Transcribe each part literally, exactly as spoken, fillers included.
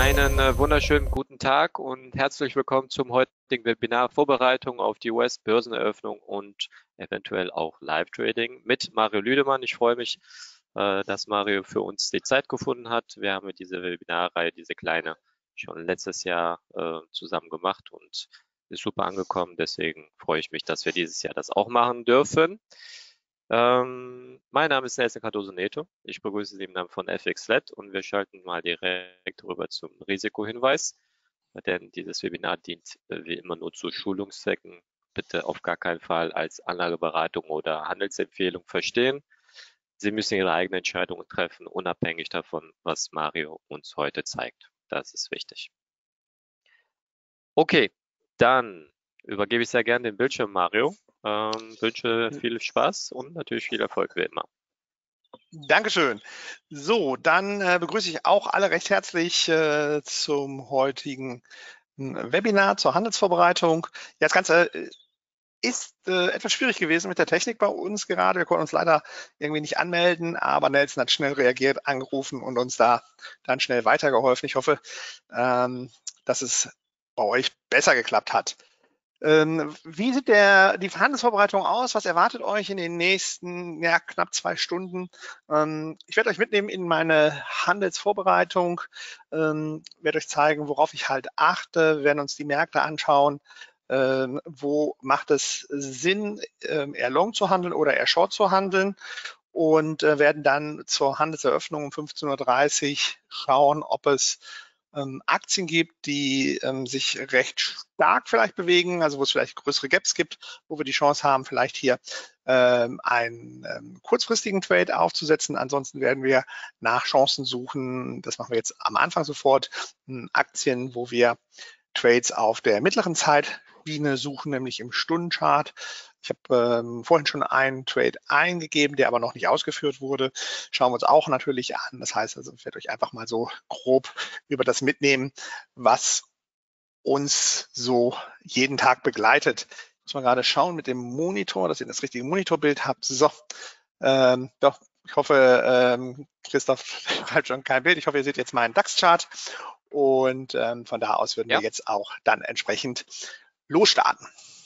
Einen äh, wunderschönen guten Tag und herzlich willkommen zum heutigen Webinar Vorbereitung auf die U S-Börseneröffnung und eventuell auch Live-Trading mit Mario Lüdemann. Ich freue mich, äh, dass Mario für uns die Zeit gefunden hat. Wir haben diese Webinarreihe, diese kleine, schon letztes Jahr äh, zusammen gemacht und ist super angekommen. Deswegen freue ich mich, dass wir dieses Jahr das auch machen dürfen. Ähm, mein Name ist Nelson Cardoso Neto. Ich begrüße Sie im Namen von F X L E D und wir schalten mal direkt rüber zum Risikohinweis, denn dieses Webinar dient äh, wie immer nur zu Schulungszwecken. Bitte auf gar keinen Fall als Anlageberatung oder Handelsempfehlung verstehen. Sie müssen Ihre eigenen Entscheidungen treffen, unabhängig davon, was Mario uns heute zeigt. Das ist wichtig. Okay, dann übergebe ich sehr gerne den Bildschirm, Mario. Ähm, wünsche viel Spaß und natürlich viel Erfolg wie immer. Dankeschön. So, dann äh, begrüße ich auch alle recht herzlich äh, zum heutigen äh, Webinar zur Handelsvorbereitung. Ja, das Ganze äh, ist äh, etwas schwierig gewesen mit der Technik bei uns gerade. Wir konnten uns leider irgendwie nicht anmelden, aber Nelson hat schnell reagiert, angerufen und uns da dann schnell weitergeholfen. Ich hoffe, ähm, dass es bei euch besser geklappt hat. Ähm, wie sieht der, die Handelsvorbereitung aus? Was erwartet euch in den nächsten ja, knapp zwei Stunden? Ähm, ich werde euch mitnehmen in meine Handelsvorbereitung, ähm, werde euch zeigen, worauf ich halt achte, wir werden uns die Märkte anschauen, ähm, wo macht es Sinn, ähm, eher long zu handeln oder eher short zu handeln und äh, werden dann zur Handelseröffnung um fünfzehn Uhr dreißig schauen, ob es ähm, Aktien gibt, die ähm, sich recht stark vielleicht bewegen, also wo es vielleicht größere Gaps gibt, wo wir die Chance haben, vielleicht hier ähm, einen ähm, kurzfristigen Trade aufzusetzen. Ansonsten werden wir nach Chancen suchen. Das machen wir jetzt am Anfang sofort. Ähm, Aktien, wo wir Trades auf der mittleren Zeitschiene suchen, nämlich im Stundenchart. Ich habe ähm, vorhin schon einen Trade eingegeben, der aber noch nicht ausgeführt wurde. Schauen wir uns auch natürlich an. Das heißt also, ich werde euch einfach mal so grob über das mitnehmen, was uns so jeden Tag begleitet. Ich muss mal gerade schauen mit dem Monitor, dass ihr das richtige Monitorbild habt. So, ähm, doch, ich hoffe, ähm, Christoph schreibt schon kein Bild. Ich hoffe, ihr seht jetzt meinen DAX-Chart. Und ähm, von da aus würden Ja. wir jetzt auch dann entsprechend losstarten.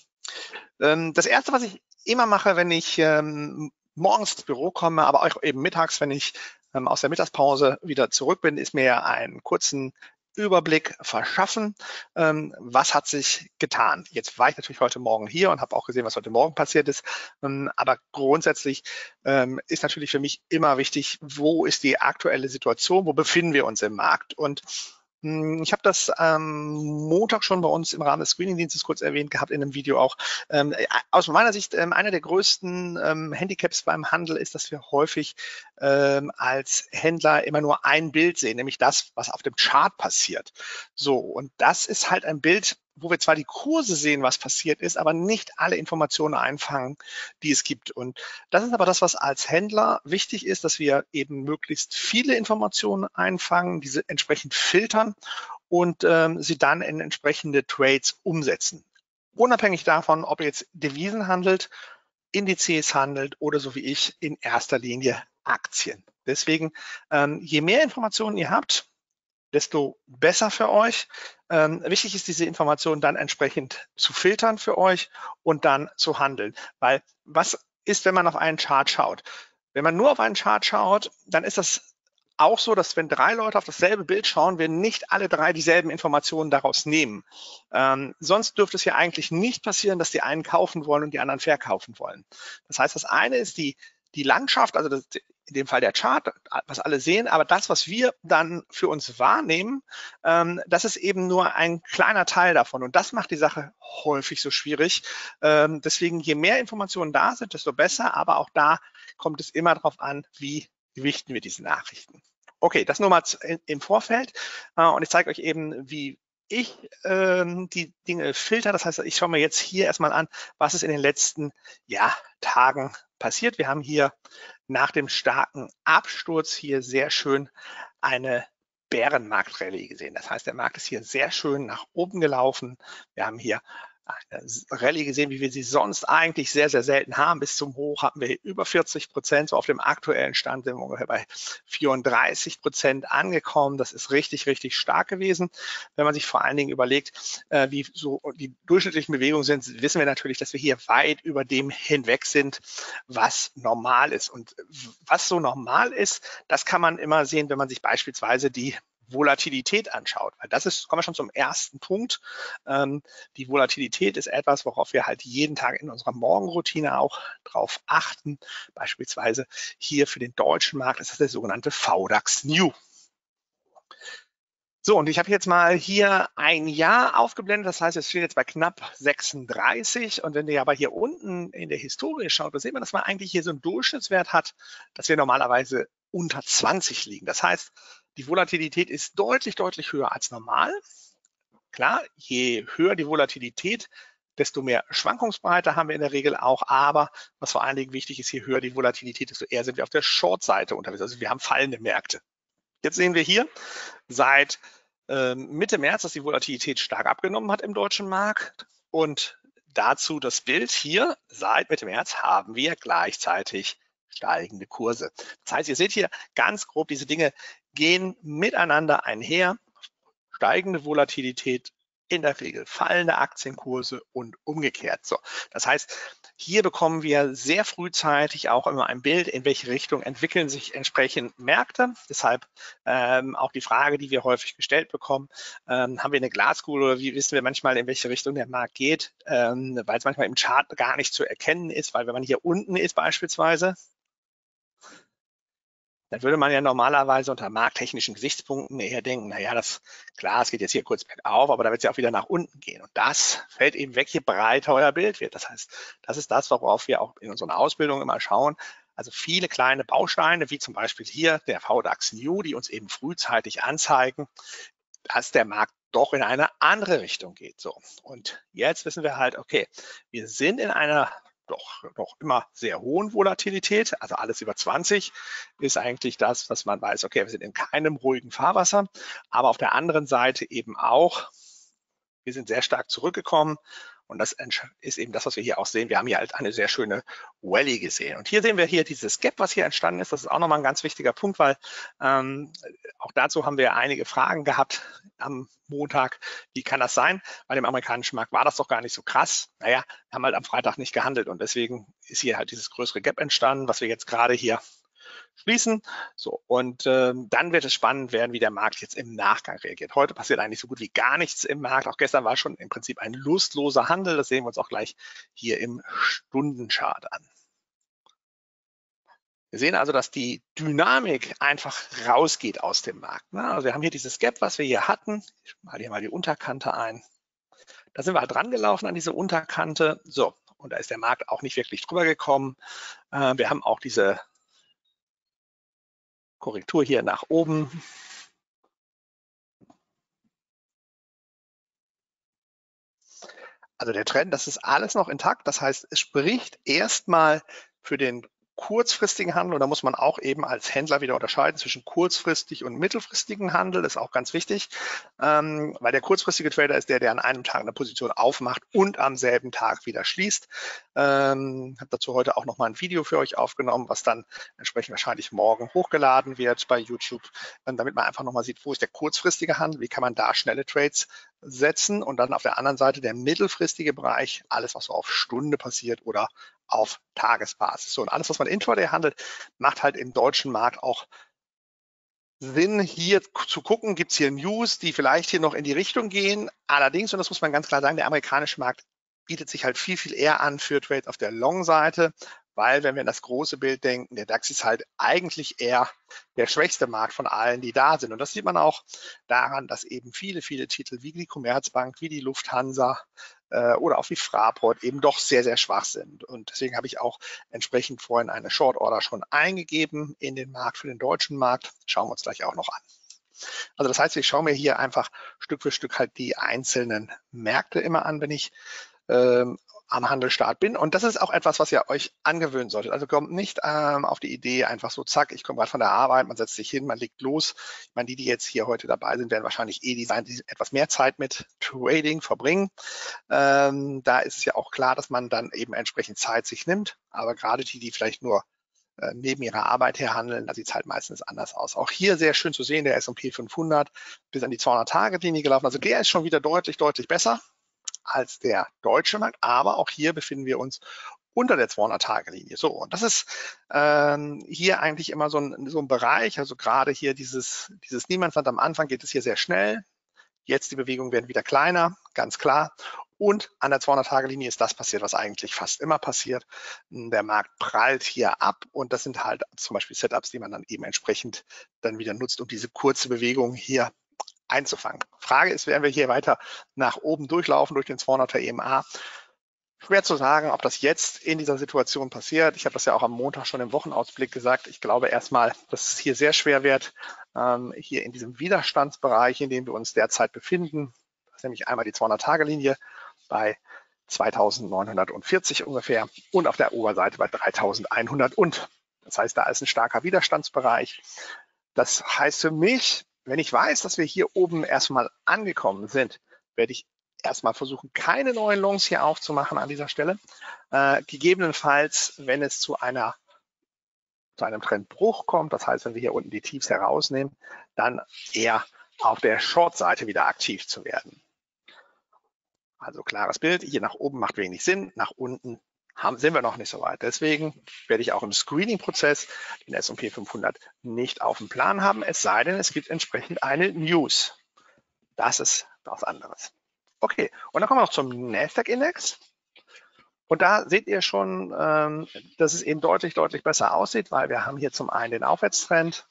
Ähm, das Erste, was ich immer mache, wenn ich ähm, morgens ins Büro komme, aber auch eben mittags, wenn ich ähm, aus der Mittagspause wieder zurück bin, ist mir einen kurzen Überblick verschaffen, ähm, was hat sich getan. Jetzt war ich natürlich heute Morgen hier und habe auch gesehen, was heute Morgen passiert ist, ähm, aber grundsätzlich ähm, ist natürlich für mich immer wichtig, wo ist die aktuelle Situation, wo befinden wir uns im Markt. Und ich habe das am Montag schon bei uns im Rahmen des Screening-Dienstes kurz erwähnt gehabt, in einem Video auch. Ähm, aus meiner Sicht, ähm, einer der größten ähm, Handicaps beim Handel ist, dass wir häufig ähm, als Händler immer nur ein Bild sehen, nämlich das, was auf dem Chart passiert. So, und das ist halt ein Bild, wo wir zwar die Kurse sehen, was passiert ist, aber nicht alle Informationen einfangen, die es gibt. Und das ist aber das, was als Händler wichtig ist, dass wir eben möglichst viele Informationen einfangen, diese entsprechend filtern und ähm, sie dann in entsprechende Trades umsetzen. Unabhängig davon, ob ihr jetzt Devisen handelt, Indizes handelt oder so wie ich in erster Linie Aktien. Deswegen, ähm, je mehr Informationen ihr habt, desto besser für euch. Ähm, wichtig ist, diese Informationen dann entsprechend zu filtern für euch und dann zu handeln. Weil was ist, wenn man auf einen Chart schaut? Wenn man nur auf einen Chart schaut, dann ist das auch so, dass wenn drei Leute auf dasselbe Bild schauen, wir nicht alle drei dieselben Informationen daraus nehmen. Ähm, sonst dürfte es ja eigentlich nicht passieren, dass die einen kaufen wollen und die anderen verkaufen wollen. Das heißt, das eine ist die, die Landschaft, also das, in dem Fall der Chart, was alle sehen, aber das, was wir dann für uns wahrnehmen, ähm, das ist eben nur ein kleiner Teil davon und das macht die Sache häufig so schwierig. Ähm, deswegen, je mehr Informationen da sind, desto besser, aber auch da kommt es immer darauf an, wie gewichten wir diese Nachrichten. Okay, das nur mal im Vorfeld äh, und ich zeige euch eben, wie ich ähm, die Dinge filter. Das heißt, ich schaue mir jetzt hier erstmal an, was ist in den letzten ja, Tagen passiert. Wir haben hier nach dem starken Absturz hier sehr schön eine Bärenmarkt-Rallye gesehen. Das heißt, der Markt ist hier sehr schön nach oben gelaufen. Wir haben hier eine Rallye gesehen, wie wir sie sonst eigentlich sehr, sehr selten haben. Bis zum Hoch hatten wir über vierzig Prozent. So auf dem aktuellen Stand sind wir ungefähr bei vierunddreißig Prozent angekommen. Das ist richtig, richtig stark gewesen. Wenn man sich vor allen Dingen überlegt, äh, wie so die durchschnittlichen Bewegungen sind, wissen wir natürlich, dass wir hier weit über dem hinweg sind, was normal ist. Und was so normal ist, das kann man immer sehen, wenn man sich beispielsweise die Volatilität anschaut, weil das ist, kommen wir schon zum ersten Punkt. Ähm, die Volatilität ist etwas, worauf wir halt jeden Tag in unserer Morgenroutine auch drauf achten. Beispielsweise hier für den deutschen Markt ist das der sogenannte V DAX New. So, und ich habe jetzt mal hier ein Jahr aufgeblendet, das heißt, es steht jetzt bei knapp sechsunddreißig. Und wenn ihr aber hier unten in der Historie schaut, dann sieht man, dass man eigentlich hier so einen Durchschnittswert hat, dass wir normalerweise unter zwanzig liegen. Das heißt, die Volatilität ist deutlich, deutlich höher als normal. Klar, je höher die Volatilität, desto mehr Schwankungsbreite haben wir in der Regel auch. Aber was vor allen Dingen wichtig ist, je höher die Volatilität, desto eher sind wir auf der Short-Seite unterwegs. Also wir haben fallende Märkte. Jetzt sehen wir hier seit äh, Mitte März, dass die Volatilität stark abgenommen hat im deutschen Markt. Und dazu das Bild hier, seit Mitte März haben wir gleichzeitig steigende Kurse. Das heißt, ihr seht hier ganz grob, diese Dinge gehen miteinander einher. Steigende Volatilität, in der Regel fallende Aktienkurse und umgekehrt. So, das heißt, hier bekommen wir sehr frühzeitig auch immer ein Bild, in welche Richtung entwickeln sich entsprechend Märkte. Deshalb ähm, auch die Frage, die wir häufig gestellt bekommen, ähm, haben wir eine Glaskugel oder wie wissen wir manchmal, in welche Richtung der Markt geht, ähm, weil es manchmal im Chart gar nicht zu erkennen ist, weil wenn man hier unten ist beispielsweise, dann würde man ja normalerweise unter markttechnischen Gesichtspunkten eher denken, naja, das klar, es geht jetzt hier kurz bergauf, aber da wird es ja auch wieder nach unten gehen. Und das fällt eben weg, je breiter euer Bild wird. Das heißt, das ist das, worauf wir auch in unserer Ausbildung immer schauen. Also viele kleine Bausteine, wie zum Beispiel hier der V DAX New, die uns eben frühzeitig anzeigen, dass der Markt doch in eine andere Richtung geht. So, und jetzt wissen wir halt, okay, wir sind in einer doch noch immer sehr hohen Volatilität, also alles über zwanzig ist eigentlich das, was man weiß, okay, wir sind in keinem ruhigen Fahrwasser, aber auf der anderen Seite eben auch, wir sind sehr stark zurückgekommen und das ist eben das, was wir hier auch sehen. Wir haben hier halt eine sehr schöne Rallye gesehen. Und hier sehen wir hier dieses Gap, was hier entstanden ist. Das ist auch nochmal ein ganz wichtiger Punkt, weil ähm, auch dazu haben wir einige Fragen gehabt am Montag. Wie kann das sein? Bei dem amerikanischen Markt war das doch gar nicht so krass. Naja, wir haben halt am Freitag nicht gehandelt und deswegen ist hier halt dieses größere Gap entstanden, was wir jetzt gerade hier schließen. So, und äh, dann wird es spannend werden, wie der Markt jetzt im Nachgang reagiert. Heute passiert eigentlich so gut wie gar nichts im Markt. Auch gestern war schon im Prinzip ein lustloser Handel. Das sehen wir uns auch gleich hier im Stundenchart an. Wir sehen also, dass die Dynamik einfach rausgeht aus dem Markt. Also wir haben hier dieses Gap, was wir hier hatten. Ich male hier mal die Unterkante ein. Da sind wir halt dran gelaufen an diese Unterkante. So, und da ist der Markt auch nicht wirklich drüber gekommen. Äh, wir haben auch diese Korrektur hier nach oben. Also der Trend, das ist alles noch intakt. Das heißt, es spricht erstmal für den kurzfristigen Handel und da muss man auch eben als Händler wieder unterscheiden zwischen kurzfristig und mittelfristigen Handel. Das ist auch ganz wichtig, ähm, weil der kurzfristige Trader ist der, der an einem Tag eine Position aufmacht und am selben Tag wieder schließt. Ähm, habe dazu heute auch noch mal ein Video für euch aufgenommen, was dann entsprechend wahrscheinlich morgen hochgeladen wird bei YouTube, ähm, damit man einfach noch mal sieht, wo ist der kurzfristige Handel, wie kann man da schnelle Trades setzen und dann auf der anderen Seite der mittelfristige Bereich, alles was so auf Stunde passiert oder auf Tagesbasis. So, und alles, was man intraday handelt, macht halt im deutschen Markt auch Sinn, hier zu gucken, gibt es hier News, die vielleicht hier noch in die Richtung gehen. Allerdings, und das muss man ganz klar sagen, der amerikanische Markt bietet sich halt viel, viel eher an für Trades auf der Long-Seite, weil, wenn wir an das große Bild denken, der DAX ist halt eigentlich eher der schwächste Markt von allen, die da sind. Und das sieht man auch daran, dass eben viele, viele Titel wie die Commerzbank, wie die Lufthansa äh, oder auch wie Fraport eben doch sehr, sehr schwach sind. Und deswegen habe ich auch entsprechend vorhin eine Short Order schon eingegeben in den Markt, für den deutschen Markt. Schauen wir uns gleich auch noch an. Also das heißt, ich schaue mir hier einfach Stück für Stück halt die einzelnen Märkte immer an, wenn ich ähm, am Handelsstart bin. Und das ist auch etwas, was ihr euch angewöhnen solltet. Also kommt nicht ähm, auf die Idee, einfach so zack, ich komme gerade von der Arbeit, man setzt sich hin, man legt los. Ich meine, die, die jetzt hier heute dabei sind, werden wahrscheinlich eh die sein, die etwas mehr Zeit mit Trading verbringen. Ähm, da ist es ja auch klar, dass man dann eben entsprechend Zeit sich nimmt. Aber gerade die, die vielleicht nur äh, neben ihrer Arbeit her handeln, da sieht es halt meistens anders aus. Auch hier sehr schön zu sehen, der S und P fünfhundert bis an die zweihundert-Tage-Linie gelaufen. Also der ist schon wieder deutlich, deutlich besser als der deutsche Markt, aber auch hier befinden wir uns unter der zweihundert-Tage-Linie. So, und das ist ähm, hier eigentlich immer so ein, so ein Bereich, also gerade hier dieses, dieses Niemandsland am Anfang geht es hier sehr schnell. Jetzt die Bewegungen werden wieder kleiner, ganz klar. Und an der zweihundert-Tage-Linie ist das passiert, was eigentlich fast immer passiert. Der Markt prallt hier ab und das sind halt zum Beispiel Setups, die man dann eben entsprechend dann wieder nutzt, um diese kurze Bewegung hier einzufangen. Frage ist, werden wir hier weiter nach oben durchlaufen durch den zweihunderter E M A? Schwer zu sagen, ob das jetzt in dieser Situation passiert. Ich habe das ja auch am Montag schon im Wochenausblick gesagt. Ich glaube erstmal, dass es hier sehr schwer wird, ähm, hier in diesem Widerstandsbereich, in dem wir uns derzeit befinden. Das ist nämlich einmal die zweihundert-Tage-Linie bei zweitausendneunhundertvierzig ungefähr und auf der Oberseite bei dreitausendeinhundert und. Das heißt, da ist ein starker Widerstandsbereich. Das heißt für mich, wenn ich weiß, dass wir hier oben erstmal angekommen sind, werde ich erstmal versuchen, keine neuen Longs hier aufzumachen an dieser Stelle. Äh, gegebenenfalls, wenn es zu einer zu einem Trendbruch kommt, das heißt, wenn wir hier unten die Tiefs herausnehmen, dann eher auf der Short-Seite wieder aktiv zu werden. Also klares Bild, hier nach oben macht wenig Sinn, nach unten haben, sind wir noch nicht so weit. Deswegen werde ich auch im Screening-Prozess den S und P fünfhundert nicht auf dem Plan haben, es sei denn, es gibt entsprechend eine News. Das ist was anderes. Okay, und dann kommen wir noch zum Nasdaq-Index. Und da seht ihr schon, ähm, dass es eben deutlich, deutlich besser aussieht, weil wir haben hier zum einen den Aufwärtstrend.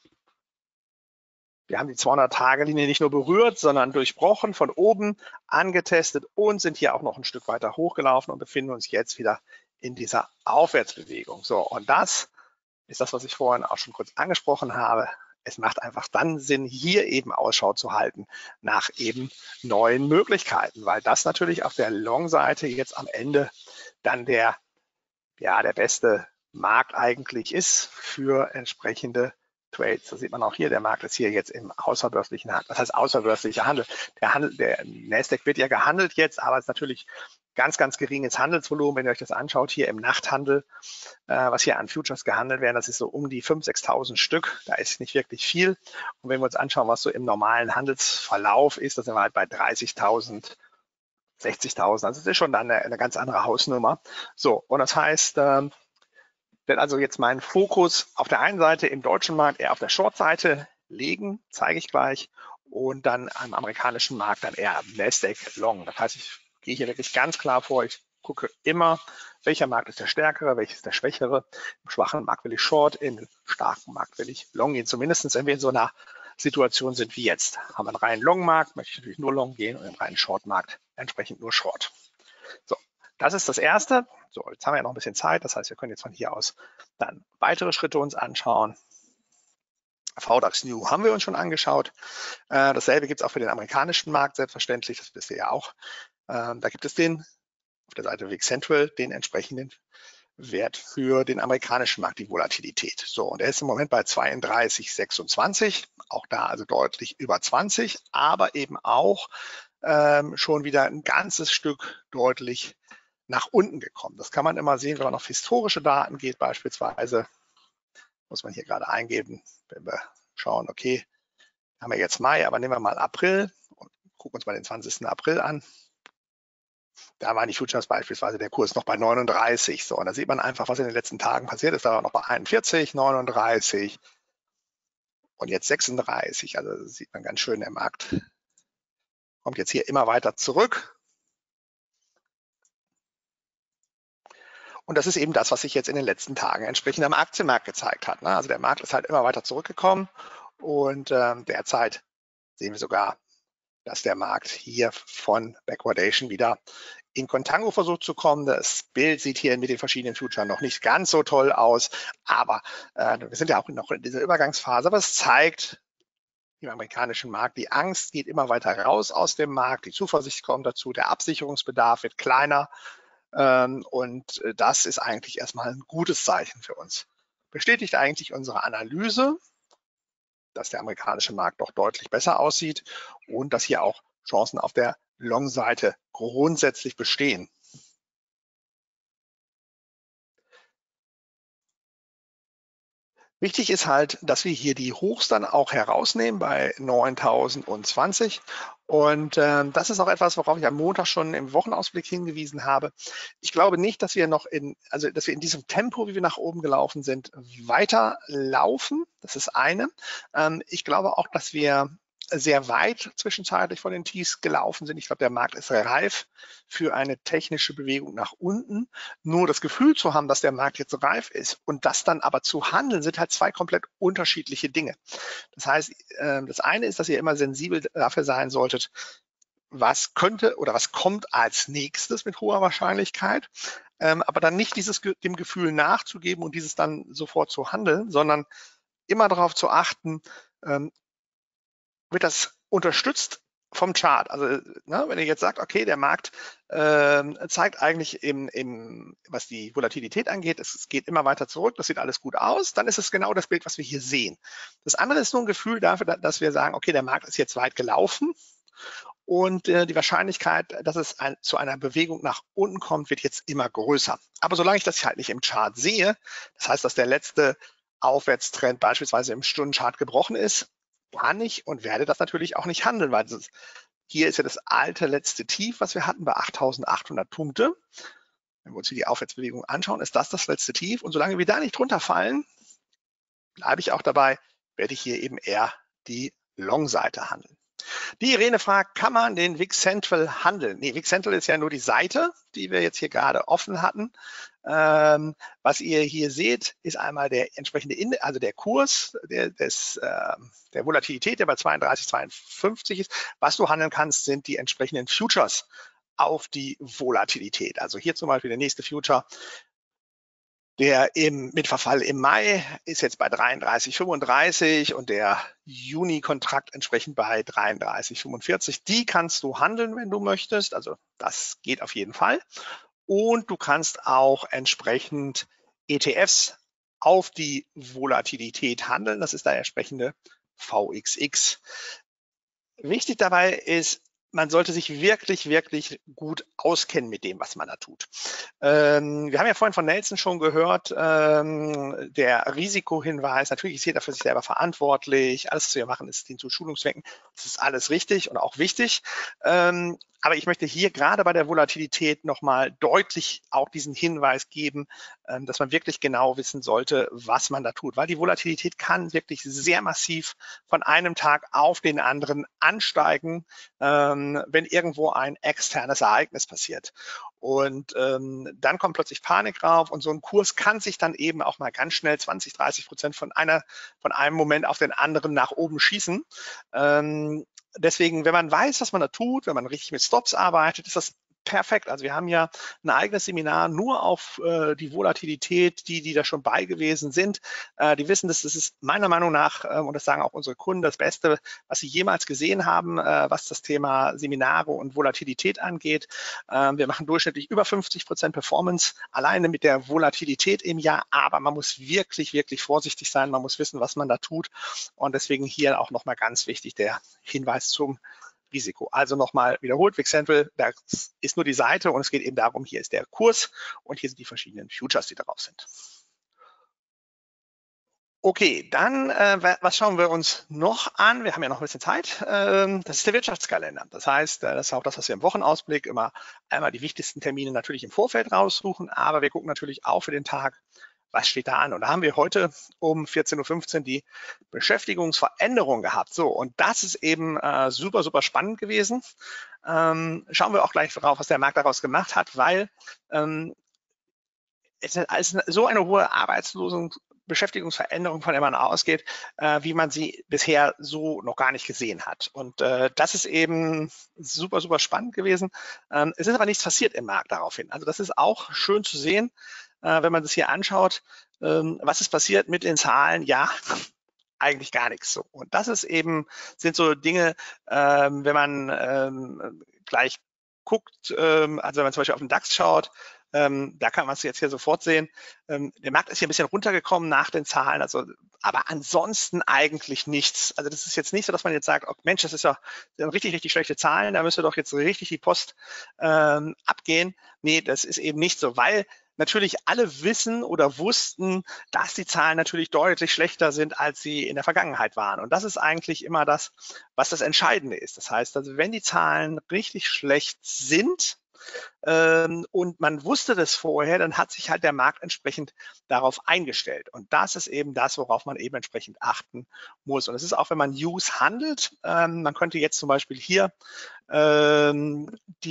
Wir haben die zweihundert-Tage-Linie nicht nur berührt, sondern durchbrochen, von oben angetestet und sind hier auch noch ein Stück weiter hochgelaufen und befinden uns jetzt wieder in dieser Aufwärtsbewegung. So, und das ist das, was ich vorhin auch schon kurz angesprochen habe. Es macht einfach dann Sinn, hier eben Ausschau zu halten nach eben neuen Möglichkeiten, weil das natürlich auf der Long-Seite jetzt am Ende dann der, ja, der beste Markt eigentlich ist für entsprechende Trades. Das sieht man auch hier, der Markt ist hier jetzt im außerbörslichen Handel. Das heißt außerbörslicher Handel. Der Handel, der Nasdaq wird ja gehandelt jetzt, aber es ist natürlich ganz, ganz geringes Handelsvolumen, wenn ihr euch das anschaut, hier im Nachthandel, äh, was hier an Futures gehandelt werden, das ist so um die fünftausend, sechstausend Stück, da ist nicht wirklich viel. Und wenn wir uns anschauen, was so im normalen Handelsverlauf ist, da sind wir halt bei dreißigtausend, sechzigtausend, also das ist schon dann eine, eine ganz andere Hausnummer. So, und das heißt, ähm, denn also jetzt meinen Fokus auf der einen Seite im deutschen Markt eher auf der Short-Seite legen, zeige ich gleich, und dann am amerikanischen Markt dann eher am Nasdaq Long. Das heißt, ich gehe hier wirklich ganz klar vor, ich gucke immer, welcher Markt ist der stärkere, welches ist der schwächere. Im schwachen Markt will ich Short, im starken Markt will ich Long gehen. Zumindest wenn wir in so einer Situation sind wie jetzt. Haben wir einen reinen Long-Markt, möchte ich natürlich nur Long gehen und im reinen Short-Markt entsprechend nur Short. So, das ist das Erste. So, jetzt haben wir ja noch ein bisschen Zeit. Das heißt, wir können jetzt von hier aus dann weitere Schritte uns anschauen. V DAX New haben wir uns schon angeschaut. Äh, dasselbe gibt es auch für den amerikanischen Markt, selbstverständlich. Das wisst ihr ja auch. Ähm, da gibt es den, auf der Seite W I X Central, den entsprechenden Wert für den amerikanischen Markt, die Volatilität. So, und der ist im Moment bei zweiunddreißig Komma sechsundzwanzig. Auch da also deutlich über zwanzig, aber eben auch ähm, schon wieder ein ganzes Stück deutlich nach unten gekommen. Das kann man immer sehen, wenn man auf historische Daten geht, beispielsweise. Muss man hier gerade eingeben, wenn wir schauen, okay, haben wir jetzt Mai, aber nehmen wir mal April und gucken uns mal den zwanzigsten April an. Da waren die Futures beispielsweise der Kurs noch bei neununddreißig. So, und da sieht man einfach, was in den letzten Tagen passiert ist. Da war noch bei einundvierzig, neununddreißig und jetzt sechsunddreißig. Also das sieht man ganz schön, der Markt kommt jetzt hier immer weiter zurück. Und das ist eben das, was sich jetzt in den letzten Tagen entsprechend am Aktienmarkt gezeigt hat. Also der Markt ist halt immer weiter zurückgekommen und ähm, derzeit sehen wir sogar, dass der Markt hier von Backwardation wieder in Contango versucht zu kommen. Das Bild sieht hier mit den verschiedenen Futures noch nicht ganz so toll aus, aber äh, wir sind ja auch noch in dieser Übergangsphase, aber es zeigt im amerikanischen Markt, die Angst geht immer weiter raus aus dem Markt, die Zuversicht kommt dazu, der Absicherungsbedarf wird kleiner. Ähm, und das ist eigentlich erstmal ein gutes Zeichen für uns. Bestätigt eigentlich unsere Analyse, dass der amerikanische Markt doch deutlich besser aussieht und dass hier auch Chancen auf der Long-Seite grundsätzlich bestehen. Wichtig ist halt, dass wir hier die Hochs dann auch herausnehmen bei neuntausend zwanzig. Und äh, das ist auch etwas, worauf ich am Montag schon im Wochenausblick hingewiesen habe. Ich glaube nicht, dass wir noch in, also dass wir in diesem Tempo, wie wir nach oben gelaufen sind, weiterlaufen. Das ist eine. Ähm, ich glaube auch, dass wir sehr weit zwischenzeitlich von den Tiefs gelaufen sind. Ich glaube, der Markt ist reif für eine technische Bewegung nach unten. Nur das Gefühl zu haben, dass der Markt jetzt reif ist und das dann aber zu handeln, sind halt zwei komplett unterschiedliche Dinge. Das heißt, das eine ist, dass ihr immer sensibel dafür sein solltet, was könnte oder was kommt als nächstes mit hoher Wahrscheinlichkeit, aber dann nicht dieses dem Gefühl nachzugeben und dieses dann sofort zu handeln, sondern immer darauf zu achten, wird das unterstützt vom Chart. Also ne, wenn ihr jetzt sagt, okay, der Markt äh, zeigt eigentlich, im, im, was die Volatilität angeht, es, es geht immer weiter zurück, das sieht alles gut aus, dann ist es genau das Bild, was wir hier sehen. Das andere ist nur ein Gefühl dafür, dass wir sagen, okay, der Markt ist jetzt weit gelaufen und äh, die Wahrscheinlichkeit, dass es ein, zu einer Bewegung nach unten kommt, wird jetzt immer größer. Aber solange ich das halt nicht im Chart sehe, das heißt, dass der letzte Aufwärtstrend beispielsweise im Stundenchart gebrochen ist, kann ich und werde das natürlich auch nicht handeln, weil ist, hier ist ja das alte letzte Tief, was wir hatten bei achttausendachthundert Punkte. Wenn wir uns hier die Aufwärtsbewegung anschauen, ist das das letzte Tief. Und solange wir da nicht drunter fallen, bleibe ich auch dabei, werde ich hier eben eher die Long-Seite handeln. Die Irene fragt, kann man den V I X Central handeln? Nee, V I X Central ist ja nur die Seite, die wir jetzt hier gerade offen hatten. Ähm, was ihr hier seht, ist einmal der entsprechende, Index, also der Kurs der, des, äh, der Volatilität, der bei zweiunddreißig Komma zweiundfünfzig ist. Was du handeln kannst, sind die entsprechenden Futures auf die Volatilität. Also hier zum Beispiel der nächste Future, der im, mit Verfall im Mai ist jetzt bei dreiunddreißig Komma fünfunddreißig und der Juni-Kontrakt entsprechend bei dreiunddreißig Komma fünfundvierzig. Die kannst du handeln, wenn du möchtest. Also das geht auf jeden Fall. Und du kannst auch entsprechend E T Fs auf die Volatilität handeln. Das ist der entsprechende V X X. Wichtig dabei ist, man sollte sich wirklich, wirklich gut auskennen mit dem, was man da tut. Ähm, wir haben ja vorhin von Nelson schon gehört, ähm, der Risikohinweis, natürlich ist jeder für sich selber verantwortlich, alles, was wir machen, ist dient zu Schulungszwecken. Das ist alles richtig und auch wichtig. Ähm, aber ich möchte hier gerade bei der Volatilität nochmal deutlich auch diesen Hinweis geben, ähm, dass man wirklich genau wissen sollte, was man da tut. Weil die Volatilität kann wirklich sehr massiv von einem Tag auf den anderen ansteigen, ähm, wenn irgendwo ein externes Ereignis passiert. Und ähm, dann kommt plötzlich Panik rauf und so ein Kurs kann sich dann eben auch mal ganz schnell zwanzig, dreißig Prozent von einer, von einem Moment auf den anderen nach oben schießen. Ähm, deswegen, wenn man weiß, was man da tut, wenn man richtig mit Stops arbeitet, ist das perfekt. Also wir haben ja ein eigenes Seminar nur auf äh, die Volatilität, die, die da schon bei gewesen sind. Äh, die wissen, dass das ist meiner Meinung nach, äh, und das sagen auch unsere Kunden, das Beste, was sie jemals gesehen haben, äh, was das Thema Seminare und Volatilität angeht. Äh, wir machen durchschnittlich über fünfzig Prozent Performance alleine mit der Volatilität im Jahr, aber man muss wirklich, wirklich vorsichtig sein. Man muss wissen, was man da tut. Und deswegen hier auch nochmal ganz wichtig der Hinweis zum Risiko. Also nochmal wiederholt, V I X Central, das ist nur die Seite und es geht eben darum, hier ist der Kurs und hier sind die verschiedenen Futures, die darauf sind. Okay, dann, äh, was schauen wir uns noch an? Wir haben ja noch ein bisschen Zeit. Ähm, das ist der Wirtschaftskalender. Das heißt, äh, das ist auch das, was wir im Wochenausblick immer einmal die wichtigsten Termine natürlich im Vorfeld raussuchen, aber wir gucken natürlich auch für den Tag, was steht da an? Und da haben wir heute um vierzehn Uhr fünfzehn die Beschäftigungsveränderung gehabt. So, und das ist eben äh, super, super spannend gewesen. Ähm, schauen wir auch gleich drauf, was der Markt daraus gemacht hat, weil ähm, es ist so eine hohe Arbeitslosen Beschäftigungsveränderung, von der man ausgeht, äh, wie man sie bisher so noch gar nicht gesehen hat. Und äh, das ist eben super, super spannend gewesen. Ähm, es ist aber nichts passiert im Markt daraufhin. Also das ist auch schön zu sehen, äh, wenn man das hier anschaut. Ähm, was ist passiert mit den Zahlen? Ja, eigentlich gar nichts so. Und das ist eben, sind so Dinge, ähm, wenn man ähm, gleich guckt, ähm, also wenn man zum Beispiel auf den DAX schaut, Ähm, da kann man es jetzt hier sofort sehen. Ähm, der Markt ist hier ein bisschen runtergekommen nach den Zahlen, also aber ansonsten eigentlich nichts. Also das ist jetzt nicht so, dass man jetzt sagt, oh Mensch, das ist ja das sind richtig, richtig schlechte Zahlen, da müsste doch jetzt richtig die Post ähm, abgehen. Nee, das ist eben nicht so, weil natürlich alle wissen oder wussten, dass die Zahlen natürlich deutlich schlechter sind, als sie in der Vergangenheit waren. Und das ist eigentlich immer das, was das Entscheidende ist. Das heißt, also wenn die Zahlen richtig schlecht sind, ähm, und man wusste das vorher, dann hat sich halt der Markt entsprechend darauf eingestellt. Und das ist eben das, worauf man eben entsprechend achten muss. Und es ist auch, wenn man News handelt, ähm, man könnte jetzt zum Beispiel hier ähm,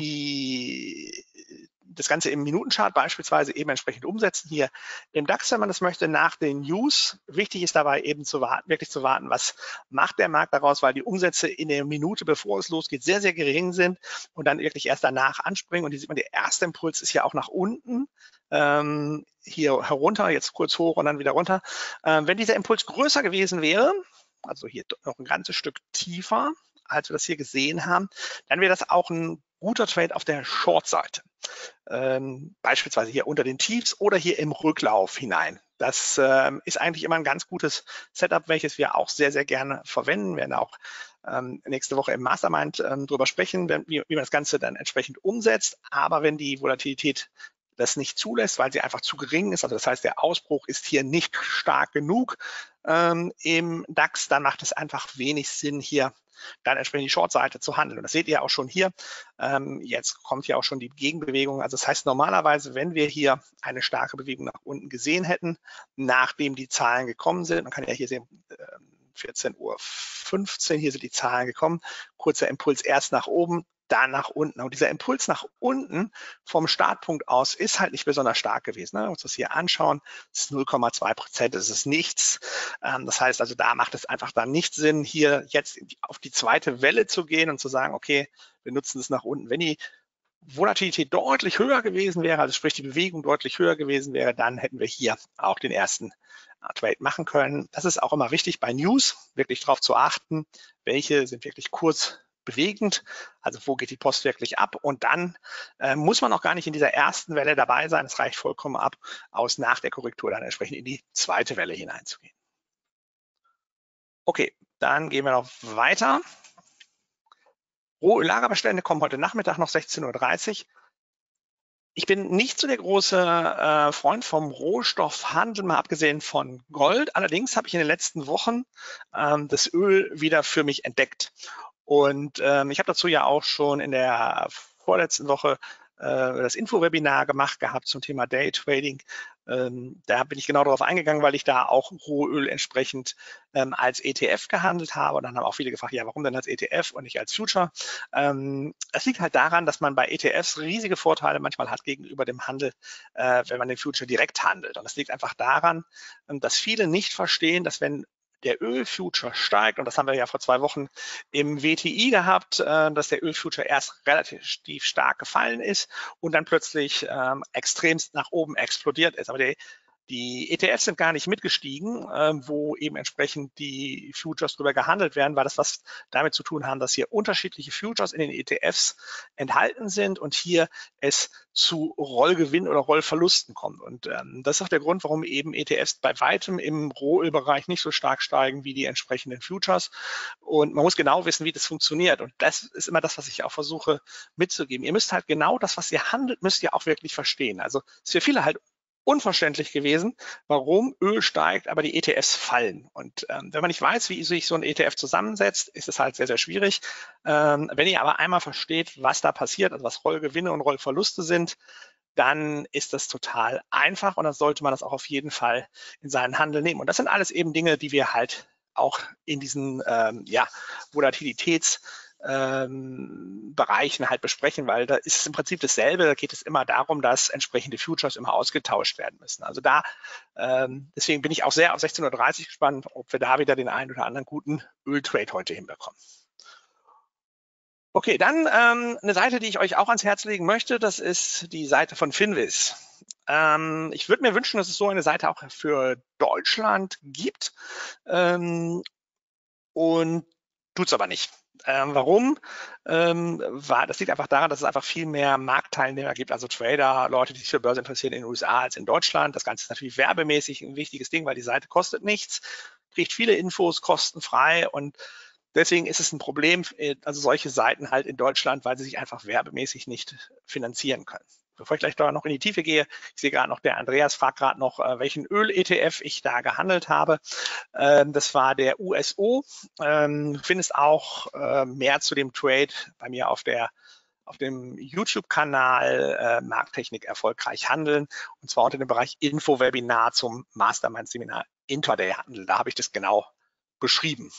die das Ganze im Minutenchart beispielsweise eben entsprechend umsetzen. Hier im DAX, wenn man das möchte, nach den News. Wichtig ist dabei eben zu warten, wirklich zu warten, was macht der Markt daraus, weil die Umsätze in der Minute, bevor es losgeht, sehr, sehr gering sind und dann wirklich erst danach anspringen. Und hier sieht man, der erste Impuls ist ja auch nach unten. Ähm, hier herunter, jetzt kurz hoch und dann wieder runter. Ähm, wenn dieser Impuls größer gewesen wäre, also hier noch ein ganzes Stück tiefer, als wir das hier gesehen haben, dann wäre das auch ein guter Trade auf der Short-Seite. Ähm, beispielsweise hier unter den Tiefs oder hier im Rücklauf hinein. Das ähm, ist eigentlich immer ein ganz gutes Setup, welches wir auch sehr, sehr gerne verwenden. Wir werden auch ähm, nächste Woche im Mastermind ähm, drüber sprechen, wenn, wie, wie man das Ganze dann entsprechend umsetzt. Aber wenn die Volatilität das nicht zulässt, weil sie einfach zu gering ist, also das heißt, der Ausbruch ist hier nicht stark genug ähm, im DAX, dann macht es einfach wenig Sinn, hier dann entsprechend die Short-Seite zu handeln. Und das seht ihr auch schon hier. Ähm, jetzt kommt ja auch schon die Gegenbewegung. Also das heißt normalerweise, wenn wir hier eine starke Bewegung nach unten gesehen hätten, nachdem die Zahlen gekommen sind, man kann ja hier sehen, äh, vierzehn Uhr fünfzehn, hier sind die Zahlen gekommen, kurzer Impuls erst nach oben, dann nach unten. Und dieser Impuls nach unten vom Startpunkt aus ist halt nicht besonders stark gewesen. Ne? Wenn wir uns das hier anschauen, das ist null Komma zwei Prozent, das ist nichts. Ähm, das heißt also, da macht es einfach dann nicht Sinn, hier jetzt auf die zweite Welle zu gehen und zu sagen, okay, wir nutzen es nach unten. Wenn die Volatilität deutlich höher gewesen wäre, also sprich die Bewegung deutlich höher gewesen wäre, dann hätten wir hier auch den ersten Trade machen können. Das ist auch immer wichtig bei News, wirklich darauf zu achten, welche sind wirklich kurz bewegend, also wo geht die Post wirklich ab, und dann äh, muss man auch gar nicht in dieser ersten Welle dabei sein, es reicht vollkommen ab, aus nach der Korrektur dann entsprechend in die zweite Welle hineinzugehen. Okay, dann gehen wir noch weiter. Rohöl-Lagerbestände kommen heute Nachmittag noch sechzehn Uhr dreißig. Ich bin nicht so der große äh, Freund vom Rohstoffhandel, mal abgesehen von Gold. Allerdings habe ich in den letzten Wochen ähm, das Öl wieder für mich entdeckt. Und ähm, ich habe dazu ja auch schon in der vorletzten Woche äh, das Info-Webinar gemacht gehabt zum Thema Day-Trading. Ähm, da bin ich genau darauf eingegangen, weil ich da auch Rohöl entsprechend ähm, als E T F gehandelt habe. Und dann haben auch viele gefragt, ja, warum denn als E T F und nicht als Future? Ähm, das liegt halt daran, dass man bei E T Fs riesige Vorteile manchmal hat gegenüber dem Handel, äh, wenn man den Future direkt handelt. Und das liegt einfach daran, dass viele nicht verstehen, dass wenn der Ölfuture steigt, und das haben wir ja vor zwei Wochen im W T I gehabt, äh, dass der Ölfuture erst relativ stark gefallen ist und dann plötzlich ähm, extremst nach oben explodiert ist. Aber der, die E T Fs sind gar nicht mitgestiegen, äh, wo eben entsprechend die Futures drüber gehandelt werden, weil das was damit zu tun haben, dass hier unterschiedliche Futures in den E T Fs enthalten sind und hier es zu Rollgewinn oder Rollverlusten kommt. Und ähm, das ist auch der Grund, warum eben E T Fs bei weitem im Rohölbereich nicht so stark steigen wie die entsprechenden Futures. Und man muss genau wissen, wie das funktioniert. Und das ist immer das, was ich auch versuche mitzugeben. Ihr müsst halt genau das, was ihr handelt, müsst ihr auch wirklich verstehen. Also es ist für viele halt unverständlich gewesen, warum Öl steigt, aber die E T Fs fallen. Und ähm, wenn man nicht weiß, wie sich so ein E T F zusammensetzt, ist es halt sehr, sehr schwierig. Ähm, wenn ihr aber einmal versteht, was da passiert, also was Rollgewinne und Rollverluste sind, dann ist das total einfach und dann sollte man das auch auf jeden Fall in seinen Handel nehmen. Und das sind alles eben Dinge, die wir halt auch in diesen ähm, ja, Volatilitäts- Ähm, Bereichen halt besprechen, weil da ist es im Prinzip dasselbe. Da geht es immer darum, dass entsprechende Futures immer ausgetauscht werden müssen. Also da, ähm, deswegen bin ich auch sehr auf sechzehn Uhr dreißig gespannt, ob wir da wieder den einen oder anderen guten Öltrade heute hinbekommen. Okay, dann ähm, eine Seite, die ich euch auch ans Herz legen möchte, das ist die Seite von Finviz. Ähm, ich würde mir wünschen, dass es so eine Seite auch für Deutschland gibt. Ähm, und tut's aber nicht. Ähm, warum? Ähm, war, das liegt einfach daran, dass es einfach viel mehr Marktteilnehmer gibt, also Trader, Leute, die sich für Börse interessieren in den U S A als in Deutschland. Das Ganze ist natürlich werbemäßig ein wichtiges Ding, weil die Seite kostet nichts, kriegt viele Infos kostenfrei und deswegen ist es ein Problem, also solche Seiten halt in Deutschland, weil sie sich einfach werbemäßig nicht finanzieren können. Bevor ich gleich da noch in die Tiefe gehe, ich sehe gerade noch, der Andreas fragt gerade noch, welchen Öl-E T F ich da gehandelt habe. Das war der U S O. Du findest auch mehr zu dem Trade bei mir auf der auf dem YouTube-Kanal äh, Markttechnik erfolgreich handeln, und zwar unter dem Bereich Info-Webinar zum Mastermind-Seminar Intraday-Handel. Da habe ich das genau beschrieben.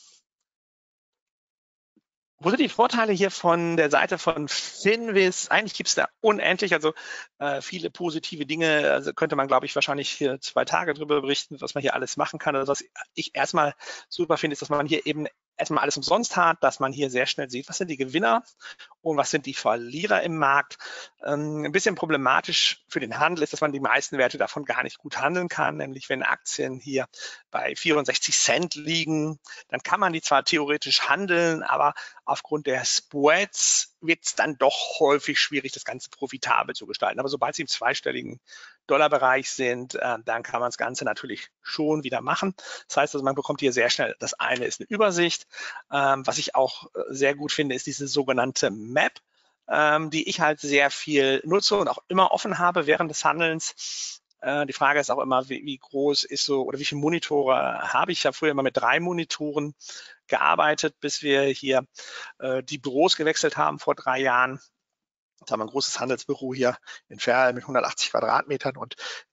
Wo sind die Vorteile hier von der Seite von Finviz? Eigentlich gibt es da unendlich, also äh, viele positive Dinge. Also könnte man, glaube ich, wahrscheinlich hier zwei Tage drüber berichten, was man hier alles machen kann. Also was ich erstmal super finde, ist, dass man hier eben erstmal alles umsonst hat, dass man hier sehr schnell sieht, was sind die Gewinner und was sind die Verlierer im Markt. Ähm, ein bisschen problematisch für den Handel ist, dass man die meisten Werte davon gar nicht gut handeln kann, nämlich wenn Aktien hier bei vierundsechzig Cent liegen, dann kann man die zwar theoretisch handeln, aber aufgrund der Spreads wird es dann doch häufig schwierig, das Ganze profitabel zu gestalten. Aber sobald sie im zweistelligen Dollarbereich sind, äh, dann kann man das Ganze natürlich schon wieder machen. Das heißt also, man bekommt hier sehr schnell, das eine ist eine Übersicht. Ähm, was ich auch sehr gut finde, ist diese sogenannte Map, ähm, die ich halt sehr viel nutze und auch immer offen habe während des Handelns. Äh, die Frage ist auch immer, wie, wie groß ist so oder wie viele Monitore habe ich? Ich habe früher immer mit drei Monitoren gearbeitet, bis wir hier äh, die Büros gewechselt haben vor drei Jahren. Jetzt haben wir ein großes Handelsbüro hier in Ferl mit hundertachtzig Quadratmetern und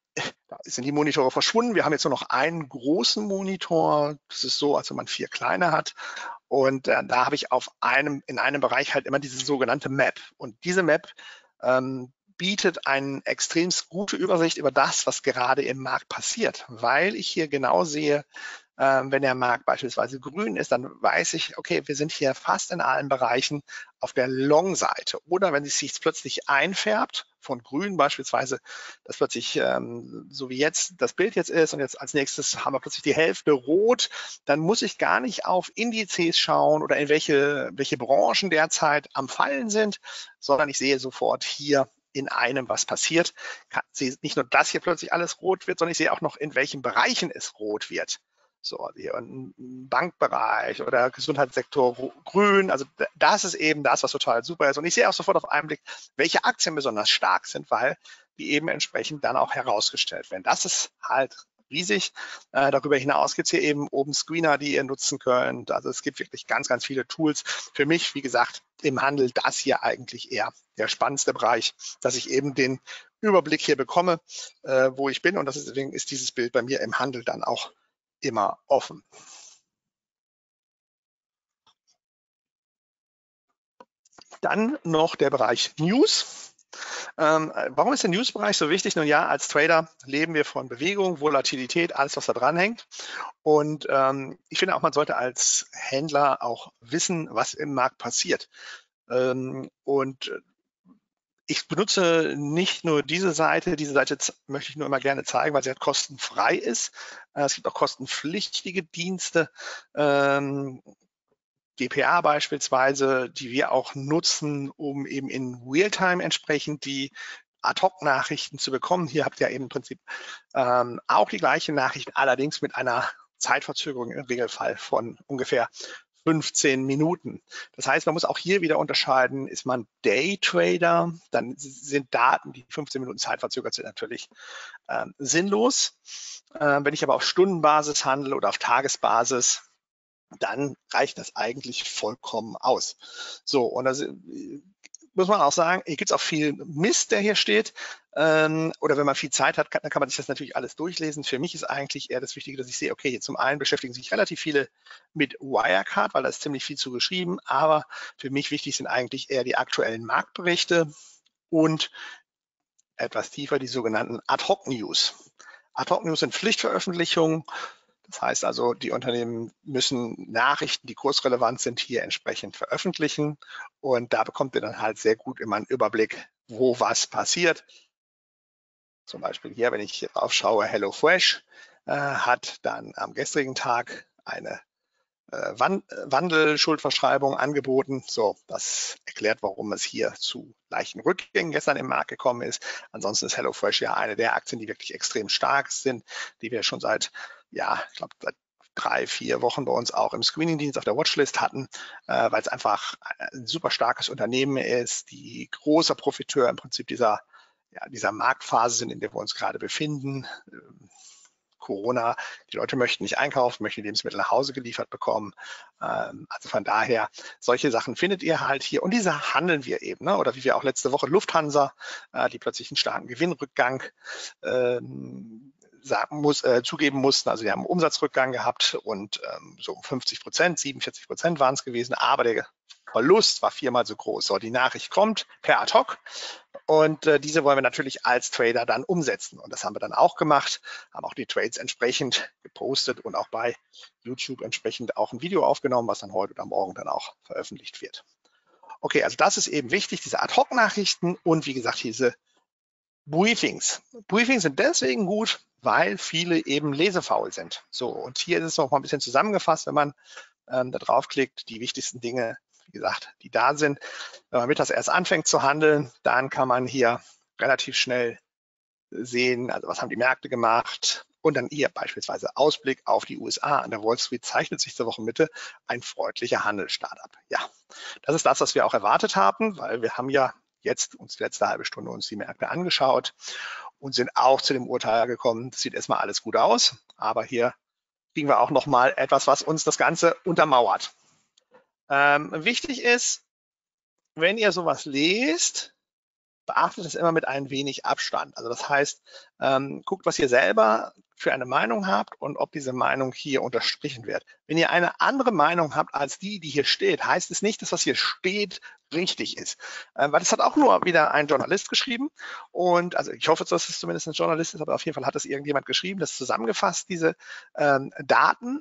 da sind die Monitore verschwunden. Wir haben jetzt nur noch einen großen Monitor. Das ist so, als wenn man vier kleine hat. Und äh, da habe ich auf einem, in einem Bereich halt immer diese sogenannte Map. Und diese Map ähm, bietet eine extrem gute Übersicht über das, was gerade im Markt passiert, weil ich hier genau sehe, ähm, wenn der Markt beispielsweise grün ist, dann weiß ich, okay, wir sind hier fast in allen Bereichen auf der Long-Seite. Oder wenn es sich plötzlich einfärbt, von grün beispielsweise, dass plötzlich, ähm, so wie jetzt das Bild jetzt ist und jetzt als nächstes haben wir plötzlich die Hälfte rot, dann muss ich gar nicht auf Indizes schauen oder in welche, welche Branchen derzeit am Fallen sind, sondern ich sehe sofort hier in einem, was passiert. Ich sehe nicht nur, dass hier plötzlich alles rot wird, sondern ich sehe auch noch, in welchen Bereichen es rot wird. So, hier im Bankbereich oder Gesundheitssektor grün. Also das ist eben das, was total super ist. Und ich sehe auch sofort auf einen Blick, welche Aktien besonders stark sind, weil die eben entsprechend dann auch herausgestellt werden. Das ist halt riesig. Äh, darüber hinaus gibt es hier eben oben Screener, die ihr nutzen könnt. Also es gibt wirklich ganz, ganz viele Tools. Für mich, wie gesagt, im Handel das hier eigentlich eher der spannendste Bereich, dass ich eben den Überblick hier bekomme, äh, wo ich bin. Und das ist, deswegen ist dieses Bild bei mir im Handel dann auch immer offen. Dann noch der Bereich News. Ähm, warum ist der News-Bereich so wichtig? Nun ja, als Trader leben wir von Bewegung, Volatilität, alles, was da dran hängt. Und ähm, ich finde auch, man sollte als Händler auch wissen, was im Markt passiert. Ähm, und ich benutze nicht nur diese Seite, diese Seite möchte ich nur immer gerne zeigen, weil sie halt kostenfrei ist. Es gibt auch kostenpflichtige Dienste, ähm, D P A beispielsweise, die wir auch nutzen, um eben in Realtime entsprechend die Ad-Hoc-Nachrichten zu bekommen. Hier habt ihr eben im Prinzip ähm, auch die gleiche Nachricht, allerdings mit einer Zeitverzögerung im Regelfall von ungefähr fünfzehn Minuten. Das heißt, man muss auch hier wieder unterscheiden, ist man Daytrader, dann sind Daten, die fünfzehn Minuten zeitverzögert sind, natürlich ähm, sinnlos. Äh, wenn ich aber auf Stundenbasis handle oder auf Tagesbasis, dann reicht das eigentlich vollkommen aus. So, und das muss man auch sagen, hier gibt es auch viel Mist, der hier steht. Ähm, oder wenn man viel Zeit hat, kann, dann kann man sich das natürlich alles durchlesen. Für mich ist eigentlich eher das Wichtige, dass ich sehe, okay, hier zum einen beschäftigen sich relativ viele mit Wirecard, weil da ist ziemlich viel zu geschrieben. Aber für mich wichtig sind eigentlich eher die aktuellen Marktberichte und etwas tiefer die sogenannten Ad-Hoc-News. Ad-Hoc-News sind Pflichtveröffentlichungen. Das heißt also, die Unternehmen müssen Nachrichten, die kursrelevant sind, hier entsprechend veröffentlichen. Und da bekommt ihr dann halt sehr gut immer einen Überblick, wo was passiert. Zum Beispiel hier, wenn ich hier drauf schaue, HelloFresh äh, hat dann am gestrigen Tag eine Wandelschuldverschreibung angeboten. So, das erklärt, warum es hier zu leichten Rückgängen gestern im Markt gekommen ist. Ansonsten ist HelloFresh ja eine der Aktien, die wirklich extrem stark sind, die wir schon seit, ja, ich glaube, seit drei, vier Wochen bei uns auch im Screening-Dienst auf der Watchlist hatten, äh, weil es einfach ein super starkes Unternehmen ist, die großer Profiteur im Prinzip dieser, ja, dieser Marktphase sind, in der wir uns gerade befinden. Corona, die Leute möchten nicht einkaufen, möchten Lebensmittel nach Hause geliefert bekommen. Ähm, also von daher, solche Sachen findet ihr halt hier und diese handeln wir eben. Ne? Oder wie wir auch letzte Woche Lufthansa, äh, die plötzlich einen starken Gewinnrückgang ähm, sagen muss, äh, zugeben mussten. Also die haben einen Umsatzrückgang gehabt und ähm, so um fünfzig Prozent, siebenundvierzig Prozent waren es gewesen, aber der Verlust war viermal so groß. So, die Nachricht kommt per ad hoc. Und äh, diese wollen wir natürlich als Trader dann umsetzen. Und das haben wir dann auch gemacht, haben auch die Trades entsprechend gepostet und auch bei YouTube entsprechend auch ein Video aufgenommen, was dann heute oder morgen dann auch veröffentlicht wird. Okay, also das ist eben wichtig, diese Ad-Hoc-Nachrichten und wie gesagt, diese Briefings. Briefings sind deswegen gut, weil viele eben lesefaul sind. So, und hier ist es noch mal ein bisschen zusammengefasst, wenn man ähm, da draufklickt, die wichtigsten Dinge, wie gesagt, die da sind. Wenn man mittags erst anfängt zu handeln, dann kann man hier relativ schnell sehen, also was haben die Märkte gemacht und dann hier beispielsweise Ausblick auf die U S A. An der Wall Street zeichnet sich zur Wochenmitte ein freundlicher Handelsstart ab. Ja, das ist das, was wir auch erwartet haben, weil wir haben ja jetzt uns die letzte halbe Stunde uns die Märkte angeschaut und sind auch zu dem Urteil gekommen, das sieht erstmal alles gut aus, aber hier kriegen wir auch noch mal etwas, was uns das Ganze untermauert. Ähm, wichtig ist, wenn ihr sowas lest, beachtet es immer mit ein wenig Abstand. Also das heißt, ähm, guckt, was ihr selber für eine Meinung habt und ob diese Meinung hier unterstrichen wird. Wenn ihr eine andere Meinung habt als die, die hier steht, heißt es nicht, dass was hier steht richtig ist. Ähm, weil das hat auch nur wieder ein Journalist geschrieben und also ich hoffe, dass es zumindest ein Journalist ist, aber auf jeden Fall hat es irgendjemand geschrieben, das zusammengefasst, diese ähm, Daten.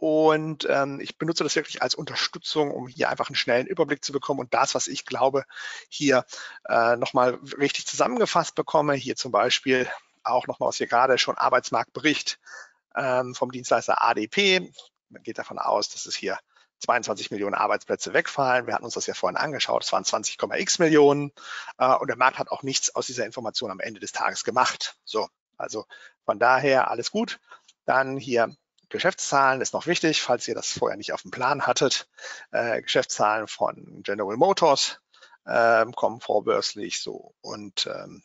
Und ähm, ich benutze das wirklich als Unterstützung, um hier einfach einen schnellen Überblick zu bekommen und das, was ich glaube, hier äh, nochmal richtig zusammengefasst bekomme. Hier zum Beispiel auch nochmal, was wir gerade schon Arbeitsmarktbericht ähm, vom Dienstleister A D P. Man geht davon aus, dass es hier zweiundzwanzig Millionen Arbeitsplätze wegfallen. Wir hatten uns das ja vorhin angeschaut. Es waren zwanzig Komma x Millionen. Äh, und der Markt hat auch nichts aus dieser Information am Ende des Tages gemacht. So, also von daher alles gut. Dann hier Geschäftszahlen ist noch wichtig, falls ihr das vorher nicht auf dem Plan hattet. Äh, Geschäftszahlen von General Motors äh, kommen vorbörslich so und ähm,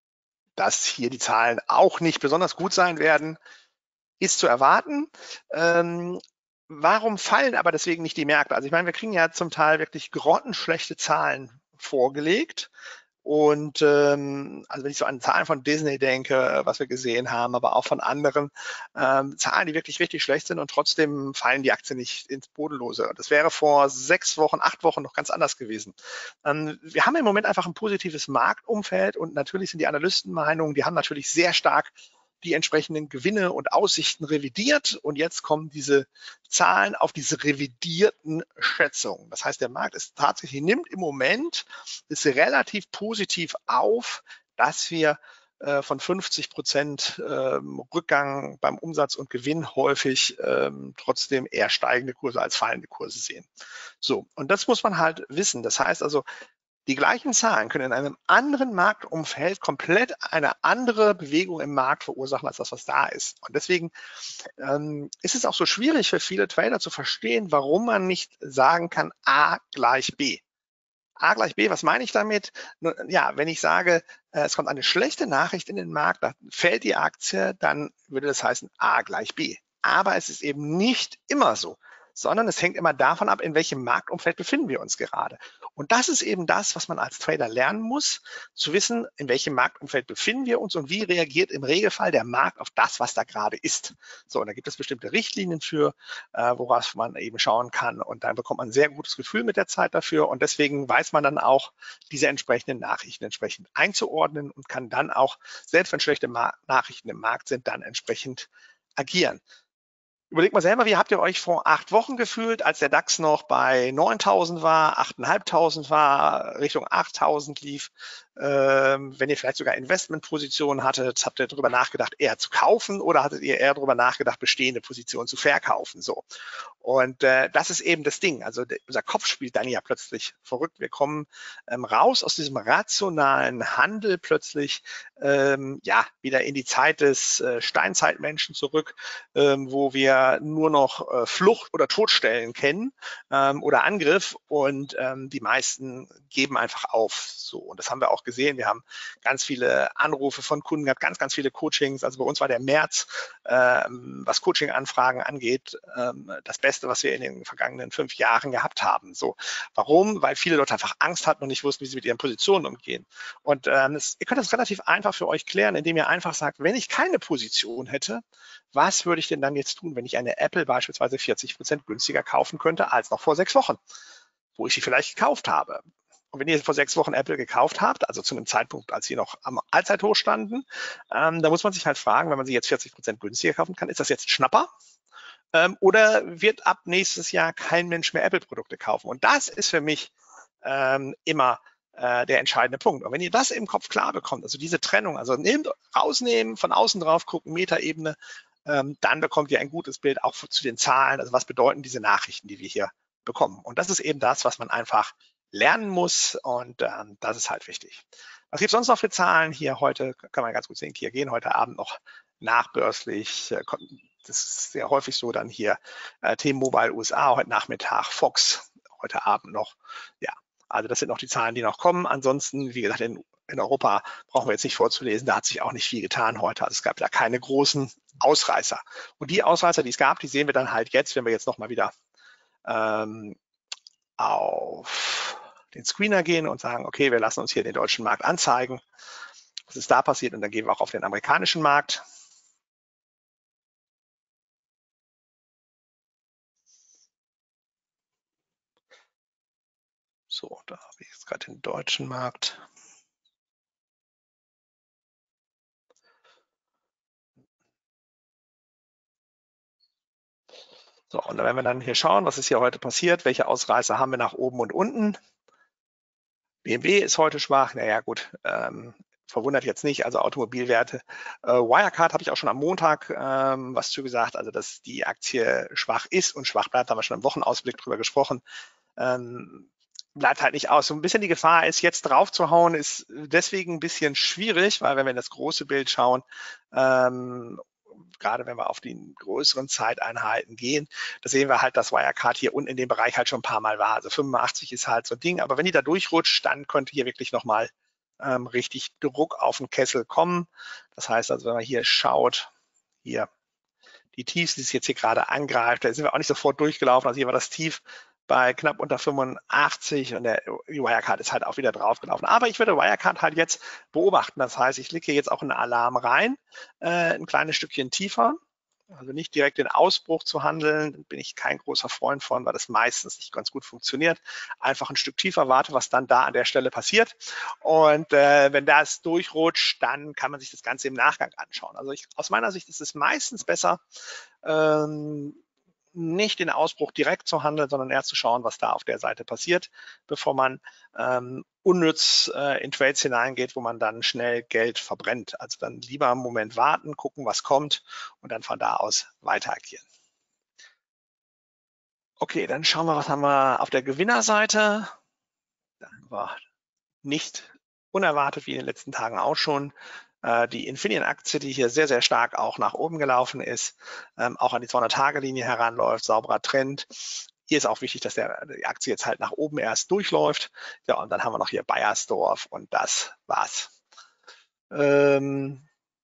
dass hier die Zahlen auch nicht besonders gut sein werden, ist zu erwarten. Ähm, warum fallen aber deswegen nicht die Märkte? Also ich meine, wir kriegen ja zum Teil wirklich grottenschlechte Zahlen vorgelegt. Und ähm, also wenn ich so an Zahlen von Disney denke, was wir gesehen haben, aber auch von anderen ähm, Zahlen, die wirklich richtig schlecht sind und trotzdem fallen die Aktien nicht ins Bodenlose. Das wäre vor sechs Wochen, acht Wochen noch ganz anders gewesen. Ähm, wir haben im Moment einfach ein positives Marktumfeld und natürlich sind die Analystenmeinungen, die haben natürlich sehr stark die entsprechenden Gewinne und Aussichten revidiert und jetzt kommen diese Zahlen auf diese revidierten Schätzungen. Das heißt, der Markt ist tatsächlich, nimmt im Moment, ist relativ positiv auf, dass wir äh, von fünfzig Prozent ähm, Rückgang beim Umsatz und Gewinn häufig ähm, trotzdem eher steigende Kurse als fallende Kurse sehen. So, und das muss man halt wissen. Das heißt also, die gleichen Zahlen können in einem anderen Marktumfeld komplett eine andere Bewegung im Markt verursachen, als das, was da ist. Und deswegen ähm, ist es auch so schwierig für viele Trader zu verstehen, warum man nicht sagen kann, A gleich B. A gleich B, was meine ich damit? Ja, wenn ich sage, äh, es kommt eine schlechte Nachricht in den Markt, dann fällt die Aktie, dann würde das heißen A gleich B. Aber es ist eben nicht immer so, sondern es hängt immer davon ab, in welchem Marktumfeld befinden wir uns gerade. Und das ist eben das, was man als Trader lernen muss, zu wissen, in welchem Marktumfeld befinden wir uns und wie reagiert im Regelfall der Markt auf das, was da gerade ist. So, und da gibt es bestimmte Richtlinien für, äh, worauf man eben schauen kann. Und dann bekommt man ein sehr gutes Gefühl mit der Zeit dafür. Und deswegen weiß man dann auch, diese entsprechenden Nachrichten entsprechend einzuordnen und kann dann auch, selbst wenn schlechte Ma- Nachrichten im Markt sind, dann entsprechend agieren. Überlegt mal selber, wie habt ihr euch vor acht Wochen gefühlt, als der DAX noch bei neuntausend war, achttausendfünfhundert war, Richtung achttausend lief? Ähm, wenn ihr vielleicht sogar Investmentpositionen hattet, habt ihr darüber nachgedacht, eher zu kaufen oder hattet ihr eher darüber nachgedacht, bestehende Positionen zu verkaufen? So. Und äh, das ist eben das Ding. Also der, unser Kopf spielt dann ja plötzlich verrückt. Wir kommen ähm, raus aus diesem rationalen Handel plötzlich ähm, ja wieder in die Zeit des äh, Steinzeitmenschen zurück, ähm, wo wir nur noch äh, Flucht oder Todstellen kennen ähm, oder Angriff, und ähm, die meisten geben einfach auf. So, und das haben wir auch gesehen. Wir haben ganz viele Anrufe von Kunden gehabt, ganz, ganz viele Coachings. Also bei uns war der März, ähm, was Coaching-Anfragen angeht, ähm, das Beste, was wir in den vergangenen fünf Jahren gehabt haben. So, warum? Weil viele Leute einfach Angst hatten und nicht wussten, wie sie mit ihren Positionen umgehen. Und ähm, das, ihr könnt das relativ einfach für euch klären, indem ihr einfach sagt, wenn ich keine Position hätte, was würde ich denn dann jetzt tun, wenn ich eine Apple beispielsweise vierzig Prozent günstiger kaufen könnte als noch vor sechs Wochen, wo ich sie vielleicht gekauft habe? Und wenn ihr vor sechs Wochen Apple gekauft habt, also zu einem Zeitpunkt, als sie noch am Allzeithoch standen, ähm, da muss man sich halt fragen, wenn man sie jetzt vierzig Prozent günstiger kaufen kann, ist das jetzt ein Schnapper? Ähm, oder wird ab nächstes Jahr kein Mensch mehr Apple-Produkte kaufen? Und das ist für mich ähm, immer äh, der entscheidende Punkt. Und wenn ihr das im Kopf klar bekommt, also diese Trennung, also nehmt, rausnehmen, von außen drauf gucken, Metaebene, ähm, dann bekommt ihr ein gutes Bild auch zu den Zahlen. Also was bedeuten diese Nachrichten, die wir hier bekommen? Und das ist eben das, was man einfach lernen muss, und ähm, das ist halt wichtig. Was gibt es sonst noch für Zahlen? Hier heute, kann man ganz gut sehen, hier gehen heute Abend noch nachbörslich, äh, das ist sehr häufig so, dann hier äh, T-Mobile U S A heute Nachmittag, Fox heute Abend noch. Ja, also das sind noch die Zahlen, die noch kommen. Ansonsten, wie gesagt, in, in Europa brauchen wir jetzt nicht vorzulesen, da hat sich auch nicht viel getan heute. Also es gab da keine großen Ausreißer. Und die Ausreißer, die es gab, die sehen wir dann halt jetzt, wenn wir jetzt nochmal wieder ähm, auf den Screener gehen und sagen, okay, wir lassen uns hier den deutschen Markt anzeigen. Was ist da passiert? Und dann gehen wir auch auf den amerikanischen Markt. So, da habe ich jetzt gerade den deutschen Markt. So, und wenn wir dann hier schauen, was ist hier heute passiert, welche Ausreißer haben wir nach oben und unten? B M W ist heute schwach, naja gut, ähm, verwundert jetzt nicht, also Automobilwerte. Äh, Wirecard habe ich auch schon am Montag ähm, was zu gesagt, also dass die Aktie schwach ist und schwach bleibt, haben wir schon im Wochenausblick drüber gesprochen. Ähm, bleibt halt nicht aus. So ein bisschen die Gefahr ist, jetzt drauf zu hauen, ist deswegen ein bisschen schwierig, weil wenn wir in das große Bild schauen, ähm, gerade wenn wir auf die größeren Zeiteinheiten gehen, da sehen wir halt, dass Wirecard hier unten in dem Bereich halt schon ein paar Mal war. Also fünfundachtzig ist halt so ein Ding, aber wenn die da durchrutscht, dann könnte hier wirklich nochmal ähm, richtig Druck auf den Kessel kommen. Das heißt also, wenn man hier schaut, hier die Tiefs, die es jetzt hier gerade angreift, da sind wir auch nicht sofort durchgelaufen. Also hier war das Tief bei knapp unter fünfundachtzig und der Wirecard ist halt auch wieder draufgelaufen. Aber ich würde Wirecard halt jetzt beobachten. Das heißt, ich lege jetzt auch einen Alarm rein, äh, ein kleines Stückchen tiefer. Also nicht direkt den Ausbruch zu handeln, bin ich kein großer Freund von, weil das meistens nicht ganz gut funktioniert. Einfach ein Stück tiefer warte, was dann da an der Stelle passiert. Und äh, wenn das durchrutscht, dann kann man sich das Ganze im Nachgang anschauen. Also ich, aus meiner Sicht ist es meistens besser, ähm, nicht den Ausbruch direkt zu handeln, sondern eher zu schauen, was da auf der Seite passiert, bevor man ähm, unnütz äh, in Trades hineingeht, wo man dann schnell Geld verbrennt. Also dann lieber einen Moment warten, gucken, was kommt und dann von da aus weiter agieren. Okay, dann schauen wir, was haben wir auf der Gewinnerseite. Da haben wir nicht unerwartet, wie in den letzten Tagen auch schon, die Infineon-Aktie, die hier sehr, sehr stark auch nach oben gelaufen ist, ähm, auch an die zweihundert-Tage-Linie heranläuft, sauberer Trend. Hier ist auch wichtig, dass der, die Aktie jetzt halt nach oben erst durchläuft. Ja, und dann haben wir noch hier Bayersdorf und das war's. Ähm,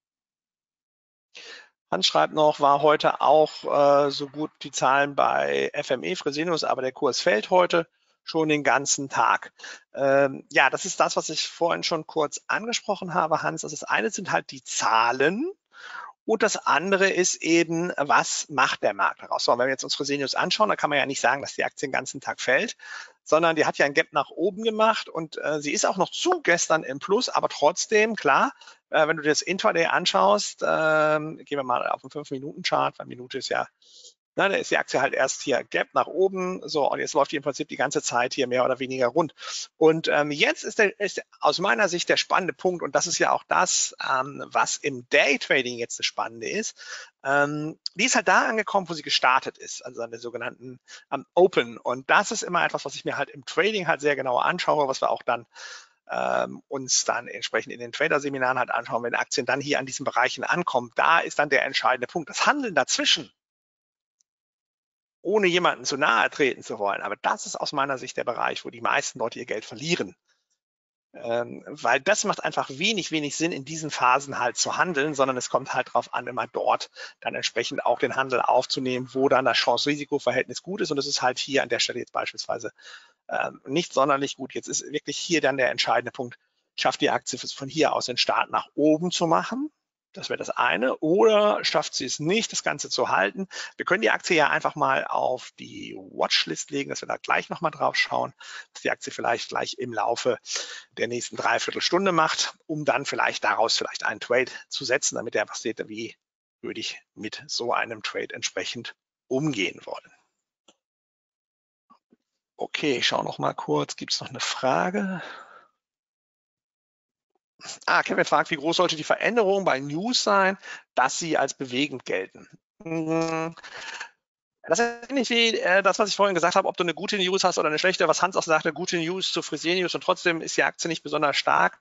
Hans schreibt noch, war heute auch äh, so gut die Zahlen bei F M E, Fresenius, aber der Kurs fällt heute schon den ganzen Tag. Ähm, ja, das ist das, was ich vorhin schon kurz angesprochen habe, Hans. Also das eine sind halt die Zahlen und das andere ist eben, was macht der Markt daraus? So, wenn wir jetzt uns Fresenius anschauen, dann kann man ja nicht sagen, dass die Aktie den ganzen Tag fällt, sondern die hat ja ein Gap nach oben gemacht und äh, sie ist auch noch zu gestern im Plus, aber trotzdem, klar, äh, wenn du dir das Intraday anschaust, äh, gehen wir mal auf den fünf Minuten Chart, weil Minute ist ja Na, da ist die Aktie halt erst hier Gap nach oben, so, und jetzt läuft die im Prinzip die ganze Zeit hier mehr oder weniger rund. Und ähm, jetzt ist, der, ist aus meiner Sicht der spannende Punkt, und das ist ja auch das, ähm, was im Daytrading jetzt das Spannende ist. Ähm, die ist halt da angekommen, wo sie gestartet ist, also an der sogenannten ähm, Open. Und das ist immer etwas, was ich mir halt im Trading halt sehr genau anschaue, was wir auch dann ähm, uns dann entsprechend in den Trader-Seminaren halt anschauen, wenn Aktien dann hier an diesen Bereichen ankommen. Da ist dann der entscheidende Punkt. Das Handeln dazwischen, ohne jemanden zu nahe treten zu wollen. Aber das ist aus meiner Sicht der Bereich, wo die meisten Leute ihr Geld verlieren. Ähm, weil das macht einfach wenig, wenig Sinn, in diesen Phasen halt zu handeln, sondern es kommt halt darauf an, immer dort dann entsprechend auch den Handel aufzunehmen, wo dann das Chance-Risiko-Verhältnis gut ist. Und das ist halt hier an der Stelle jetzt beispielsweise ähm, nicht sonderlich gut. Jetzt ist wirklich hier dann der entscheidende Punkt, schafft die Aktie von hier aus den Start nach oben zu machen? Das wäre das eine. Oder schafft sie es nicht, das Ganze zu halten? Wir können die Aktie ja einfach mal auf die Watchlist legen, dass wir da gleich nochmal drauf schauen, dass die Aktie vielleicht gleich im Laufe der nächsten Dreiviertelstunde macht, um dann vielleicht daraus vielleicht einen Trade zu setzen, damit ihr einfach seht, wie würde ich mit so einem Trade entsprechend umgehen wollen. Okay, ich schaue noch mal kurz, gibt es noch eine Frage? Ah, Kevin fragt, wie groß sollte die Veränderung bei News sein, dass sie als bewegend gelten? Das ist ähnlich wie äh, das, was ich vorhin gesagt habe, ob du eine gute News hast oder eine schlechte, was Hans auch sagte, gute News zu Fresenius und trotzdem ist die Aktie nicht besonders stark.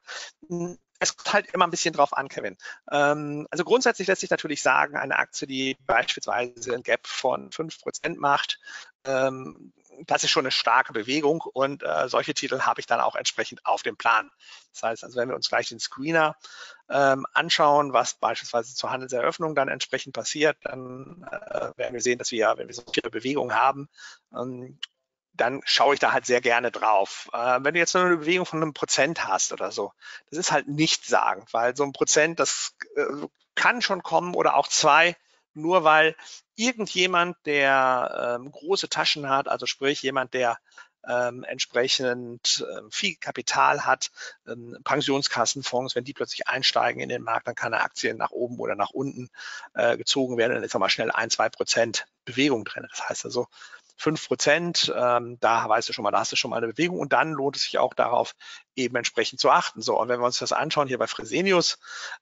Es kommt halt immer ein bisschen drauf an, Kevin. Ähm, also grundsätzlich lässt sich natürlich sagen, eine Aktie, die beispielsweise ein Gap von fünf Prozent macht, ähm, das ist schon eine starke Bewegung und äh, solche Titel habe ich dann auch entsprechend auf dem Plan. Das heißt, also wenn wir uns gleich den Screener ähm, anschauen, was beispielsweise zur Handelseröffnung dann entsprechend passiert, dann äh, werden wir sehen, dass wir, wenn wir so viele Bewegungen haben, ähm, dann schaue ich da halt sehr gerne drauf. Äh, wenn du jetzt nur eine Bewegung von einem Prozent hast oder so, das ist halt nichtssagend, weil so ein Prozent, das äh, kann schon kommen oder auch zwei, nur weil irgendjemand, der ähm, große Taschen hat, also sprich jemand, der ähm, entsprechend äh, viel Kapital hat, ähm, Pensionskassenfonds, wenn die plötzlich einsteigen in den Markt, dann kann eine Aktie nach oben oder nach unten äh, gezogen werden, dann ist aber schnell ein, zwei Prozent Bewegung drin. Das heißt also, fünf Prozent, ähm, da weißt du schon mal, da hast du schon mal eine Bewegung und dann lohnt es sich auch darauf, eben entsprechend zu achten. So, und wenn wir uns das anschauen, hier bei Fresenius,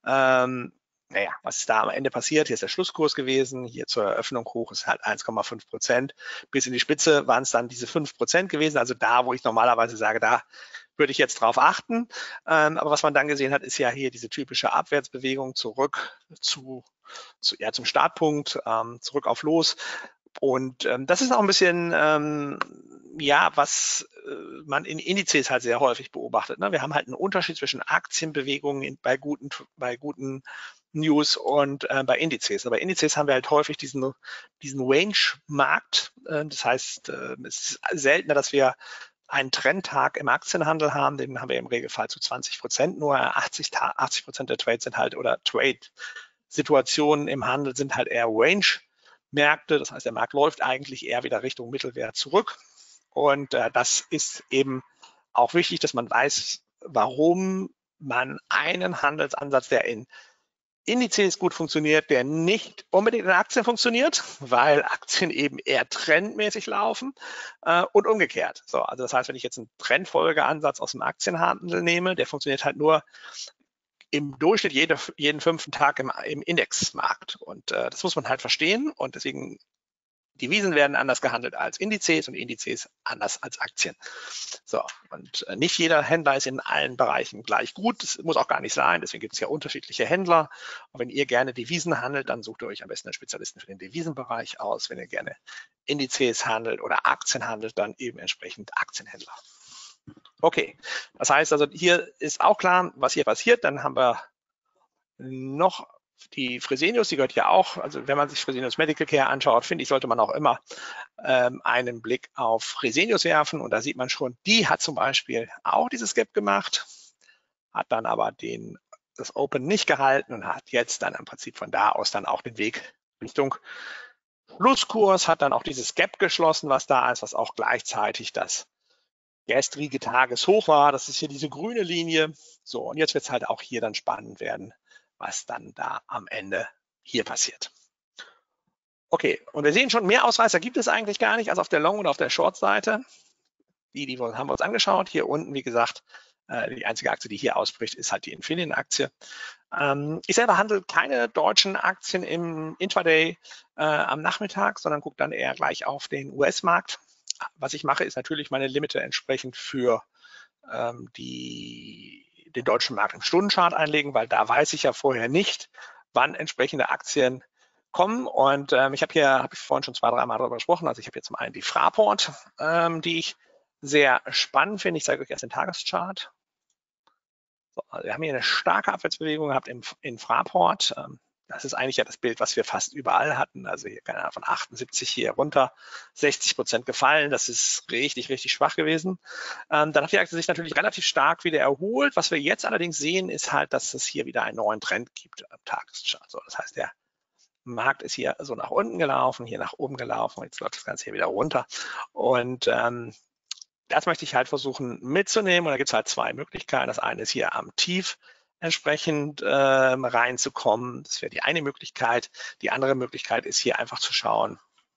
ähm, naja, was ist da am Ende passiert? Hier ist der Schlusskurs gewesen, hier zur Eröffnung hoch ist halt eins Komma fünf Prozent. Bis in die Spitze waren es dann diese fünf Prozent gewesen, also da, wo ich normalerweise sage, da würde ich jetzt drauf achten. Ähm, aber was man dann gesehen hat, ist ja hier diese typische Abwärtsbewegung zurück zu, zu ja, zum Startpunkt, ähm, zurück auf Los. Und ähm, das ist auch ein bisschen, ähm, ja, was äh, man in Indizes halt sehr häufig beobachtet. Ne? Wir haben halt einen Unterschied zwischen Aktienbewegungen in, bei, guten, bei guten News und äh, bei Indizes. Aber bei Indizes haben wir halt häufig diesen, diesen Range-Markt. Äh, das heißt, äh, es ist seltener, dass wir einen Trendtag im Aktienhandel haben. Den haben wir im Regelfall zu zwanzig Prozent. Nur achtzig Prozent der Trades sind halt, oder Trade-Situationen im Handel sind halt eher Range. Märkte, das heißt, der Markt läuft eigentlich eher wieder Richtung Mittelwert zurück. Und äh, das ist eben auch wichtig, dass man weiß, warum man einen Handelsansatz, der in Indizes gut funktioniert, der nicht unbedingt in Aktien funktioniert, weil Aktien eben eher trendmäßig laufen äh, und umgekehrt. So, also das heißt, wenn ich jetzt einen Trendfolgeansatz aus dem Aktienhandel nehme, der funktioniert halt nur im Durchschnitt jede, jeden fünften Tag im, im Indexmarkt. Und äh, das muss man halt verstehen. Und deswegen, Devisen werden anders gehandelt als Indizes und Indizes anders als Aktien. So, und äh, nicht jeder Händler ist in allen Bereichen gleich gut. Das muss auch gar nicht sein. Deswegen gibt es ja unterschiedliche Händler. Und wenn ihr gerne Devisen handelt, dann sucht ihr euch am besten einen Spezialisten für den Devisenbereich aus. Wenn ihr gerne Indizes handelt oder Aktien handelt, dann eben entsprechend Aktienhändler. Okay, das heißt also, hier ist auch klar, was hier passiert. Dann haben wir noch die Fresenius, die gehört ja auch, also wenn man sich Fresenius Medical Care anschaut, finde ich, sollte man auch immer ähm, einen Blick auf Fresenius werfen. Und da sieht man schon, die hat zum Beispiel auch dieses Gap gemacht, hat dann aber den, das Open nicht gehalten und hat jetzt dann im Prinzip von da aus dann auch den Weg Richtung Schlusskurs, hat dann auch dieses Gap geschlossen, was da ist, was auch gleichzeitig das gestrige Tageshoch war. Das ist hier diese grüne Linie. So, und jetzt wird es halt auch hier dann spannend werden, was dann da am Ende hier passiert. Okay, und wir sehen schon, mehr Ausreißer gibt es eigentlich gar nicht als auf der Long- und auf der Short-Seite. Die, die haben wir uns angeschaut. Hier unten, wie gesagt, äh, die einzige Aktie, die hier ausbricht, ist halt die Infineon-Aktie. Ähm, ich selber handle keine deutschen Aktien im Intraday äh, am Nachmittag, sondern gucke dann eher gleich auf den U S-Markt. Was ich mache, ist natürlich meine Limite entsprechend für ähm, die, den deutschen Markt im Stundenchart einlegen, weil da weiß ich ja vorher nicht, wann entsprechende Aktien kommen. Und ähm, ich habe hier, habe ich vorhin schon zwei, drei Mal darüber gesprochen. Also ich habe hier zum einen die Fraport, ähm, die ich sehr spannend finde. Ich zeige euch erst den Tageschart. So, also wir haben hier eine starke Abwärtsbewegung gehabt im, in Fraport. Ähm, das ist eigentlich ja das Bild, was wir fast überall hatten. Also hier keine Ahnung, von achtundsiebzig hier runter, sechzig Prozent gefallen. Das ist richtig, richtig schwach gewesen. Ähm, dann hat die Aktie sich natürlich relativ stark wieder erholt. Was wir jetzt allerdings sehen, ist halt, dass es hier wieder einen neuen Trend gibt am Tageschart. So, das heißt, der Markt ist hier so nach unten gelaufen, hier nach oben gelaufen. Jetzt läuft das Ganze hier wieder runter. Und ähm, das möchte ich halt versuchen mitzunehmen. Und da gibt es halt zwei Möglichkeiten. Das eine ist hier am Tief entsprechend ähm, reinzukommen. Das wäre die eine Möglichkeit. Die andere Möglichkeit ist hier einfach zu schauen.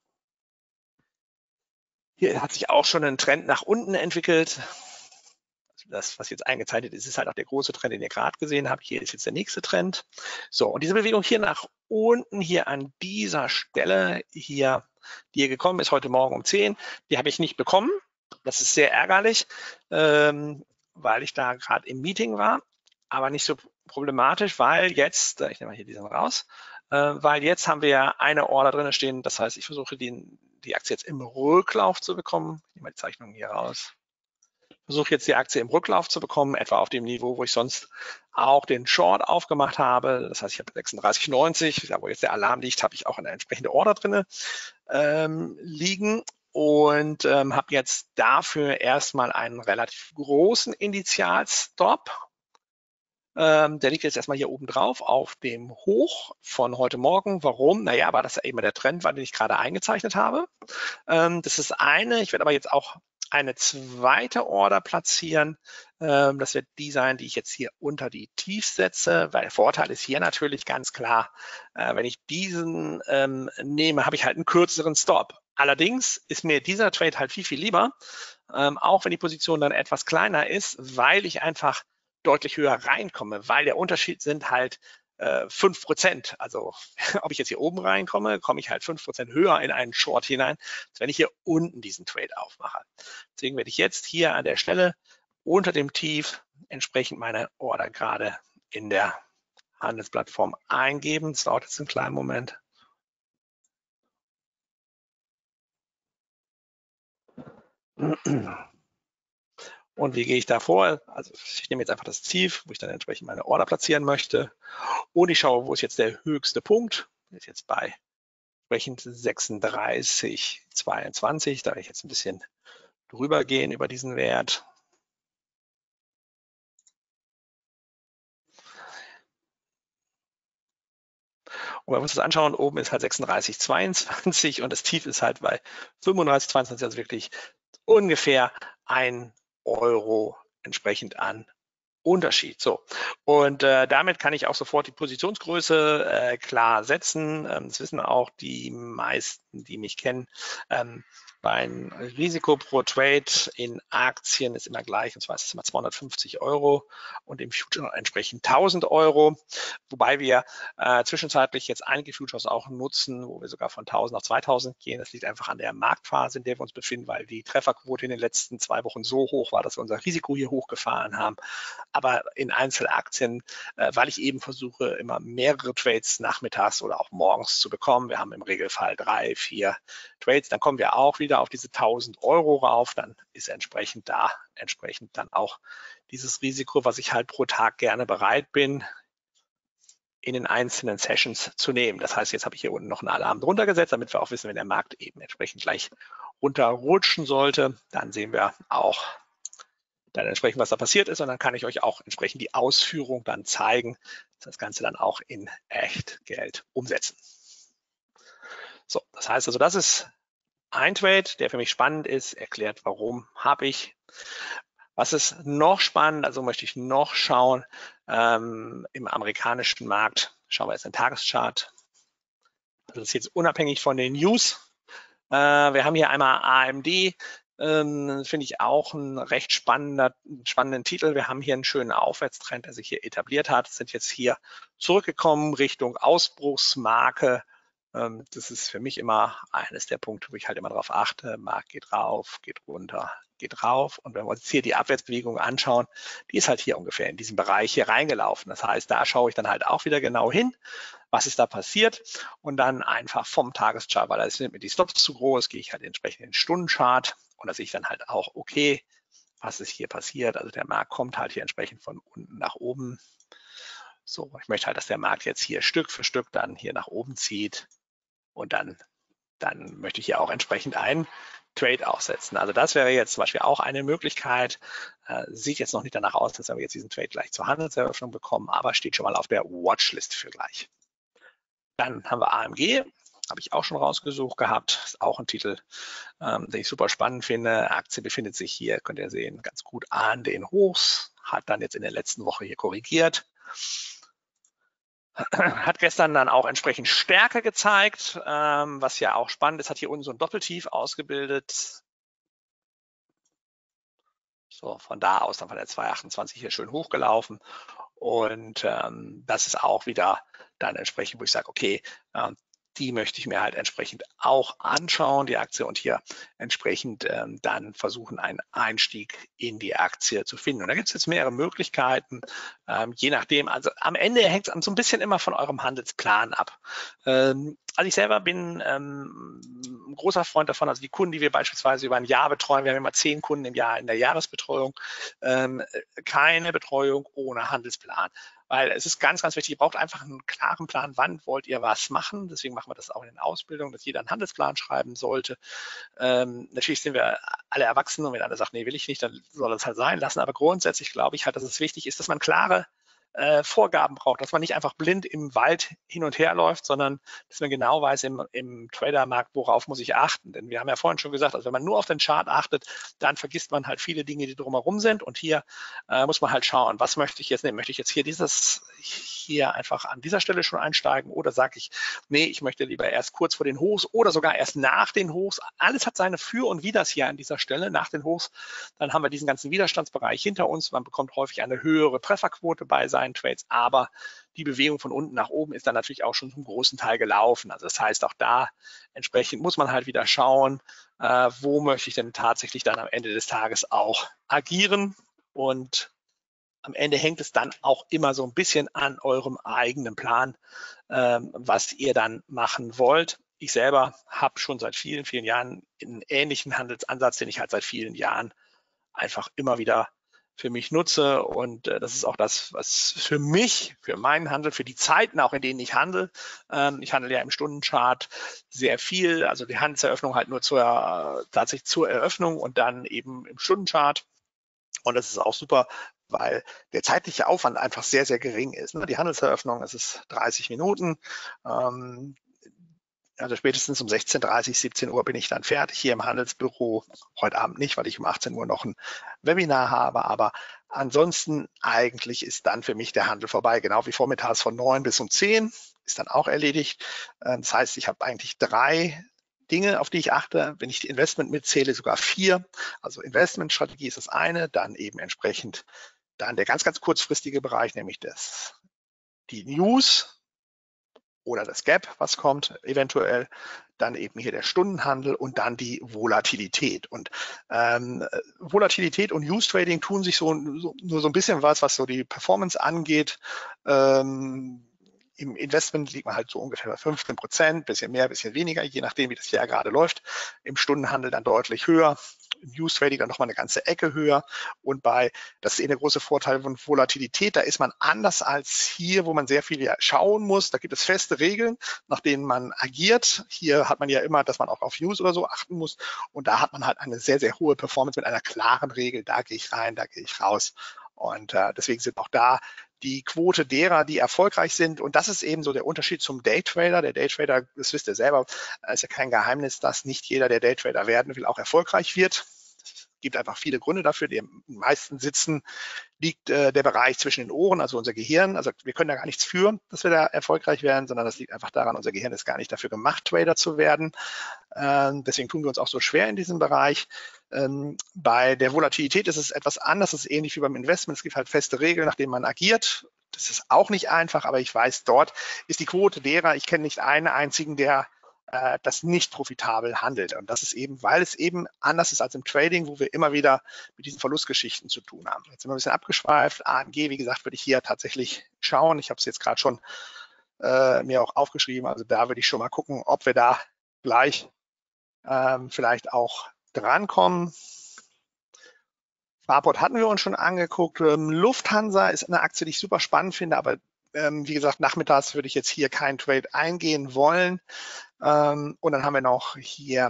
Hier hat sich auch schon ein Trend nach unten entwickelt. Also das, was jetzt eingezeichnet ist, ist halt auch der große Trend, den ihr gerade gesehen habt. Hier ist jetzt der nächste Trend. So, und diese Bewegung hier nach unten, hier an dieser Stelle, hier, die hier gekommen ist heute Morgen um zehn, die habe ich nicht bekommen. Das ist sehr ärgerlich, ähm, weil ich da gerade im Meeting war, aber nicht so problematisch, weil jetzt, ich nehme mal hier diesen raus, äh, weil jetzt haben wir eine Order drin stehen. Das heißt, ich versuche die, die Aktie jetzt im Rücklauf zu bekommen. Ich nehme mal die Zeichnung hier raus. Ich versuche jetzt die Aktie im Rücklauf zu bekommen, etwa auf dem Niveau, wo ich sonst auch den Short aufgemacht habe. Das heißt, ich habe sechsunddreißig neunzig, da wo jetzt der Alarm liegt, habe ich auch eine entsprechende Order drin ähm, liegen. Und ähm, habe jetzt dafür erstmal einen relativ großen Initialstop. Ähm, der liegt jetzt erstmal hier oben drauf auf dem Hoch von heute Morgen. Warum? Naja, weil das ja eben der Trend war, den ich gerade eingezeichnet habe. Ähm, das ist eine. Ich werde aber jetzt auch eine zweite Order platzieren. Ähm, das wird die sein, die ich jetzt hier unter die Tiefs setze, weil der Vorteil ist hier natürlich ganz klar, äh, wenn ich diesen ähm, nehme, habe ich halt einen kürzeren Stop. Allerdings ist mir dieser Trade halt viel, viel lieber, ähm, auch wenn die Position dann etwas kleiner ist, weil ich einfach deutlich höher reinkomme, weil der Unterschied sind halt äh, fünf Prozent. Also ob ich jetzt hier oben reinkomme, komme ich halt fünf Prozent höher in einen Short hinein, als wenn ich hier unten diesen Trade aufmache. Deswegen werde ich jetzt hier an der Stelle unter dem Tief entsprechend meine Order gerade in der Handelsplattform eingeben. Das dauert jetzt einen kleinen Moment. Und wie gehe ich da vor? Also ich nehme jetzt einfach das Tief, wo ich dann entsprechend meine Order platzieren möchte. Und ich schaue, wo ist jetzt der höchste Punkt. Der ist jetzt bei entsprechend sechsunddreißig Komma zweiundzwanzig. Da werde ich jetzt ein bisschen drüber gehen über diesen Wert. Und wenn wir uns das anschauen, oben ist halt sechsunddreißig Komma zweiundzwanzig und das Tief ist halt bei fünfunddreißig Komma zweiundzwanzig, also wirklich ungefähr ein Euro entsprechend an Unterschied. So, und äh, damit kann ich auch sofort die Positionsgröße äh, klar setzen. Ähm, das wissen auch die meisten, die mich kennen. Ähm, mein Risiko pro Trade in Aktien ist immer gleich, und zwar ist es immer zweihundertfünfzig Euro und im Future entsprechend tausend Euro, wobei wir äh, zwischenzeitlich jetzt einige Futures auch nutzen, wo wir sogar von tausend auf zweitausend gehen. Das liegt einfach an der Marktphase, in der wir uns befinden, weil die Trefferquote in den letzten zwei Wochen so hoch war, dass wir unser Risiko hier hochgefahren haben. Aber in Einzelaktien, äh, weil ich eben versuche, immer mehrere Trades nachmittags oder auch morgens zu bekommen. Wir haben im Regelfall drei, vier Trades, dann kommen wir auch wieder auf diese tausend Euro rauf, dann ist entsprechend da, entsprechend dann auch dieses Risiko, was ich halt pro Tag gerne bereit bin, in den einzelnen Sessions zu nehmen. Das heißt, jetzt habe ich hier unten noch einen Alarm drunter gesetzt, damit wir auch wissen, wenn der Markt eben entsprechend gleich runterrutschen sollte, dann sehen wir auch dann entsprechend, was da passiert ist, und dann kann ich euch auch entsprechend die Ausführung dann zeigen, das Ganze dann auch in Echtgeld umsetzen. So, das heißt also, das ist ein Trade, der für mich spannend ist, erklärt, warum habe ich. Was ist noch spannend, also möchte ich noch schauen, ähm, im amerikanischen Markt, schauen wir jetzt den Tageschart. Also das ist jetzt unabhängig von den News. Äh, wir haben hier einmal A M D, ähm, finde ich auch ein recht spannender, spannenden Titel. Wir haben hier einen schönen Aufwärtstrend, der sich hier etabliert hat, sind jetzt hier zurückgekommen Richtung Ausbruchsmarke. Ähm, das ist für mich immer eines der Punkte, wo ich halt immer darauf achte. Markt geht rauf, geht runter, geht rauf. Und wenn wir uns hier die Abwärtsbewegung anschauen, die ist halt hier ungefähr in diesem Bereich hier reingelaufen. Das heißt, da schaue ich dann halt auch wieder genau hin, was ist da passiert, und dann einfach vom Tageschart, weil da sind mir die Stops zu groß, gehe ich halt entsprechend in den Stundenchart und da sehe ich dann halt auch, okay, was ist hier passiert. Also der Markt kommt halt hier entsprechend von unten nach oben. So, ich möchte halt, dass der Markt jetzt hier Stück für Stück dann hier nach oben zieht und dann, dann möchte ich hier auch entsprechend einen Trade aufsetzen. Also das wäre jetzt zum Beispiel auch eine Möglichkeit. Äh, sieht jetzt noch nicht danach aus, dass wir jetzt diesen Trade gleich zur Handelseröffnung bekommen, aber steht schon mal auf der Watchlist für gleich. Dann haben wir A M G, habe ich auch schon rausgesucht gehabt. Ist auch ein Titel, ähm, den ich super spannend finde. Aktie befindet sich hier, könnt ihr sehen, ganz gut an den Hochs. Hat dann jetzt in der letzten Woche hier korrigiert. Hat gestern dann auch entsprechend Stärke gezeigt, ähm, was ja auch spannend ist. Hat hier unten so ein Doppeltief ausgebildet. So, von da aus dann von der zwei achtundzwanzig hier schön hochgelaufen. Und ähm, das ist auch wieder dann entsprechend, wo ich sage, okay, ähm, die möchte ich mir halt entsprechend auch anschauen, die Aktie, und hier entsprechend ähm, dann versuchen, einen Einstieg in die Aktie zu finden. Und da gibt es jetzt mehrere Möglichkeiten, ähm, je nachdem. Also am Ende hängt es so ein bisschen immer von eurem Handelsplan ab. Ähm, also ich selber bin ähm, ein großer Freund davon, also die Kunden, die wir beispielsweise über ein Jahr betreuen, wir haben immer zehn Kunden im Jahr in der Jahresbetreuung, ähm, keine Betreuung ohne Handelsplan. Weil es ist ganz, ganz wichtig, ihr braucht einfach einen klaren Plan, wann wollt ihr was machen. Deswegen machen wir das auch in den Ausbildungen, dass jeder einen Handelsplan schreiben sollte. Ähm, natürlich sind wir alle erwachsen und wenn einer sagt, nee, will ich nicht, dann soll das halt sein lassen. Aber grundsätzlich glaube ich halt, dass es wichtig ist, dass man klare äh, Vorgaben braucht, dass man nicht einfach blind im Wald hin und her läuft, sondern dass man genau weiß im, im Tradermarkt, worauf muss ich achten. Denn wir haben ja vorhin schon gesagt, also wenn man nur auf den Chart achtet, dann vergisst man halt viele Dinge, die drumherum sind. Und hier äh, muss man halt schauen, was möchte ich jetzt nehmen? Möchte ich jetzt hier dieses hier einfach an dieser Stelle schon einsteigen oder sage ich, nee, ich möchte lieber erst kurz vor den Hochs oder sogar erst nach den Hochs. Alles hat seine Für und Widers hier an dieser Stelle. Nach den Hochs, dann haben wir diesen ganzen Widerstandsbereich hinter uns. Man bekommt häufig eine höhere Trefferquote bei seinen Trades, aber die Bewegung von unten nach oben ist dann natürlich auch schon zum großen Teil gelaufen. Also das heißt, auch da entsprechend muss man halt wieder schauen, äh, wo möchte ich denn tatsächlich dann am Ende des Tages auch agieren. Und am Ende hängt es dann auch immer so ein bisschen an eurem eigenen Plan, ähm, was ihr dann machen wollt. Ich selber habe schon seit vielen, vielen Jahren einen ähnlichen Handelsansatz, den ich halt seit vielen Jahren einfach immer wieder für mich nutze. Und äh, das ist auch das, was für mich, für meinen Handel, für die Zeiten auch, in denen ich handle. Ähm, ich handle ja im Stundenchart sehr viel, also die Handelseröffnung halt nur zur, tatsächlich zur Eröffnung und dann eben im Stundenchart. Und das ist auch super, weil der zeitliche Aufwand einfach sehr, sehr gering ist. Die Handelseröffnung, es ist dreißig Minuten. Ähm, also spätestens um sechzehn Uhr dreißig, siebzehn Uhr bin ich dann fertig hier im Handelsbüro. Heute Abend nicht, weil ich um achtzehn Uhr noch ein Webinar habe. Aber ansonsten eigentlich ist dann für mich der Handel vorbei. Genau wie vormittags von neun bis um zehn ist dann auch erledigt. Das heißt, ich habe eigentlich drei Dinge, auf die ich achte, wenn ich die Investment mitzähle, sogar vier. Also Investmentstrategie ist das eine, dann eben entsprechend dann der ganz, ganz kurzfristige Bereich, nämlich das, die News oder das Gap, was kommt eventuell, dann eben hier der Stundenhandel und dann die Volatilität. Und ähm, Volatilität und News Trading tun sich so, so nur so ein bisschen was, was so die Performance angeht. Ähm, Im Investment liegt man halt so ungefähr bei fünfzehn Prozent, bisschen mehr, bisschen weniger, je nachdem, wie das Jahr gerade läuft. Im Stundenhandel dann deutlich höher, im News Trading dann nochmal eine ganze Ecke höher. Und bei, das ist eh der große Vorteil von Volatilität, da ist man anders als hier, wo man sehr viel schauen muss. Da gibt es feste Regeln, nach denen man agiert. Hier hat man ja immer, dass man auch auf News oder so achten muss. Und da hat man halt eine sehr, sehr hohe Performance mit einer klaren Regel. Da gehe ich rein, da gehe ich raus. Und äh, deswegen sind auch da die Quote derer, die erfolgreich sind. Und das ist eben so der Unterschied zum Daytrader. Der Daytrader, das wisst ihr selber, ist ja kein Geheimnis, dass nicht jeder, der Daytrader werden will, auch erfolgreich wird. gibt einfach viele Gründe dafür. Die am meisten sitzen liegt äh, der Bereich zwischen den Ohren, also unser Gehirn. Also wir können da gar nichts für, dass wir da erfolgreich werden, sondern das liegt einfach daran, unser Gehirn ist gar nicht dafür gemacht, Trader zu werden. Ähm, deswegen tun wir uns auch so schwer in diesem Bereich. Ähm, bei der Volatilität ist es etwas anders, es ist ähnlich wie beim Investment. Es gibt halt feste Regeln, nach denen man agiert. Das ist auch nicht einfach, aber ich weiß, dort ist die Quote derer, ich kenne nicht einen einzigen, der äh, das nicht profitabel handelt. Und das ist eben, weil es eben anders ist als im Trading, wo wir immer wieder mit diesen Verlustgeschichten zu tun haben. Jetzt sind wir ein bisschen abgeschweift. A M G, wie gesagt, würde ich hier tatsächlich schauen. Ich habe es jetzt gerade schon äh, mir auch aufgeschrieben. Also da würde ich schon mal gucken, ob wir da gleich ähm, vielleicht auch drankommen. Fraport hatten wir uns schon angeguckt. Ähm, Lufthansa ist eine Aktie, die ich super spannend finde, aber ähm, wie gesagt, nachmittags würde ich jetzt hier keinen Trade eingehen wollen. Ähm, und dann haben wir noch hier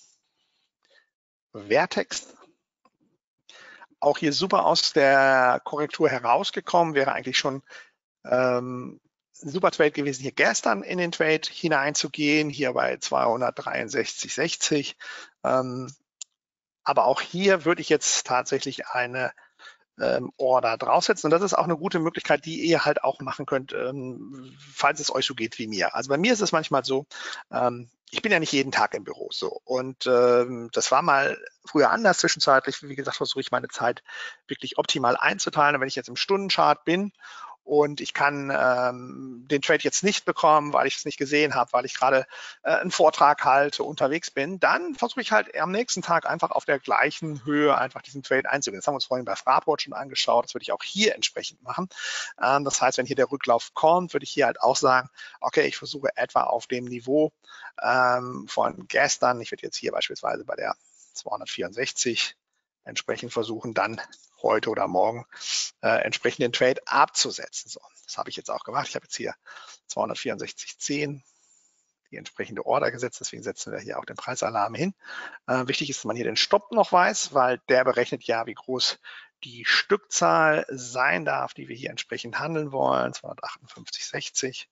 Vertex. Auch hier super aus der Korrektur herausgekommen, wäre eigentlich schon ähm, ein super Trade gewesen, hier gestern in den Trade hineinzugehen, hier bei zweihundertdreiundsechzig Komma sechzig. Ähm, aber auch hier würde ich jetzt tatsächlich eine ähm, Order draufsetzen. Und das ist auch eine gute Möglichkeit, die ihr halt auch machen könnt, ähm, falls es euch so geht wie mir. Also bei mir ist es manchmal so, ähm, ich bin ja nicht jeden Tag im Büro so. Und ähm, das war mal früher anders. Zwischenzeitlich, wie gesagt, versuche ich meine Zeit wirklich optimal einzuteilen. Und wenn ich jetzt im Stundenchart bin und ich kann ähm, den Trade jetzt nicht bekommen, weil ich es nicht gesehen habe, weil ich gerade äh, einen Vortrag halte, unterwegs bin, dann versuche ich halt am nächsten Tag einfach auf der gleichen Höhe einfach diesen Trade einzugehen. Das haben wir uns vorhin bei Fraport schon angeschaut. Das würde ich auch hier entsprechend machen. Ähm, das heißt, wenn hier der Rücklauf kommt, würde ich hier halt auch sagen, okay, ich versuche etwa auf dem Niveau ähm, von gestern, ich würde jetzt hier beispielsweise bei der zweihundertvierundsechzig entsprechend versuchen, dann heute oder morgen äh, entsprechend den Trade abzusetzen. So, das habe ich jetzt auch gemacht. Ich habe jetzt hier zweihundertvierundsechzig Komma zehn die entsprechende Order gesetzt. Deswegen setzen wir hier auch den Preisalarm hin. Äh, wichtig ist, dass man hier den Stopp noch weiß, weil der berechnet ja, wie groß die Stückzahl sein darf, die wir hier entsprechend handeln wollen. zweihundertachtundfünfzig Komma sechzig.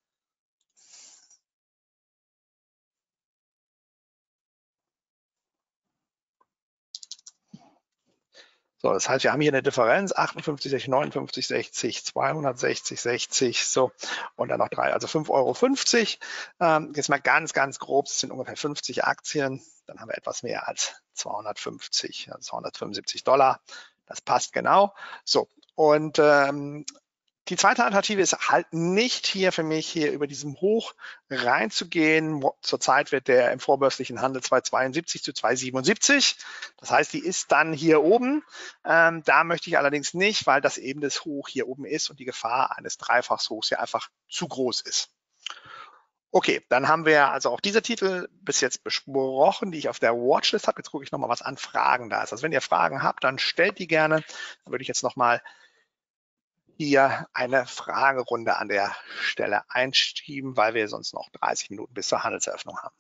So, das heißt, wir haben hier eine Differenz, achtundfünfzig, sechzig, neunundfünfzig, sechzig, zweihundertsechzig, sechzig, so, und dann noch drei, also fünf Euro fünfzig. Ähm, jetzt mal ganz, ganz grob, das sind ungefähr fünfzig Aktien, dann haben wir etwas mehr als zweihundertfünfzig, also zweihundertfünfundsiebzig Dollar. Das passt genau. So, und ähm, die zweite Alternative ist halt nicht hier für mich hier über diesem Hoch reinzugehen. Zurzeit wird der im vorbörslichen Handel zwei Komma zweiundsiebzig zu zwei Komma siebenundsiebzig. Das heißt, die ist dann hier oben. Ähm, da möchte ich allerdings nicht, weil das eben das Hoch hier oben ist und die Gefahr eines Dreifachshochs hier einfach zu groß ist. Okay, dann haben wir also auch diese Titel bis jetzt besprochen, die ich auf der Watchlist habe. Jetzt gucke ich nochmal, was an Fragen da ist. Also wenn ihr Fragen habt, dann stellt die gerne. Dann würde ich jetzt nochmal hier eine Fragerunde an der Stelle einschieben, weil wir sonst noch dreißig Minuten bis zur Handelseröffnung haben.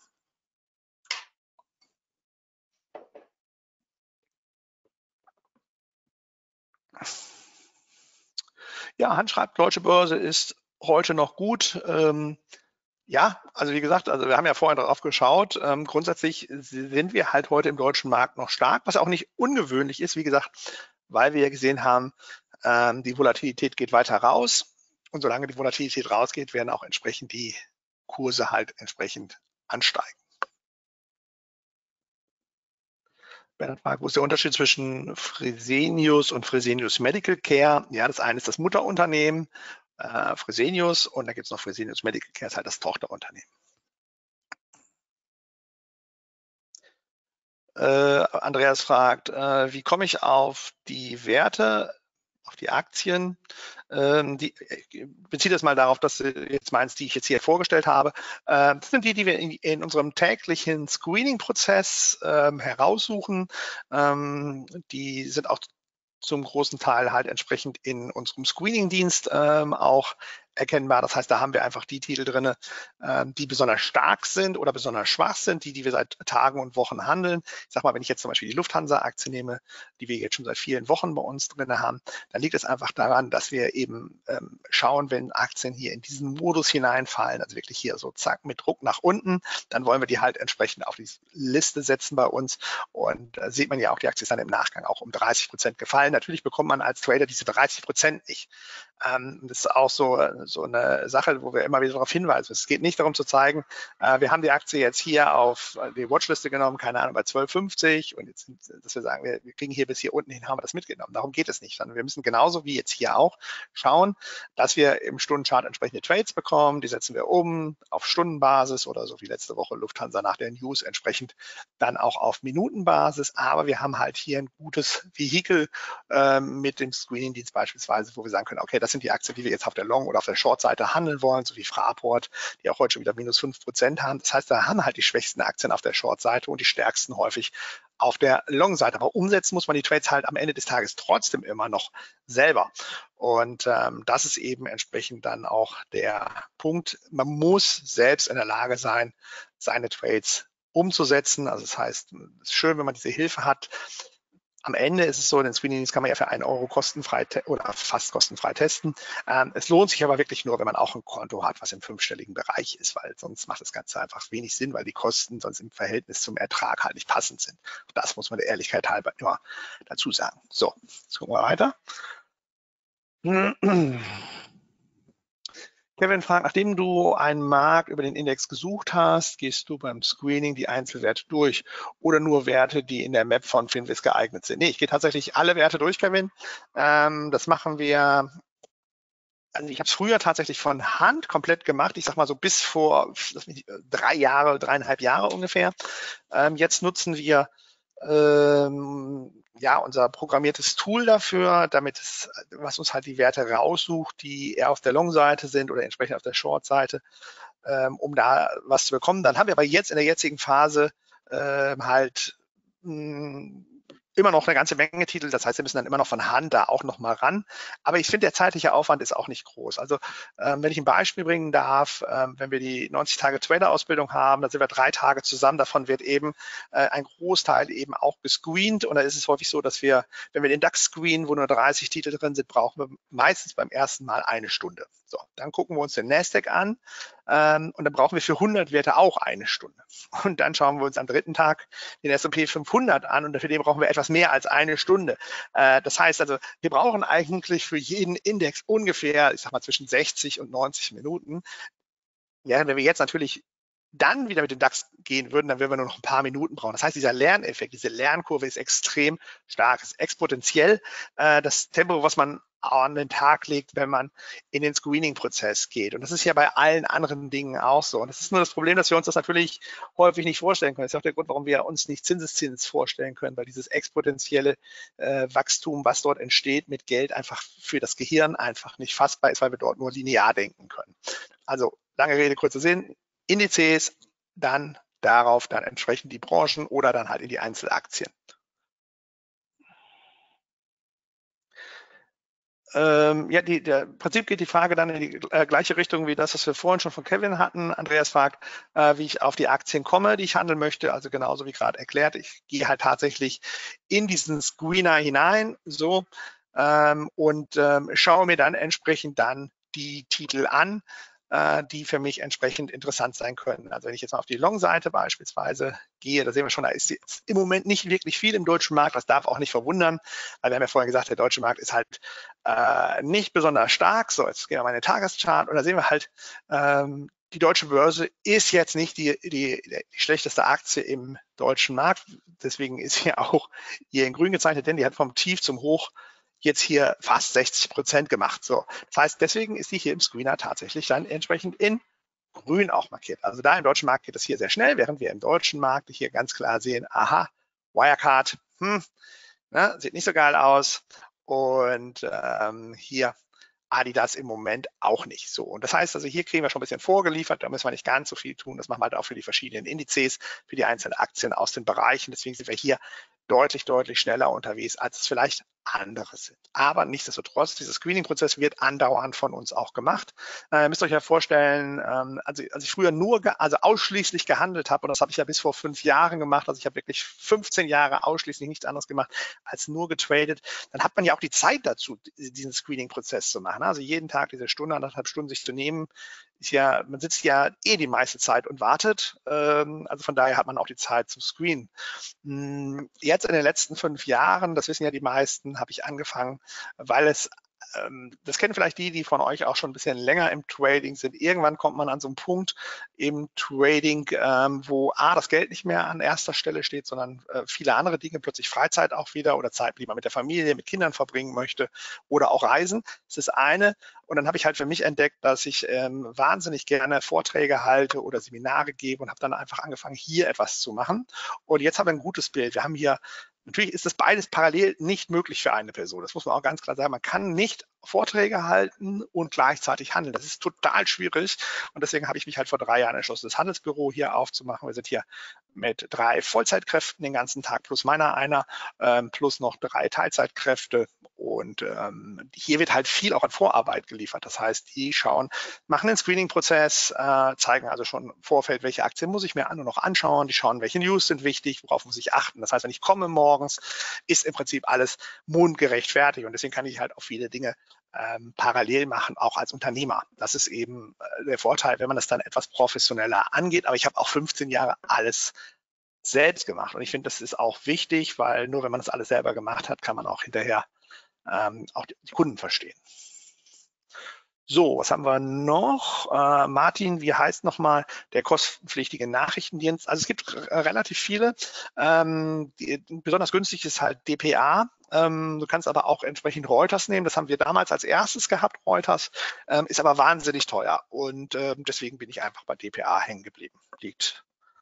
Ja, Hans schreibt, Deutsche Börse ist heute noch gut. Ähm, ja, also wie gesagt, also wir haben ja vorhin darauf geschaut. Ähm, grundsätzlich sind wir halt heute im deutschen Markt noch stark, was auch nicht ungewöhnlich ist, wie gesagt, weil wir gesehen haben, ähm, die Volatilität geht weiter raus. Und solange die Volatilität rausgeht, werden auch entsprechend die Kurse halt entsprechend ansteigen. Bernhard fragt, wo ist der Unterschied zwischen Fresenius und Fresenius Medical Care? Ja, das eine ist das Mutterunternehmen, äh, Fresenius, und da gibt es noch Fresenius Medical Care, ist halt das Tochterunternehmen. Äh, Andreas fragt, äh, wie komme ich auf die Werte, auf die Aktien? Ähm, die, ich beziehe das mal darauf, dass du jetzt meinst, die ich jetzt hier vorgestellt habe. Äh, das sind die, die wir in, in unserem täglichen Screening-Prozess ähm, heraussuchen. Ähm, die sind auch zum großen Teil halt entsprechend in unserem Screening-Dienst ähm, auch erkennbar. Das heißt, da haben wir einfach die Titel drin, äh, die besonders stark sind oder besonders schwach sind, die, die wir seit Tagen und Wochen handeln. Ich sag mal, wenn ich jetzt zum Beispiel die Lufthansa-Aktie nehme, die wir jetzt schon seit vielen Wochen bei uns drin haben, dann liegt es einfach daran, dass wir eben ähm, schauen, wenn Aktien hier in diesen Modus hineinfallen, also wirklich hier so zack mit Druck nach unten, dann wollen wir die halt entsprechend auf die Liste setzen bei uns. Und da sieht man ja auch, die Aktie ist dann im Nachgang auch um dreißig Prozent gefallen. Natürlich bekommt man als Trader diese dreißig Prozent nicht. Ähm, das ist auch so, so eine Sache, wo wir immer wieder darauf hinweisen. Es geht nicht darum zu zeigen, äh, wir haben die Aktie jetzt hier auf die Watchliste genommen, keine Ahnung, bei zwölf fünfzig und jetzt, dass wir sagen, wir, wir kriegen hier bis hier unten hin, haben wir das mitgenommen. Darum geht es nicht, sondern wir müssen genauso wie jetzt hier auch schauen, dass wir im Stundenchart entsprechende Trades bekommen. Die setzen wir um auf Stundenbasis oder so wie letzte Woche Lufthansa nach der News entsprechend dann auch auf Minutenbasis. Aber wir haben halt hier ein gutes Vehikel äh, mit dem Screening-Dienst beispielsweise, wo wir sagen können, okay, das sind die Aktien, die wir jetzt auf der Long- oder auf der Short-Seite handeln wollen, so wie Fraport, die auch heute schon wieder minus fünf Prozent haben. Das heißt, da haben halt die schwächsten Aktien auf der Short-Seite und die stärksten häufig auf der Long-Seite. Aber umsetzen muss man die Trades halt am Ende des Tages trotzdem immer noch selber. Und ähm, das ist eben entsprechend dann auch der Punkt. Man muss selbst in der Lage sein, seine Trades umzusetzen. Also das heißt, es ist schön, wenn man diese Hilfe hat. Am Ende ist es so, den Screening kann man ja für einen Euro kostenfrei oder fast kostenfrei testen. Ähm, es lohnt sich aber wirklich nur, wenn man auch ein Konto hat, was im fünfstelligen Bereich ist, weil sonst macht das Ganze einfach wenig Sinn, weil die Kosten sonst im Verhältnis zum Ertrag halt nicht passend sind. Das muss man der Ehrlichkeit halber immer dazu sagen. So, jetzt gucken wir weiter. Kevin fragt, nachdem du einen Markt über den Index gesucht hast, gehst du beim Screening die Einzelwerte durch oder nur Werte, die in der Map von Finviz geeignet sind? Nee, ich gehe tatsächlich alle Werte durch, Kevin. Ähm, das machen wir, also ich habe es früher tatsächlich von Hand komplett gemacht. Ich sag mal so bis vor lass mich, drei Jahre, dreieinhalb Jahre ungefähr. Ähm, jetzt nutzen wir ähm, ja, unser programmiertes Tool dafür, damit es, was uns halt die Werte raussucht, die eher auf der Long-Seite sind oder entsprechend auf der Short-Seite, ähm, um da was zu bekommen. Dann haben wir aber jetzt in der jetzigen Phase ähm, halt mh, immer noch eine ganze Menge Titel. Das heißt, wir müssen dann immer noch von Hand da auch noch mal ran. Aber ich finde, der zeitliche Aufwand ist auch nicht groß. Also ähm, wenn ich ein Beispiel bringen darf, ähm, wenn wir die neunzig Tage Trader-Ausbildung haben, dann sind wir drei Tage zusammen. Davon wird eben äh, ein Großteil eben auch gescreent. Und da ist es häufig so, dass wir, wenn wir den DAX screenen, wo nur dreißig Titel drin sind, brauchen wir meistens beim ersten Mal eine Stunde. So, dann gucken wir uns den Nasdaq an ähm, und dann brauchen wir für hundert Werte auch eine Stunde. Und dann schauen wir uns am dritten Tag den S und P fünfhundert an und für den brauchen wir etwas mehr als eine Stunde. Äh, das heißt also, wir brauchen eigentlich für jeden Index ungefähr, ich sag mal, zwischen sechzig und neunzig Minuten. Während wenn wir jetzt natürlich dann wieder mit dem DAX gehen würden, dann würden wir nur noch ein paar Minuten brauchen. Das heißt, dieser Lerneffekt, diese Lernkurve ist extrem stark, ist exponentiell. Äh, das Tempo, was man an den Tag legt, wenn man in den Screening-Prozess geht. Und das ist ja bei allen anderen Dingen auch so. Und das ist nur das Problem, dass wir uns das natürlich häufig nicht vorstellen können. Das ist auch der Grund, warum wir uns nicht Zinseszins vorstellen können, weil dieses exponentielle äh, Wachstum, was dort entsteht mit Geld, einfach für das Gehirn einfach nicht fassbar ist, weil wir dort nur linear denken können. Also lange Rede, kurzer Sinn. Indizes, dann darauf dann entsprechend die Branchen oder dann halt in die Einzelaktien. Ähm, ja, die, der im Prinzip geht die Frage dann in die äh, gleiche Richtung wie das, was wir vorhin schon von Kevin hatten. Andreas fragt, äh, wie ich auf die Aktien komme, die ich handeln möchte. Also genauso wie gerade erklärt. Ich gehe halt tatsächlich in diesen Screener hinein, so ähm, und ähm, schaue mir dann entsprechend dann die Titel an, äh, die für mich entsprechend interessant sein können. Also wenn ich jetzt mal auf die Long-Seite beispielsweise gehe, da sehen wir schon, da ist jetzt im Moment nicht wirklich viel im deutschen Markt. Das darf auch nicht verwundern, weil wir haben ja vorhin gesagt, der deutsche Markt ist halt äh, nicht besonders stark. So, jetzt gehen wir mal in den Tageschart und da sehen wir halt, ähm, die deutsche Börse ist jetzt nicht die, die, die schlechteste Aktie im deutschen Markt. Deswegen ist sie auch hier in grün gezeichnet, denn die hat vom Tief zum Hoch jetzt hier fast sechzig Prozent gemacht. So, das heißt, deswegen ist die hier im Screener tatsächlich dann entsprechend in grün auch markiert. Also da im deutschen Markt geht das hier sehr schnell, während wir im deutschen Markt hier ganz klar sehen, aha, Wirecard, hm, ne, sieht nicht so geil aus. Und ähm, hier Adidas im Moment auch nicht so. Und das heißt also, hier kriegen wir schon ein bisschen vorgeliefert, da müssen wir nicht ganz so viel tun. Das machen wir halt auch für die verschiedenen Indizes, für die einzelnen Aktien aus den Bereichen. Deswegen sind wir hier deutlich, deutlich schneller unterwegs, als es vielleicht andere sind. Aber nichtsdestotrotz, dieser Screening-Prozess wird andauernd von uns auch gemacht. Äh, ihr müsst euch ja vorstellen, ähm, also als ich früher nur, also ausschließlich gehandelt habe, und das habe ich ja bis vor fünf Jahren gemacht, also ich habe wirklich fünfzehn Jahre ausschließlich nichts anderes gemacht als nur getradet, dann hat man ja auch die Zeit dazu, diesen Screening-Prozess zu machen. Also jeden Tag diese Stunde, anderthalb Stunden sich zu nehmen, ist ja, man sitzt ja eh die meiste Zeit und wartet. Ähm, also von daher hat man auch die Zeit zum Screenen. Jetzt in den letzten fünf Jahren, das wissen ja die meisten, habe ich angefangen, weil es, ähm, das kennen vielleicht die, die von euch auch schon ein bisschen länger im Trading sind. Irgendwann kommt man an so einen Punkt im Trading, ähm, wo A, das Geld nicht mehr an erster Stelle steht, sondern äh, viele andere Dinge, plötzlich Freizeit auch wieder oder Zeit, die man mit der Familie, mit Kindern verbringen möchte oder auch Reisen. Das ist eine. Und dann habe ich halt für mich entdeckt, dass ich ähm, wahnsinnig gerne Vorträge halte oder Seminare gebe und habe dann einfach angefangen, hier etwas zu machen. Und jetzt haben wir ein gutes Bild. Wir haben hier, natürlich ist das beides parallel nicht möglich für eine Person. Das muss man auch ganz klar sagen. Man kann nicht Vorträge halten und gleichzeitig handeln. Das ist total schwierig. Und deswegen habe ich mich halt vor drei Jahren entschlossen, das Handelsbüro hier aufzumachen. Wir sind hier mit drei Vollzeitkräften den ganzen Tag, plus meiner einer, ähm, plus noch drei Teilzeitkräfte. Und ähm, hier wird halt viel auch an Vorarbeit geliefert. Das heißt, die schauen, machen den Screening-Prozess, äh, zeigen also schon im Vorfeld, welche Aktien muss ich mir an und noch anschauen. Die schauen, welche News sind wichtig, worauf muss ich achten. Das heißt, wenn ich komme morgens, ist im Prinzip alles mundgerecht fertig. Und deswegen kann ich halt auch viele Dinge ähm, parallel machen, auch als Unternehmer. Das ist eben äh, der Vorteil, wenn man das dann etwas professioneller angeht. Aber ich habe auch fünfzehn Jahre alles selbst gemacht. Und ich finde, das ist auch wichtig, weil nur wenn man das alles selber gemacht hat, kann man auch hinterher ähm, auch die, die Kunden verstehen. So, was haben wir noch? Äh, Martin, wie heißt nochmal der kostenpflichtige Nachrichtendienst? Also es gibt relativ viele. Ähm, die, besonders günstig ist halt D P A. Ähm, du kannst aber auch entsprechend Reuters nehmen. Das haben wir damals als erstes gehabt, Reuters. Ähm, ist aber wahnsinnig teuer. Und ähm, deswegen bin ich einfach bei D P A hängen geblieben. Liegt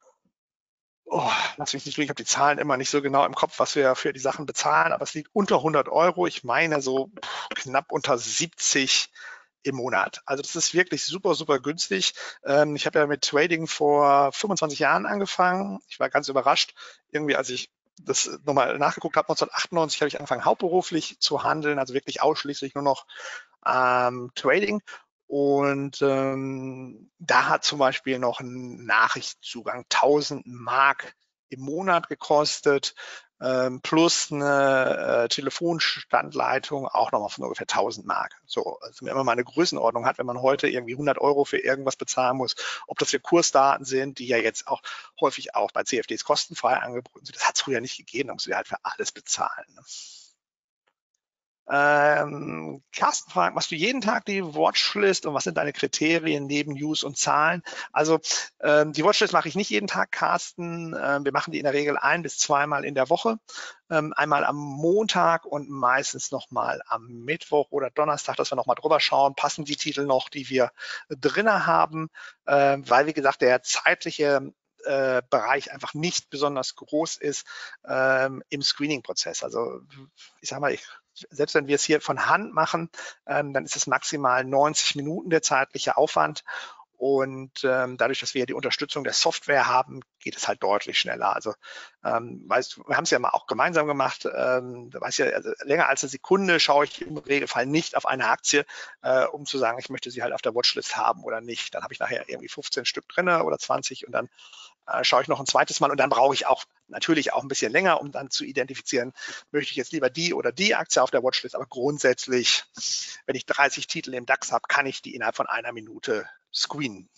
Oh, lass mich nicht lügen, ich habe die Zahlen immer nicht so genau im Kopf, was wir für die Sachen bezahlen, aber es liegt unter hundert Euro. Ich meine so pff, knapp unter siebzig im Monat. Also das ist wirklich super, super günstig. Ähm, ich habe ja mit Trading vor fünfundzwanzig Jahren angefangen. Ich war ganz überrascht, irgendwie als ich das nochmal nachgeguckt habe, neunzehnhundertachtundneunzig habe ich angefangen hauptberuflich zu handeln, also wirklich ausschließlich nur noch ähm, Trading. Und ähm, da hat zum Beispiel noch ein Nachrichtenzugang tausend Mark im Monat gekostet, ähm, plus eine äh, Telefonstandleitung auch nochmal von ungefähr tausend Mark. So, also wenn man mal eine Größenordnung hat, wenn man heute irgendwie hundert Euro für irgendwas bezahlen muss, ob das für Kursdaten sind, die ja jetzt auch häufig auch bei C F Ds kostenfrei angeboten sind, das hat es früher nicht gegeben, da musst du halt für alles bezahlen. Ne? Ähm, Carsten fragt, machst du jeden Tag die Watchlist und was sind deine Kriterien neben News und Zahlen? Also ähm, die Watchlist mache ich nicht jeden Tag, Carsten. Ähm, wir machen die in der Regel ein bis zweimal in der Woche. Ähm, einmal am Montag und meistens nochmal am Mittwoch oder Donnerstag, dass wir nochmal drüber schauen, passen die Titel noch, die wir drinne haben, äh, weil wie gesagt der zeitliche äh, Bereich einfach nicht besonders groß ist ähm, im Screening-Prozess. Also ich sage mal, ich selbst wenn wir es hier von Hand machen, ähm, dann ist es maximal neunzig Minuten der zeitliche Aufwand. Und ähm, dadurch, dass wir die Unterstützung der Software haben, geht es halt deutlich schneller. Also ähm, weißt, wir haben es ja mal auch gemeinsam gemacht. Ähm, da weiß ja, also länger als eine Sekunde schaue ich im Regelfall nicht auf eine Aktie, äh, um zu sagen, ich möchte sie halt auf der Watchlist haben oder nicht. Dann habe ich nachher irgendwie fünfzehn Stück drin oder zwanzig und dann äh, schaue ich noch ein zweites Mal und dann brauche ich auch natürlich auch ein bisschen länger, um dann zu identifizieren, möchte ich jetzt lieber die oder die Aktie auf der Watchlist. Aber grundsätzlich, wenn ich dreißig Titel im DAX habe, kann ich die innerhalb von einer Minute screenen.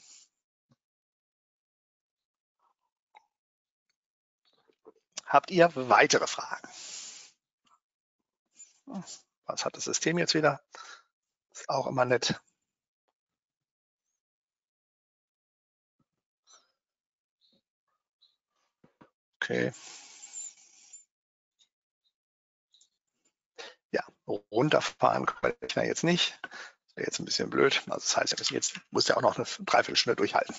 Habt ihr weitere Fragen? Was hat das System jetzt wieder? Ist auch immer nett. Okay. Ja, runterfahren kann ich ja jetzt nicht. Das wäre jetzt ein bisschen blöd. Also das heißt, wir müssen jetzt, muss ja auch noch eine Dreiviertelstunde durchhalten.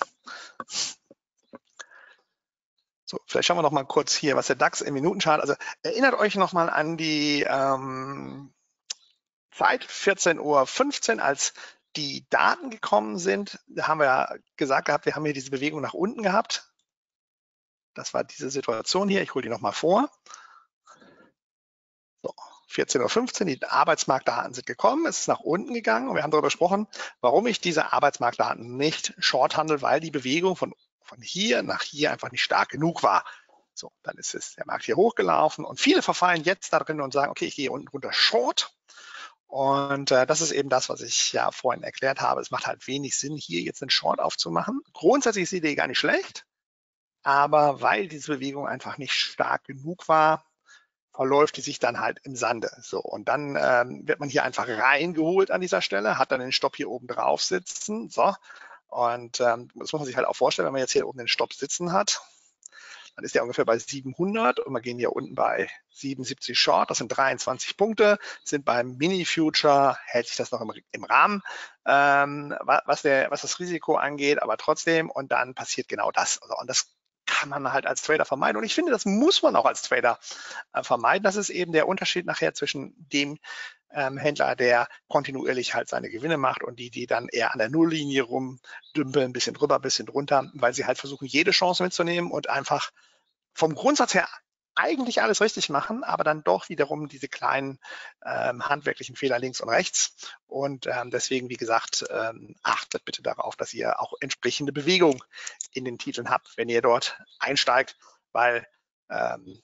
So, vielleicht schauen wir noch mal kurz hier, was der DAX im Minutenchart, also erinnert euch noch mal an die ähm, Zeit, vierzehn Uhr fünfzehn, als die Daten gekommen sind. Da haben wir ja gesagt gehabt, wir haben hier diese Bewegung nach unten gehabt. Das war diese Situation hier, ich hole die noch mal vor. So, vierzehn Uhr fünfzehn, die Arbeitsmarktdaten sind gekommen, es ist nach unten gegangen und wir haben darüber gesprochen, warum ich diese Arbeitsmarktdaten nicht short handle, weil die Bewegung von, von hier nach hier einfach nicht stark genug war. So, dann ist es der Markt hier hochgelaufen und viele verfallen jetzt da drin und sagen, okay, ich gehe unten runter short. Und äh, das ist eben das, was ich ja vorhin erklärt habe. Es macht halt wenig Sinn, hier jetzt einen Short aufzumachen. Grundsätzlich ist die Idee gar nicht schlecht, aber weil diese Bewegung einfach nicht stark genug war, verläuft die sich dann halt im Sande. So, und dann ähm, wird man hier einfach reingeholt an dieser Stelle, hat dann den Stopp hier oben drauf sitzen. So, und ähm, das muss man sich halt auch vorstellen, wenn man jetzt hier oben den Stopp sitzen hat, dann ist der ungefähr bei siebenhundert und wir gehen hier unten bei siebenundsiebzig Short, das sind dreiundzwanzig Punkte, sind beim Mini-Future, hält sich das noch im, im Rahmen, ähm, was, der, was das Risiko angeht, aber trotzdem, und dann passiert genau das. Also, und das kann man halt als Trader vermeiden. Und ich finde, das muss man auch als Trader äh, vermeiden. Das ist eben der Unterschied nachher zwischen dem ähm, Händler, der kontinuierlich halt seine Gewinne macht und die, die dann eher an der Nulllinie rumdümpeln, ein bisschen drüber, ein bisschen drunter, weil sie halt versuchen, jede Chance mitzunehmen und einfach vom Grundsatz her eigentlich alles richtig machen, aber dann doch wiederum diese kleinen ähm, handwerklichen Fehler links und rechts. Und ähm, deswegen, wie gesagt, ähm, achtet bitte darauf, dass ihr auch entsprechende Bewegung in den Titeln habt, wenn ihr dort einsteigt, weil ähm,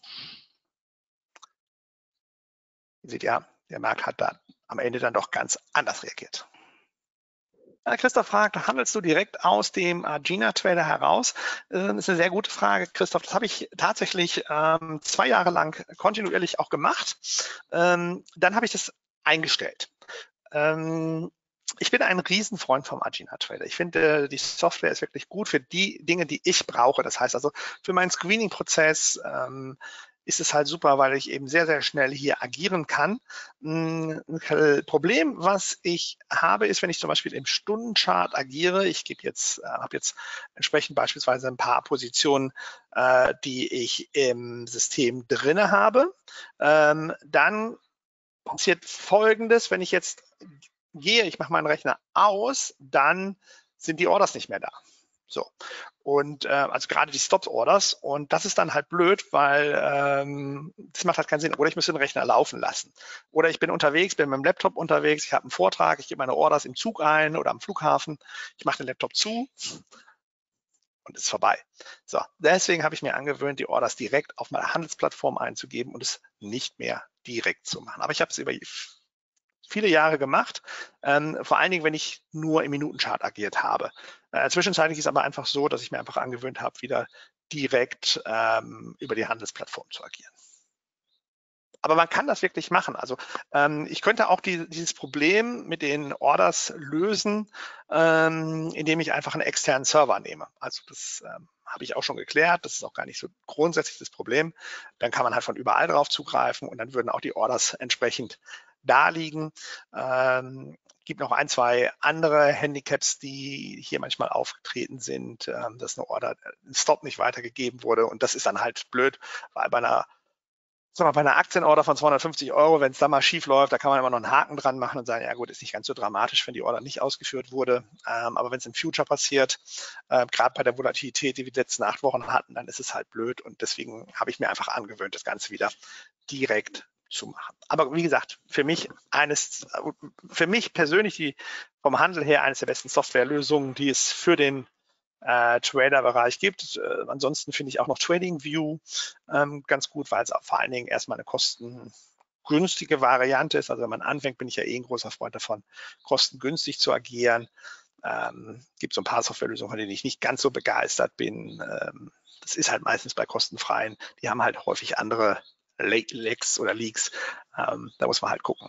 ihr seht ja, der Markt hat da am Ende dann doch ganz anders reagiert. Christoph fragt, handelst du direkt aus dem Agena Trader heraus? Das ist eine sehr gute Frage, Christoph. Das habe ich tatsächlich ähm, zwei Jahre lang kontinuierlich auch gemacht. Ähm, dann habe ich das eingestellt. Ähm, ich bin ein Riesenfreund vom Agena Trader. Ich finde, die Software ist wirklich gut für die Dinge, die ich brauche. Das heißt also, für meinen Screening-Prozess ähm, ist es halt super, weil ich eben sehr, sehr schnell hier agieren kann. Ein Problem, was ich habe, ist, wenn ich zum Beispiel im Stundenchart agiere, ich gebe jetzt, äh, habe jetzt entsprechend beispielsweise ein paar Positionen, äh, die ich im System drinne habe, ähm, dann passiert Folgendes, wenn ich jetzt gehe, ich mache meinen Rechner aus, dann sind die Orders nicht mehr da. So, und äh, also gerade die Stop-Orders, und das ist dann halt blöd, weil ähm, das macht halt keinen Sinn. Oder ich müsste den Rechner laufen lassen. Oder ich bin unterwegs, bin mit dem Laptop unterwegs, ich habe einen Vortrag, ich gebe meine Orders im Zug ein oder am Flughafen, ich mache den Laptop zu und es ist vorbei. So, deswegen habe ich mir angewöhnt, die Orders direkt auf meiner Handelsplattform einzugeben und es nicht mehr direkt zu machen. Aber ich habe es über viele Jahre gemacht, ähm, vor allen Dingen, wenn ich nur im Minutenchart agiert habe. Äh, zwischenzeitlich ist aber einfach so, dass ich mir einfach angewöhnt habe, wieder direkt ähm, über die Handelsplattform zu agieren. Aber man kann das wirklich machen. Also ähm, ich könnte auch die, dieses Problem mit den Orders lösen, ähm, indem ich einfach einen externen Server nehme. Also das ähm, habe ich auch schon geklärt. Das ist auch gar nicht so grundsätzlich das Problem. Dann kann man halt von überall drauf zugreifen und dann würden auch die Orders entsprechend da liegen. Ähm, gibt noch ein, zwei andere Handicaps, die hier manchmal aufgetreten sind, ähm, dass eine Order, ein Stop nicht weitergegeben wurde. Und das ist dann halt blöd, weil bei einer Sag mal, bei einer Aktienorder von zweihundertfünfzig Euro, wenn es da mal schief läuft, da kann man immer noch einen Haken dran machen und sagen, ja gut, ist nicht ganz so dramatisch, wenn die Order nicht ausgeführt wurde. Ähm, aber wenn es im Future passiert, äh, gerade bei der Volatilität, die wir die letzten acht Wochen hatten, dann ist es halt blöd. Und deswegen habe ich mir einfach angewöhnt, das Ganze wieder direkt zu machen. Aber wie gesagt, für mich eines, für mich persönlich die vom Handel her eines der besten Softwarelösungen, die es für den Äh, Trader-Bereich gibt. Äh, ansonsten finde ich auch noch TradingView ähm, ganz gut, weil es auch vor allen Dingen erstmal eine kostengünstige Variante ist. Also wenn man anfängt, bin ich ja eh ein großer Freund davon, kostengünstig zu agieren. Ähm, gibt so ein paar Softwarelösungen, von denen ich nicht ganz so begeistert bin. Ähm, das ist halt meistens bei kostenfreien. Die haben halt häufig andere Lecks oder Leaks. Ähm, da muss man halt gucken.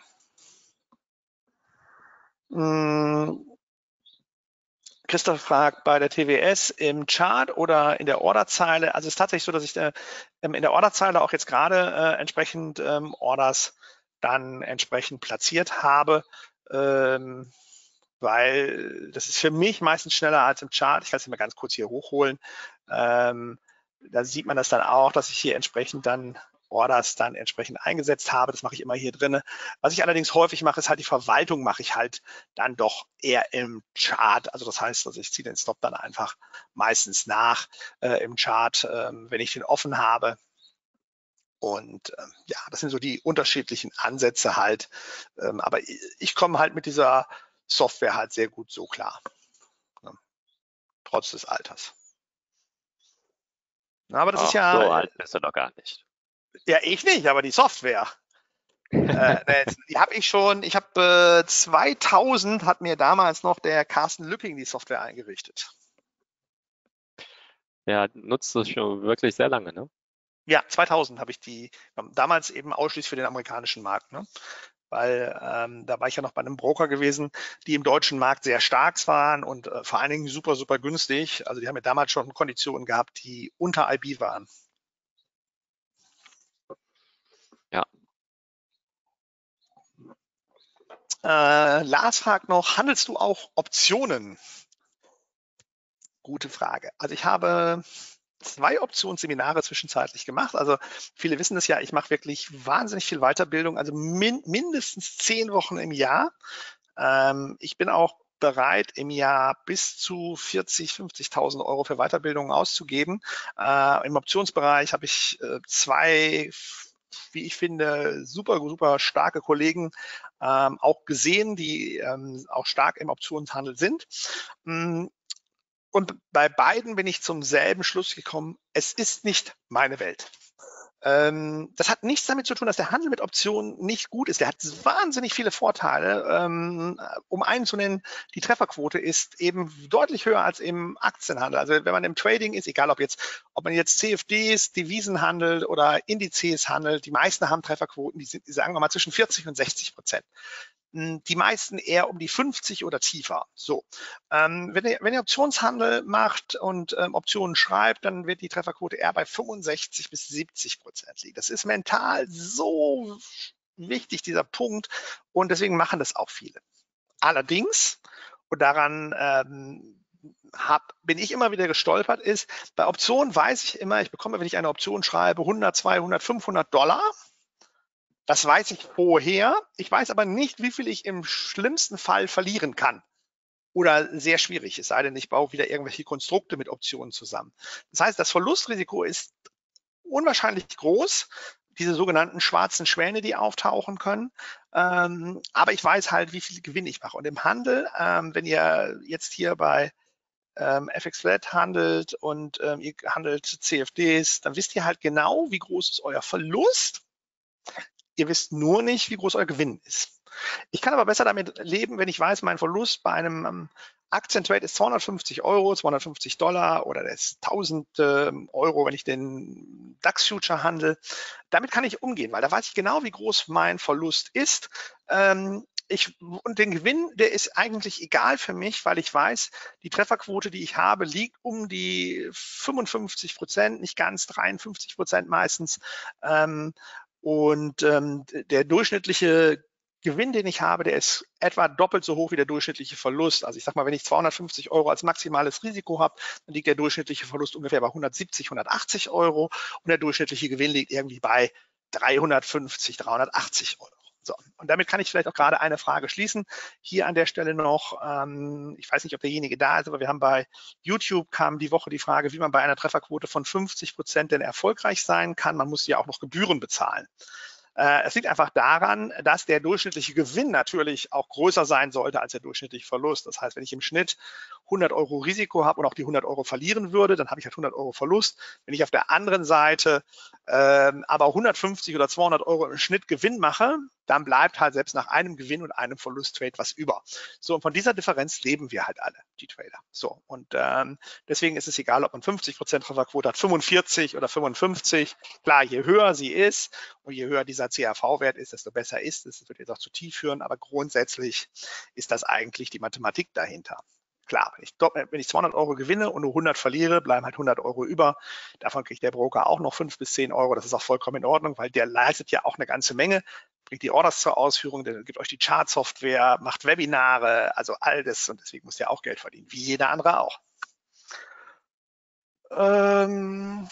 Hm. Christoph fragt, bei der T W S im Chart oder in der Orderzeile? Also es ist tatsächlich so, dass ich äh, in der Orderzeile auch jetzt gerade äh, entsprechend ähm, Orders dann entsprechend platziert habe, ähm, weil das ist für mich meistens schneller als im Chart. Ich kann es mal ganz kurz hier hochholen. Ähm, da sieht man das dann auch, dass ich hier entsprechend dann Orders dann entsprechend eingesetzt habe. Das mache ich immer hier drin. Was ich allerdings häufig mache, ist halt die Verwaltung mache ich halt dann doch eher im Chart. Also das heißt, also ich ziehe den Stop dann einfach meistens nach äh, im Chart, ähm, wenn ich den offen habe. Und ähm, ja, das sind so die unterschiedlichen Ansätze halt. Ähm, aber ich, ich komme halt mit dieser Software halt sehr gut so klar, ne? Trotz des Alters. Na, aber das ist Ach, ja, so alt bist du doch gar nicht. ja ich nicht, aber die Software. äh, ne, die habe ich schon, ich habe äh, zweitausend hat mir damals noch der Carsten Lücking die Software eingerichtet. Ja, nutzt du schon wirklich sehr lange, ne? Ja, zweitausend habe ich die, damals eben ausschließlich für den amerikanischen Markt, ne? Weil ähm, da war ich ja noch bei einem Broker gewesen, die im deutschen Markt sehr stark waren und äh, vor allen Dingen super, super günstig. Also die haben ja damals schon Konditionen gehabt, die unter I B waren. Ja. Äh, Lars fragt noch, handelst du auch Optionen? Gute Frage. Also ich habe zwei Optionsseminare zwischenzeitlich gemacht. Also viele wissen es ja, ich mache wirklich wahnsinnig viel Weiterbildung, also min mindestens zehn Wochen im Jahr. Ähm, ich bin auch bereit, im Jahr bis zu vierzig, fünfzigtausend Euro für Weiterbildung auszugeben. Äh, Im Optionsbereich habe ich äh, zwei, wie ich finde, super, super starke Kollegen ähm, auch gesehen, die ähm, auch stark im Optionshandel sind. Und bei beiden bin ich zum selben Schluss gekommen, es ist nicht meine Welt. Ähm, das hat nichts damit zu tun, dass der Handel mit Optionen nicht gut ist. Der hat wahnsinnig viele Vorteile. Ähm, um einen zu nennen, die Trefferquote ist eben deutlich höher als im Aktienhandel. Also wenn man im Trading ist, egal ob jetzt, ob man jetzt C F Ds, Devisen handelt oder Indizes handelt, die meisten haben Trefferquoten, die sind, sagen wir mal, zwischen vierzig und sechzig Prozent. Die meisten eher um die fünfzig oder tiefer. So, ähm, wenn, ihr, wenn ihr Optionshandel macht und ähm, Optionen schreibt, dann wird die Trefferquote eher bei fünfundsechzig bis siebzig Prozent liegen. Das ist mental so wichtig, dieser Punkt, und deswegen machen das auch viele. Allerdings, und daran ähm, hab, bin ich immer wieder gestolpert, ist, bei Optionen weiß ich immer, ich bekomme, wenn ich eine Option schreibe, hundert, zweihundert, fünfhundert Dollar. Das weiß ich vorher. Ich weiß aber nicht, wie viel ich im schlimmsten Fall verlieren kann. Oder sehr schwierig, es sei denn, ich baue wieder irgendwelche Konstrukte mit Optionen zusammen. Das heißt, das Verlustrisiko ist unwahrscheinlich groß, diese sogenannten schwarzen Schwäne, die auftauchen können. Ähm, aber ich weiß halt, wie viel Gewinn ich mache. Und im Handel, ähm, wenn ihr jetzt hier bei ähm, F X Flat handelt und ähm, ihr handelt C F Ds, dann wisst ihr halt genau, wie groß ist euer Verlust. Ihr wisst nur nicht, wie groß euer Gewinn ist. Ich kann aber besser damit leben, wenn ich weiß, mein Verlust bei einem ähm, Aktientrade ist zweihundertfünfzig Euro, zweihundertfünfzig Dollar oder der ist tausend äh, Euro, wenn ich den DAX-Future handle. Damit kann ich umgehen, weil da weiß ich genau, wie groß mein Verlust ist. Ähm, ich, und den Gewinn, der ist eigentlich egal für mich, weil ich weiß, die Trefferquote, die ich habe, liegt um die fünfundfünfzig Prozent, nicht ganz dreiundfünfzig Prozent meistens. Ähm, und ähm, der durchschnittliche Gewinn, den ich habe, der ist etwa doppelt so hoch wie der durchschnittliche Verlust. Also ich sage mal, wenn ich zweihundertfünfzig Euro als maximales Risiko habe, dann liegt der durchschnittliche Verlust ungefähr bei hundertsiebzig, hundertachtzig Euro und der durchschnittliche Gewinn liegt irgendwie bei dreihundertfünfzig, dreihundertachtzig Euro. So, und damit kann ich vielleicht auch gerade eine Frage schließen. Hier an der Stelle noch, ähm, ich weiß nicht, ob derjenige da ist, aber wir haben bei YouTube kam die Woche die Frage, wie man bei einer Trefferquote von fünfzig Prozent denn erfolgreich sein kann. Man muss ja auch noch Gebühren bezahlen. Es liegt einfach daran, dass der durchschnittliche Gewinn natürlich auch größer sein sollte als der durchschnittliche Verlust. Das heißt, wenn ich im Schnitt hundert Euro Risiko habe und auch die hundert Euro verlieren würde, dann habe ich halt hundert Euro Verlust. Wenn ich auf der anderen Seite ähm, aber hundertfünfzig oder zweihundert Euro im Schnitt Gewinn mache, dann bleibt halt selbst nach einem Gewinn und einem Verlusttrade was über. So, und von dieser Differenz leben wir halt alle, die Trader. So, und ähm, deswegen ist es egal, ob man fünfzig Prozent Trefferquote hat, fünfundvierzig oder fünfundfünfzig. Klar, je höher sie ist und je höher dieser C A V-Wert ist, desto besser ist es. Das wird jetzt auch zu tief führen, aber grundsätzlich ist das eigentlich die Mathematik dahinter. Klar, wenn ich, wenn ich zweihundert Euro gewinne und nur hundert verliere, bleiben halt hundert Euro über. Davon kriegt der Broker auch noch fünf bis zehn Euro. Das ist auch vollkommen in Ordnung, weil der leistet ja auch eine ganze Menge, bringt die Orders zur Ausführung, der gibt euch die Chart-Software, macht Webinare, also all das, und deswegen muss der auch Geld verdienen, wie jeder andere auch. Ähm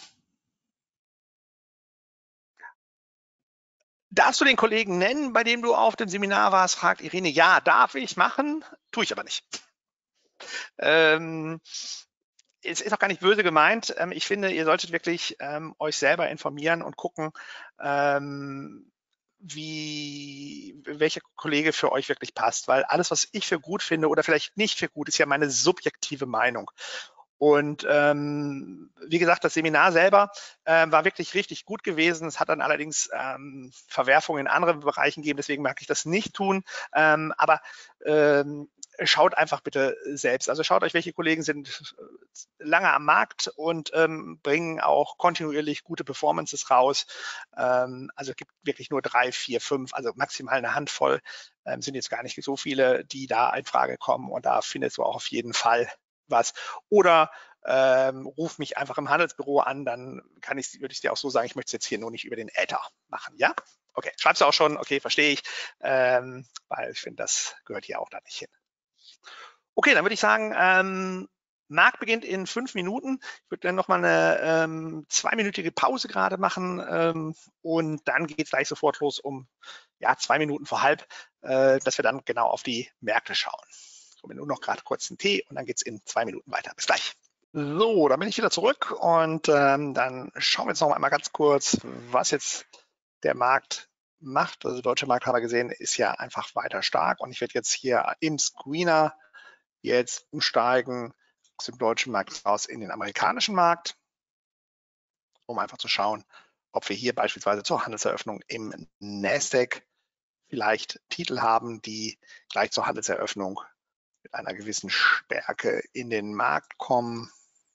Darfst du den Kollegen nennen, bei dem du auf dem Seminar warst? Fragt Irene. Ja, darf ich machen, tue ich aber nicht. Ähm, es ist auch gar nicht böse gemeint. Ähm, ich finde, ihr solltet wirklich ähm, euch selber informieren und gucken, ähm, wie, welcher Kollege für euch wirklich passt, weil alles, was ich für gut finde oder vielleicht nicht für gut, ist ja meine subjektive Meinung. Und ähm, wie gesagt, das Seminar selber äh, war wirklich richtig gut gewesen. Es hat dann allerdings ähm, Verwerfungen in anderen Bereichen gegeben, deswegen mag ich das nicht tun. Ähm, aber ähm, schaut einfach bitte selbst. Also schaut euch, welche Kollegen sind lange am Markt und ähm, bringen auch kontinuierlich gute Performances raus. Ähm, also es gibt wirklich nur drei, vier, fünf, also maximal eine Handvoll. Ähm, sind jetzt gar nicht so viele, die da in Frage kommen. Und da findest du auch auf jeden Fall was. Oder ähm, ruf mich einfach im Handelsbüro an, dann kann ich, würde ich dir auch so sagen, ich möchte es jetzt hier nur nicht über den Äther machen, ja? Okay, schreibst du auch schon, okay, verstehe ich, ähm, weil ich finde, das gehört hier auch da nicht hin. Okay, dann würde ich sagen, ähm, Markt beginnt in fünf Minuten. Ich würde dann nochmal eine ähm, zweiminütige Pause gerade machen ähm, und dann geht es gleich sofort los um ja, zwei Minuten vor halb, äh, dass wir dann genau auf die Märkte schauen. Ich hole mir nur noch gerade kurz einen Tee und dann geht es in zwei Minuten weiter. Bis gleich. So, dann bin ich wieder zurück und ähm, dann schauen wir jetzt noch einmal ganz kurz, was jetzt der Markt macht. Also der deutsche Markt, haben wir gesehen, ist ja einfach weiter stark und ich werde jetzt hier im Screener jetzt umsteigen aus dem deutschen Markt raus in den amerikanischen Markt, um einfach zu schauen, ob wir hier beispielsweise zur Handelseröffnung im Nasdaq vielleicht Titel haben, die gleich zur Handelseröffnung mit einer gewissen Stärke in den Markt kommen.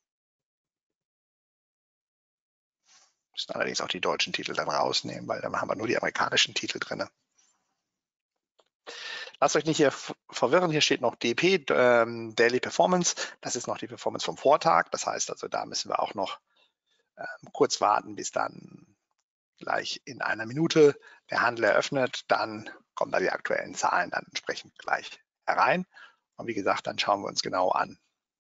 Müssen allerdings auch die deutschen Titel dann rausnehmen, weil dann haben wir nur die amerikanischen Titel drin. Lasst euch nicht hier verwirren, hier steht noch D P, ähm, Daily Performance. Das ist noch die Performance vom Vortag. Das heißt also, da müssen wir auch noch ähm, kurz warten, bis dann gleich in einer Minute der Handel eröffnet. Dann kommen da die aktuellen Zahlen dann entsprechend gleich herein. Und wie gesagt, dann schauen wir uns genau an,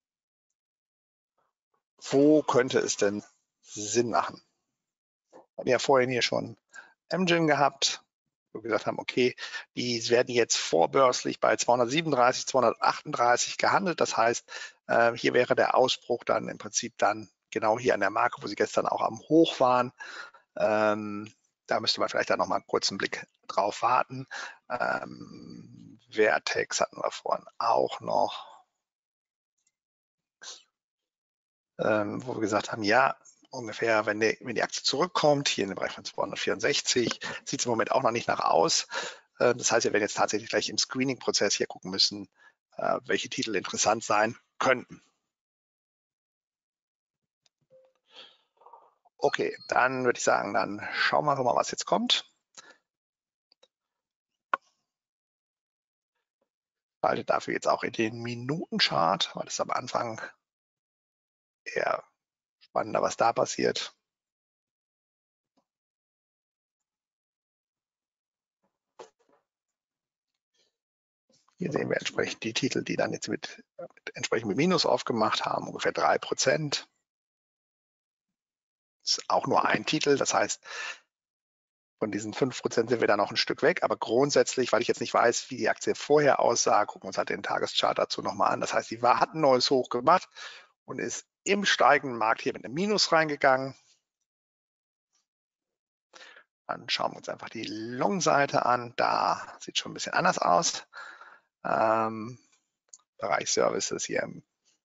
wo könnte es denn Sinn machen. Wir hatten ja vorhin hier schon Amgen gehabt, wo wir gesagt haben, okay, die werden jetzt vorbörslich bei zweihundertsiebenunddreißig, zweihundertachtunddreißig gehandelt. Das heißt, äh, hier wäre der Ausbruch dann im Prinzip dann genau hier an der Marke, wo sie gestern auch am Hoch waren. Ähm, da müsste man vielleicht dann nochmal kurz einen Blick drauf warten. Ähm, Vertex hatten wir vorhin auch noch, ähm, wo wir gesagt haben, ja, ungefähr, wenn die, wenn die Aktie zurückkommt, hier in den Bereich von zweihundertvierundsechzig, sieht es im Moment auch noch nicht nach aus. Äh, das heißt, wir werden jetzt tatsächlich gleich im Screening-Prozess hier gucken müssen, äh, welche Titel interessant sein könnten. Okay, dann würde ich sagen, dann schauen wir mal, was jetzt kommt. Schalte dafür jetzt auch in den Minutenchart, weil das am Anfang eher spannender, was da passiert. Hier sehen wir entsprechend die Titel, die dann jetzt mit, mit entsprechend mit Minus aufgemacht haben, ungefähr drei Prozent. Das ist auch nur ein Titel, das heißt, von diesen fünf Prozent sind wir da noch ein Stück weg, aber grundsätzlich, weil ich jetzt nicht weiß, wie die Aktie vorher aussah, gucken wir uns halt den Tageschart dazu nochmal an. Das heißt, die war, hat ein neues Hoch gemacht und ist im steigenden Markt hier mit einem Minus reingegangen. Dann schauen wir uns einfach die Long-Seite an. Da sieht schon ein bisschen anders aus. Ähm, Bereich Services hier im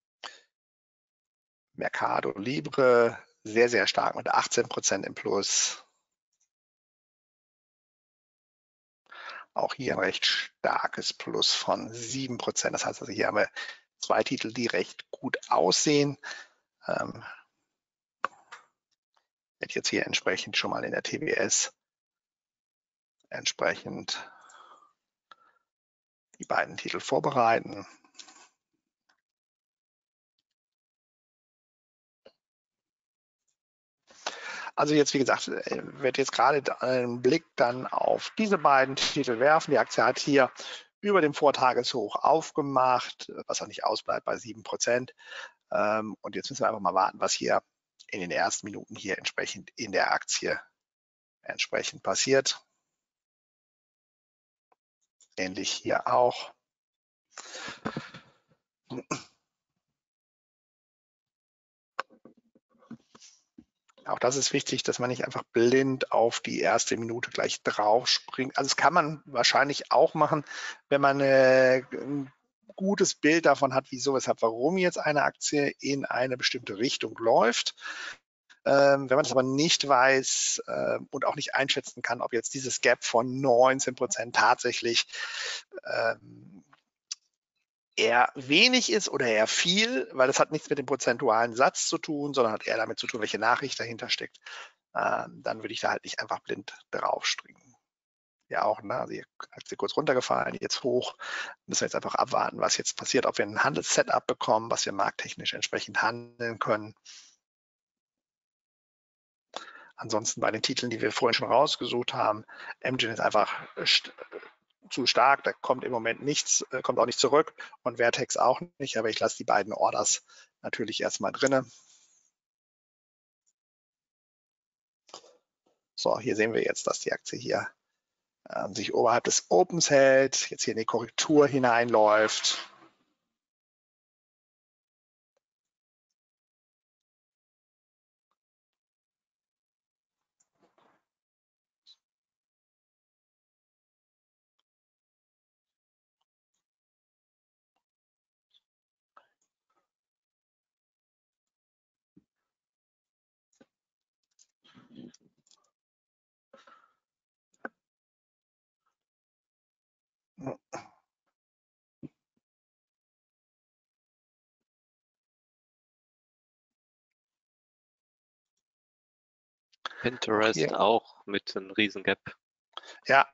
Mercado Libre sehr, sehr stark mit achtzehn Prozent im Plus. Auch hier ein recht starkes Plus von sieben Prozent. Das heißt also, hier haben wir zwei Titel, die recht gut aussehen. Ähm, ich werde jetzt hier entsprechend schon mal in der T W S entsprechend die beiden Titel vorbereiten. Also jetzt, wie gesagt, wird jetzt gerade einen Blick dann auf diese beiden Titel werfen. Die Aktie hat hier über dem Vortageshoch aufgemacht, was auch nicht ausbleibt bei sieben Prozent. Und jetzt müssen wir einfach mal warten, was hier in den ersten Minuten hier entsprechend in der Aktie entsprechend passiert. Ähnlich hier auch. Auch das ist wichtig, dass man nicht einfach blind auf die erste Minute gleich drauf springt. Also das kann man wahrscheinlich auch machen, wenn man äh, ein gutes Bild davon hat, wieso, weshalb, warum jetzt eine Aktie in eine bestimmte Richtung läuft. Ähm, wenn man das aber nicht weiß äh, und auch nicht einschätzen kann, ob jetzt dieses Gap von neunzehn Prozent tatsächlich ähm, eher wenig ist oder eher viel, weil das hat nichts mit dem prozentualen Satz zu tun, sondern hat eher damit zu tun, welche Nachricht dahinter steckt, ähm, dann würde ich da halt nicht einfach blind drauf springen. Ja auch, ne? Also die Aktie kurz runtergefallen, jetzt hoch, müssen wir jetzt einfach abwarten, was jetzt passiert, ob wir ein Handelssetup bekommen, was wir markttechnisch entsprechend handeln können. Ansonsten bei den Titeln, die wir vorhin schon rausgesucht haben, Amgen ist einfach zu stark, da kommt im Moment nichts, kommt auch nicht zurück und Vertex auch nicht, aber ich lasse die beiden Orders natürlich erstmal drinne. So, hier sehen wir jetzt, dass die Aktie hier äh, sich oberhalb des Opens hält, jetzt hier in die Korrektur hineinläuft. Pinterest auch, auch mit einem riesen Gap. Ja,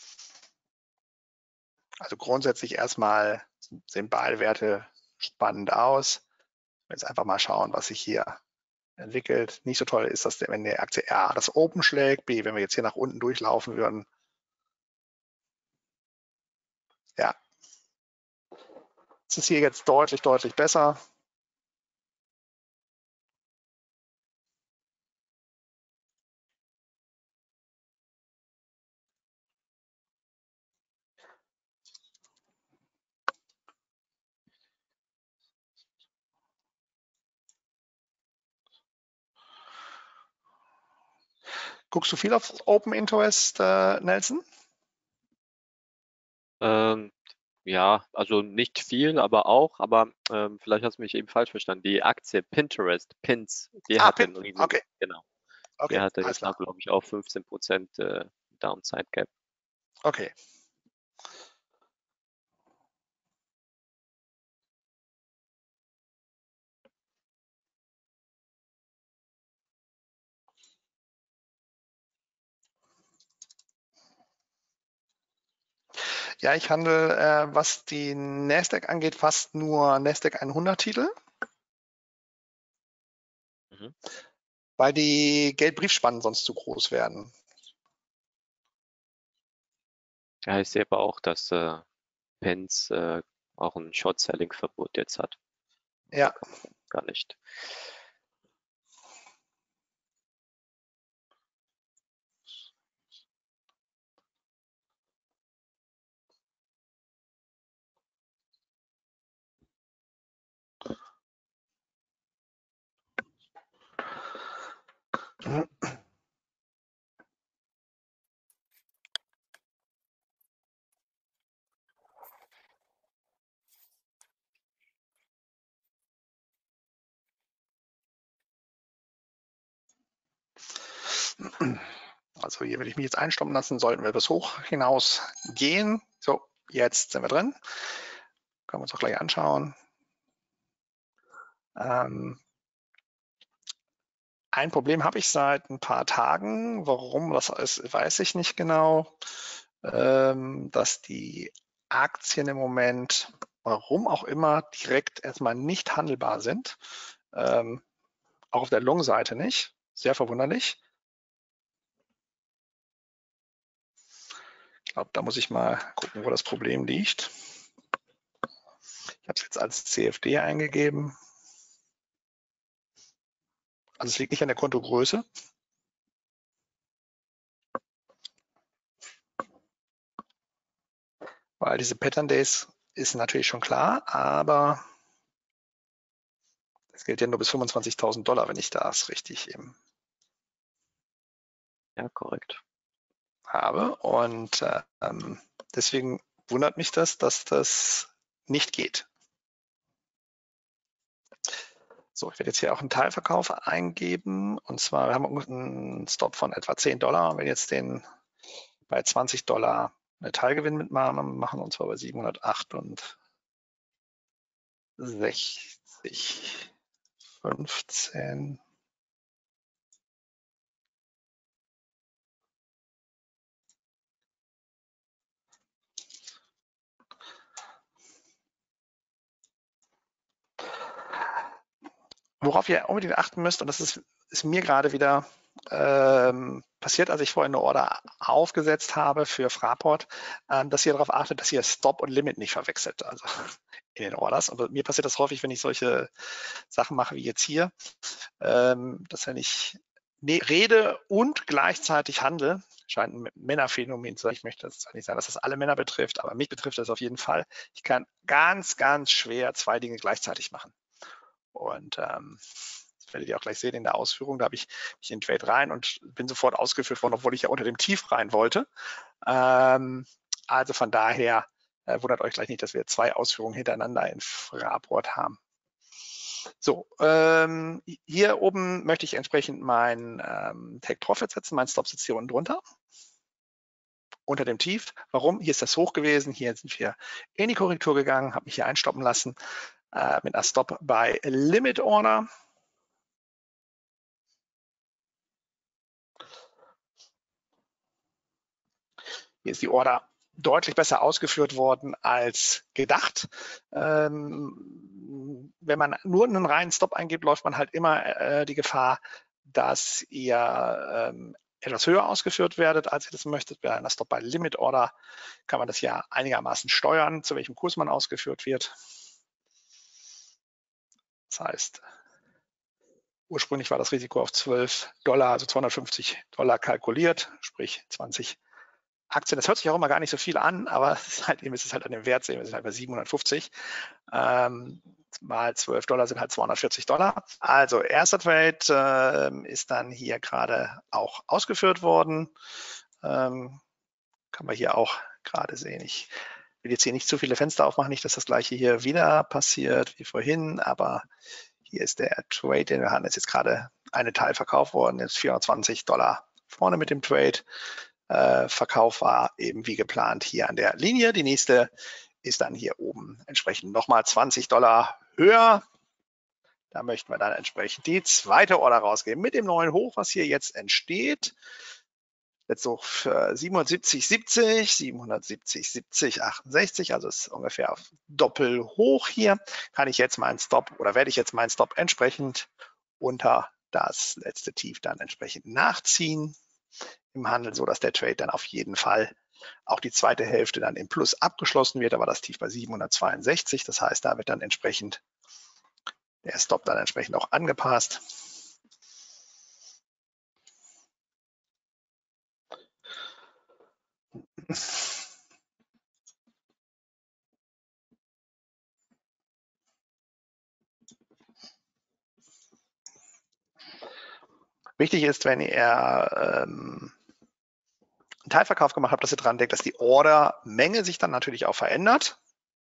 also grundsätzlich erstmal sehen beide Werte spannend aus. Jetzt einfach mal schauen, was sich hier entwickelt. Nicht so toll ist das, wenn die Aktie A das Open schlägt, B, wenn wir jetzt hier nach unten durchlaufen würden. Ja, es ist hier jetzt deutlich, deutlich besser. Guckst du viel auf Open Interest, äh, Nelson? Ähm, ja, also nicht viel, aber auch, aber ähm, vielleicht hast du mich eben falsch verstanden. Die Aktie Pinterest, Pins, die Ah, hatte Pin. einen riesen, Okay. genau. Die Okay, hatte alles jetzt auch, klar. glaube ich, auch fünfzehn Prozent äh, Downside Gap. Okay. Ja, ich handle, äh, was die Nasdaq angeht, fast nur Nasdaq hundert Titel, Mhm. weil die Geldbriefspannen sonst zu groß werden. Ja, ich sehe aber auch, dass äh, Pins äh, auch ein Short-Selling-Verbot jetzt hat. Ja. Gar nicht. Also hier will ich mich jetzt einstoppen lassen, sollten wir bis hoch hinaus gehen. So, jetzt sind wir drin. Können wir uns auch gleich anschauen. Ähm, ein Problem habe ich seit ein paar Tagen. Warum das ist, weiß ich nicht genau. Ähm, dass die Aktien im Moment, warum auch immer, direkt erstmal nicht handelbar sind. Ähm, auch auf der Long-Seite nicht. Sehr verwunderlich. Ich glaube, da muss ich mal gucken, wo das Problem liegt. Ich habe es jetzt als C F D eingegeben. Also es liegt nicht an der Kontogröße. Weil diese Pattern Days ist natürlich schon klar, aber das gilt ja nur bis fünfundzwanzigtausend Dollar, wenn ich das richtig im Ja, korrekt. Habe. Und ähm, deswegen wundert mich das, dass das nicht geht. So, ich werde jetzt hier auch einen Teilverkauf eingeben. Und zwar, wir haben einen Stop von etwa zehn Dollar. Wenn wir jetzt den bei zwanzig Dollar einen Teilgewinn mitmachen, machen und zwar bei siebenhundertachtundsechzig, fünfzehn. Worauf ihr unbedingt achten müsst, und das ist, ist mir gerade wieder ähm, passiert, als ich vorhin eine Order aufgesetzt habe für Fraport, ähm, dass ihr darauf achtet, dass ihr Stop und Limit nicht verwechselt, also in den Orders. Und mir passiert das häufig, wenn ich solche Sachen mache wie jetzt hier, ähm, dass wenn ich ne, rede und gleichzeitig handle, scheint ein Männerphänomen zu sein. Ich möchte das zwar nicht sagen, dass das alle Männer betrifft, aber mich betrifft das auf jeden Fall. Ich kann ganz, ganz schwer zwei Dinge gleichzeitig machen. Und ähm, das werdet ihr auch gleich sehen in der Ausführung. Da habe ich mich in den Trade rein und bin sofort ausgeführt worden, obwohl ich ja unter dem Tief rein wollte. Ähm, also von daher äh, wundert euch gleich nicht, dass wir zwei Ausführungen hintereinander in Fraport haben. So, ähm, hier oben möchte ich entsprechend mein ähm, Take Profit setzen. Mein Stop sitzt hier unten drunter, unter dem Tief. Warum? Hier ist das hoch gewesen. Hier sind wir in die Korrektur gegangen, habe mich hier einstoppen lassen äh, mit einer Stop bei Limit Order. Hier ist die Order deutlich besser ausgeführt worden als gedacht. Ähm, wenn man nur einen reinen Stop eingibt, läuft man halt immer äh, die Gefahr, dass ihr ähm, etwas höher ausgeführt werdet, als ihr das möchtet. Bei einer Stop by Limit Order kann man das ja einigermaßen steuern, zu welchem Kurs man ausgeführt wird. Das heißt, ursprünglich war das Risiko auf zwölf Dollar, also zweihundertfünfzig Dollar kalkuliert, sprich zwanzig Aktien. Das hört sich auch immer gar nicht so viel an, aber es ist halt, eben ist es halt an dem Wert sehen, wir sind halt bei siebenhundertfünfzig. Ähm, mal zwölf Dollar sind halt zweihundertvierzig Dollar. Also erster Trade äh, ist dann hier gerade auch ausgeführt worden. Ähm, kann man hier auch gerade sehen. Ich will jetzt hier nicht zu viele Fenster aufmachen, nicht, dass das gleiche hier wieder passiert wie vorhin, aber hier ist der Trade, den wir hatten, ist jetzt gerade eine Teil verkauft worden, jetzt vierhundertzwanzig Dollar vorne mit dem Trade. Äh, Verkauf war eben wie geplant hier an der Linie. Die nächste ist dann hier oben entsprechend nochmal zwanzig Dollar höher. Da möchten wir dann entsprechend die zweite Order rausgeben mit dem neuen Hoch, was hier jetzt entsteht. Jetzt so für siebenhundertsiebzig, siebzig, siebenhundertsiebzig, siebzig, achtundsechzig, also ist ungefähr auf Doppelhoch hier. Kann ich jetzt meinen Stop oder werde ich jetzt meinen Stop entsprechend unter das letzte Tief dann entsprechend nachziehen im Handel, so dass der Trade dann auf jeden Fall auch die zweite Hälfte dann im Plus abgeschlossen wird. Da war das Tief bei siebenhundertzweiundsechzig. Das heißt, da wird dann entsprechend der Stop dann entsprechend auch angepasst. Wichtig ist, wenn ihr ähm, einen Teilverkauf gemacht habt, dass ihr dran denkt, dass die Ordermenge sich dann natürlich auch verändert.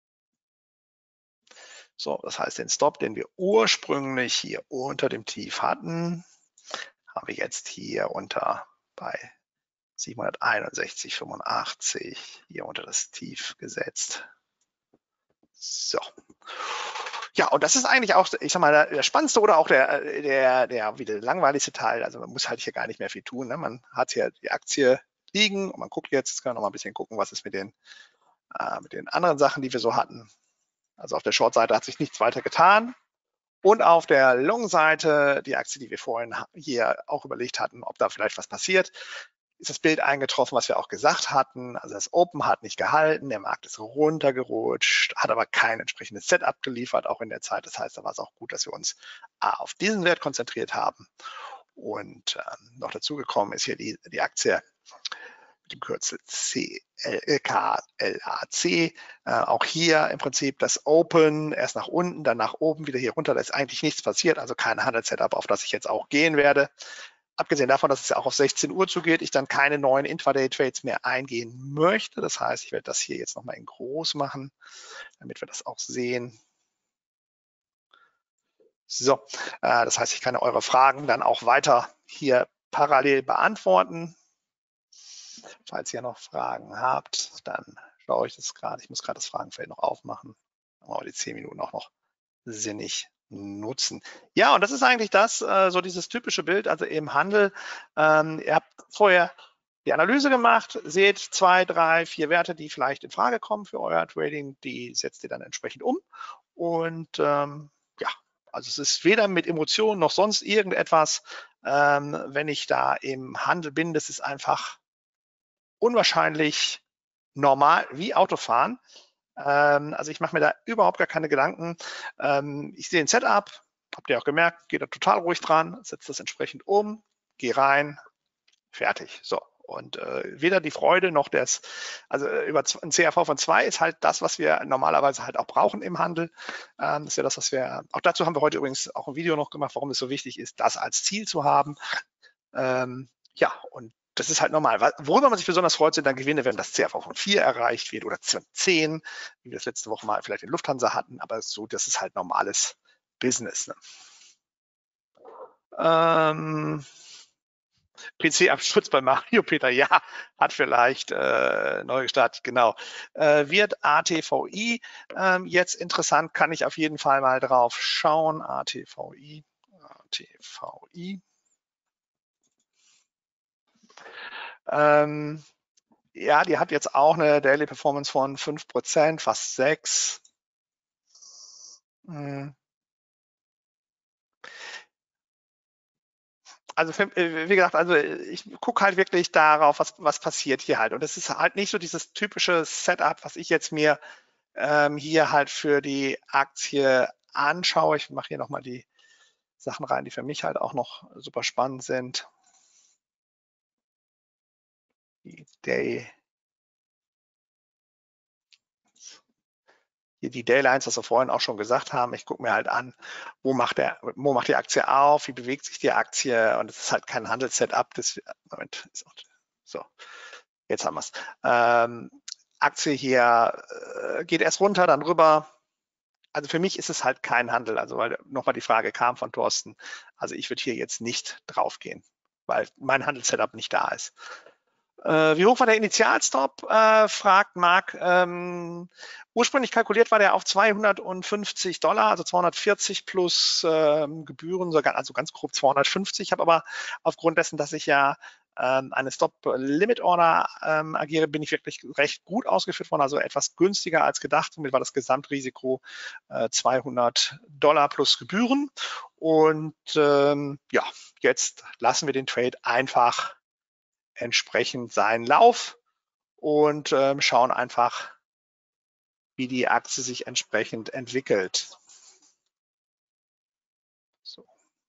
So, das heißt, den Stop, den wir ursprünglich hier unter dem Tief hatten, haben wir jetzt hier unter bei siebenhunderteinundsechzig, fünfundachtzig hier unter das Tief gesetzt. So. Ja, und das ist eigentlich auch, ich sag mal, der, der spannendste oder auch der, der, der wieder langweiligste Teil. Also man muss halt hier gar nicht mehr viel tun. Ne? Man hat hier die Aktie liegen und man guckt jetzt, jetzt können wir noch mal ein bisschen gucken, was ist mit den, äh, mit den anderen Sachen, die wir so hatten. Also auf der Short-Seite hat sich nichts weiter getan. Und auf der Long-Seite, die Aktie, die wir vorhin hier auch überlegt hatten, ob da vielleicht was passiert, ist das Bild eingetroffen, was wir auch gesagt hatten. Also das Open hat nicht gehalten, der Markt ist runtergerutscht, hat aber kein entsprechendes Setup geliefert, auch in der Zeit. Das heißt, da war es auch gut, dass wir uns auf diesen Wert konzentriert haben. Und ähm, noch dazu gekommen ist hier die, die Aktie mit dem Kürzel C L K L A C. Äh, auch hier im Prinzip das Open, erst nach unten, dann nach oben, wieder hier runter. Da ist eigentlich nichts passiert, also kein Handelssetup, auf das ich jetzt auch gehen werde. abgesehen davon, dass es ja auch auf sechzehn Uhr zugeht, ich dann keine neuen Intraday-Trades mehr eingehen möchte. Das heißt, ich werde das hier jetzt nochmal in groß machen, damit wir das auch sehen. So, äh, das heißt, ich kann eure Fragen dann auch weiter hier parallel beantworten. Falls ihr noch Fragen habt, dann schaue ich das gerade. Ich muss gerade das Fragenfeld noch aufmachen. Aber die zehn Minuten auch noch sinnig nutzen. Ja, und das ist eigentlich das, äh, so dieses typische Bild, also im Handel. Ähm, ihr habt vorher die Analyse gemacht, seht zwei, drei, vier Werte, die vielleicht in Frage kommen für euer Trading, die setzt ihr dann entsprechend um. Und ähm, ja, also es ist weder mit Emotionen noch sonst irgendetwas, ähm, wenn ich da im Handel bin, das ist einfach unwahrscheinlich normal wie Autofahren. Ähm, also ich mache mir da überhaupt gar keine Gedanken. Ähm, ich sehe ein Setup, habt ihr auch gemerkt, gehe da total ruhig dran, setze das entsprechend um, gehe rein, fertig. So. Und äh, weder die Freude noch das, also äh, über ein C R V von zwei ist halt das, was wir normalerweise halt auch brauchen im Handel. Ähm, das ist ja das, was wir, auch dazu haben wir heute übrigens auch ein Video noch gemacht, warum es so wichtig ist, das als Ziel zu haben. Ähm, ja, und das ist halt normal. Worüber man sich besonders freut, sind dann Gewinne, wenn das C R V von vier erreicht wird oder zehn, wie wir das letzte Woche mal vielleicht in Lufthansa hatten, aber so, das ist halt normales Business. Ne? Ähm, P C-Absturz bei Mario, Peter, ja, hat vielleicht äh, neu gestartet, genau. Äh, wird A T V I ähm, jetzt interessant, kann ich auf jeden Fall mal drauf schauen. A T V I, A T V I. Ähm, ja, die hat jetzt auch eine Daily Performance von fünf Prozent, fast sechs. Hm. Also für, wie gesagt, also ich gucke halt wirklich darauf, was, was passiert hier halt. Und es ist halt nicht so dieses typische Setup, was ich jetzt mir ähm, hier halt für die Aktie anschaue. Ich mache hier nochmal die Sachen rein, die für mich halt auch noch super spannend sind. Die Day, hier die Daylines, was wir vorhin auch schon gesagt haben. Ich gucke mir halt an, wo macht, der, wo macht die Aktie auf, wie bewegt sich die Aktie, und es ist halt kein Handelssetup. Das, Moment, so, jetzt haben wir es. Ähm, Aktie hier äh, geht erst runter, dann rüber. Also für mich ist es halt kein Handel, also weil nochmal die Frage kam von Thorsten. Also ich würde hier jetzt nicht draufgehen, weil mein Handelssetup nicht da ist. Äh, wie hoch war der Initialstop, äh, fragt Marc. Ähm, ursprünglich kalkuliert war der auf zweihundertfünfzig Dollar, also zweihundertvierzig plus ähm, Gebühren, sogar, also ganz grob zweihundertfünfzig. Ich habe aber aufgrund dessen, dass ich ja ähm, eine Stop-Limit-Order ähm, agiere, bin ich wirklich recht gut ausgeführt worden, also etwas günstiger als gedacht. Somit war das Gesamtrisiko äh, zweihundert Dollar plus Gebühren. Und ähm, ja, jetzt lassen wir den Trade einfach entsprechend seinen Lauf und ähm, schauen einfach, wie die Aktie sich entsprechend entwickelt. So.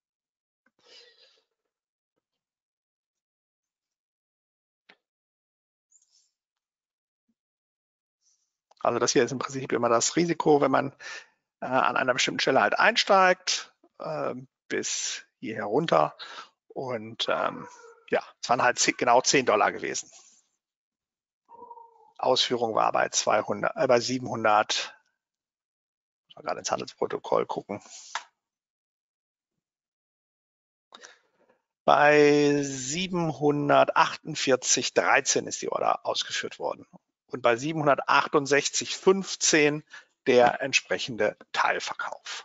Also das hier ist im Prinzip immer das Risiko, wenn man äh, an einer bestimmten Stelle halt einsteigt, äh, bis hier herunter. Und ähm, ja, es waren halt genau zehn Dollar gewesen. Ausführung war bei zweihundert, äh, bei siebenhundert. Ich mal gerade ins Handelsprotokoll gucken. Bei siebenhundertachtundvierzig Komma dreizehn ist die Order ausgeführt worden. Und bei siebenhundertachtundsechzig Komma fünfzehn der entsprechende Teilverkauf.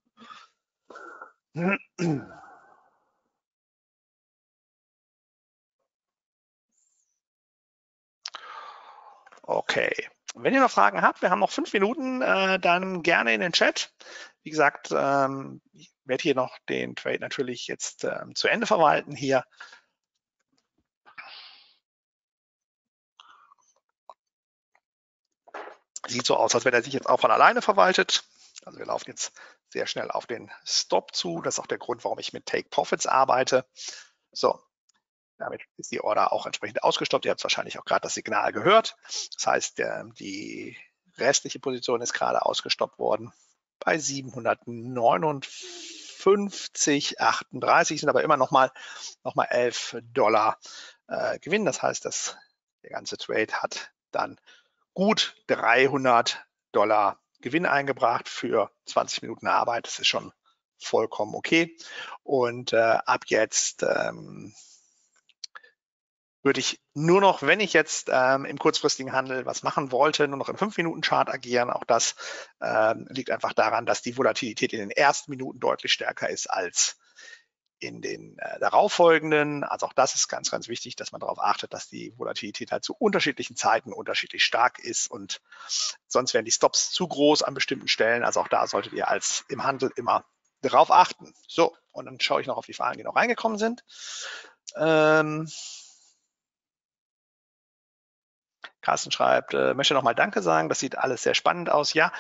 Okay, wenn ihr noch Fragen habt, wir haben noch fünf Minuten, äh, dann gerne in den Chat. Wie gesagt, ähm, ich werde hier noch den Trade natürlich jetzt ähm, zu Ende verwalten hier. Sieht so aus, als wenn er sich jetzt auch von alleine verwaltet. Also wir laufen jetzt sehr schnell auf den Stop zu. Das ist auch der Grund, warum ich mit Take Profits arbeite. So, damit ist die Order auch entsprechend ausgestoppt. Ihr habt wahrscheinlich auch gerade das Signal gehört. Das heißt, der, die restliche Position ist gerade ausgestoppt worden bei siebenhundertneunundvierzig fünfzig achtunddreißig, sind aber immer noch mal, noch mal elf Dollar äh, Gewinn. Das heißt, dass der ganze Trade hat dann gut dreihundert Dollar Gewinn eingebracht für zwanzig Minuten Arbeit. Das ist schon vollkommen okay. Und äh, ab jetzt ähm, würde ich nur noch, wenn ich jetzt ähm, im kurzfristigen Handel was machen wollte, nur noch im fünf Minuten Chart agieren. Auch das ähm, liegt einfach daran, dass die Volatilität in den ersten Minuten deutlich stärker ist als in den äh, darauffolgenden. Also auch das ist ganz, ganz wichtig, dass man darauf achtet, dass die Volatilität halt zu unterschiedlichen Zeiten unterschiedlich stark ist und sonst wären die Stops zu groß an bestimmten Stellen. Also auch da solltet ihr als im Handel immer darauf achten. So, und dann schaue ich noch auf die Fragen, die noch reingekommen sind. Ähm, Carsten schreibt, äh, möchte nochmal Danke sagen, das sieht alles sehr spannend aus. Ja,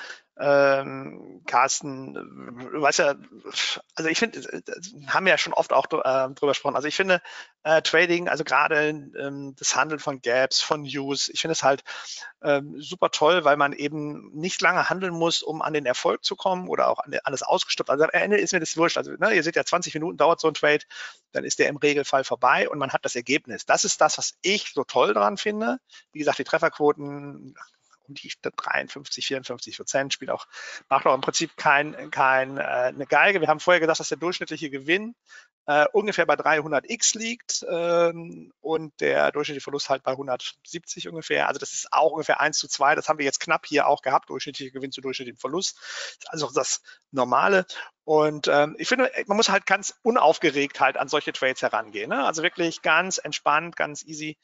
ähm, Carsten, du weißt ja, also ich finde, haben wir ja schon oft auch äh, drüber gesprochen, also ich finde äh, Trading, also gerade ähm, das Handeln von Gaps, von News, ich finde es halt ähm, super toll, weil man eben nicht lange handeln muss, um an den Erfolg zu kommen oder auch an alles ausgestoppt. Also am Ende ist mir das wurscht. Also ne, ihr seht ja, zwanzig Minuten dauert so ein Trade, dann ist der im Regelfall vorbei und man hat das Ergebnis. Das ist das, was ich so toll daran finde. Wie gesagt, die Trefferquoten um die dreiundfünfzig, vierundfünfzig Prozent spielt auch, macht auch im Prinzip kein, kein, äh, eine Geige. Wir haben vorher gesagt, dass der durchschnittliche Gewinn äh, ungefähr bei dreihundert x liegt ähm, und der durchschnittliche Verlust halt bei hundertsiebzig ungefähr. Also das ist auch ungefähr eins zu zwei. Das haben wir jetzt knapp hier auch gehabt, durchschnittlicher Gewinn zu durchschnittlichem Verlust. Das ist also das Normale. Und ähm, ich finde, man muss halt ganz unaufgeregt halt an solche Trades herangehen. Ne? Also wirklich ganz entspannt, ganz easy.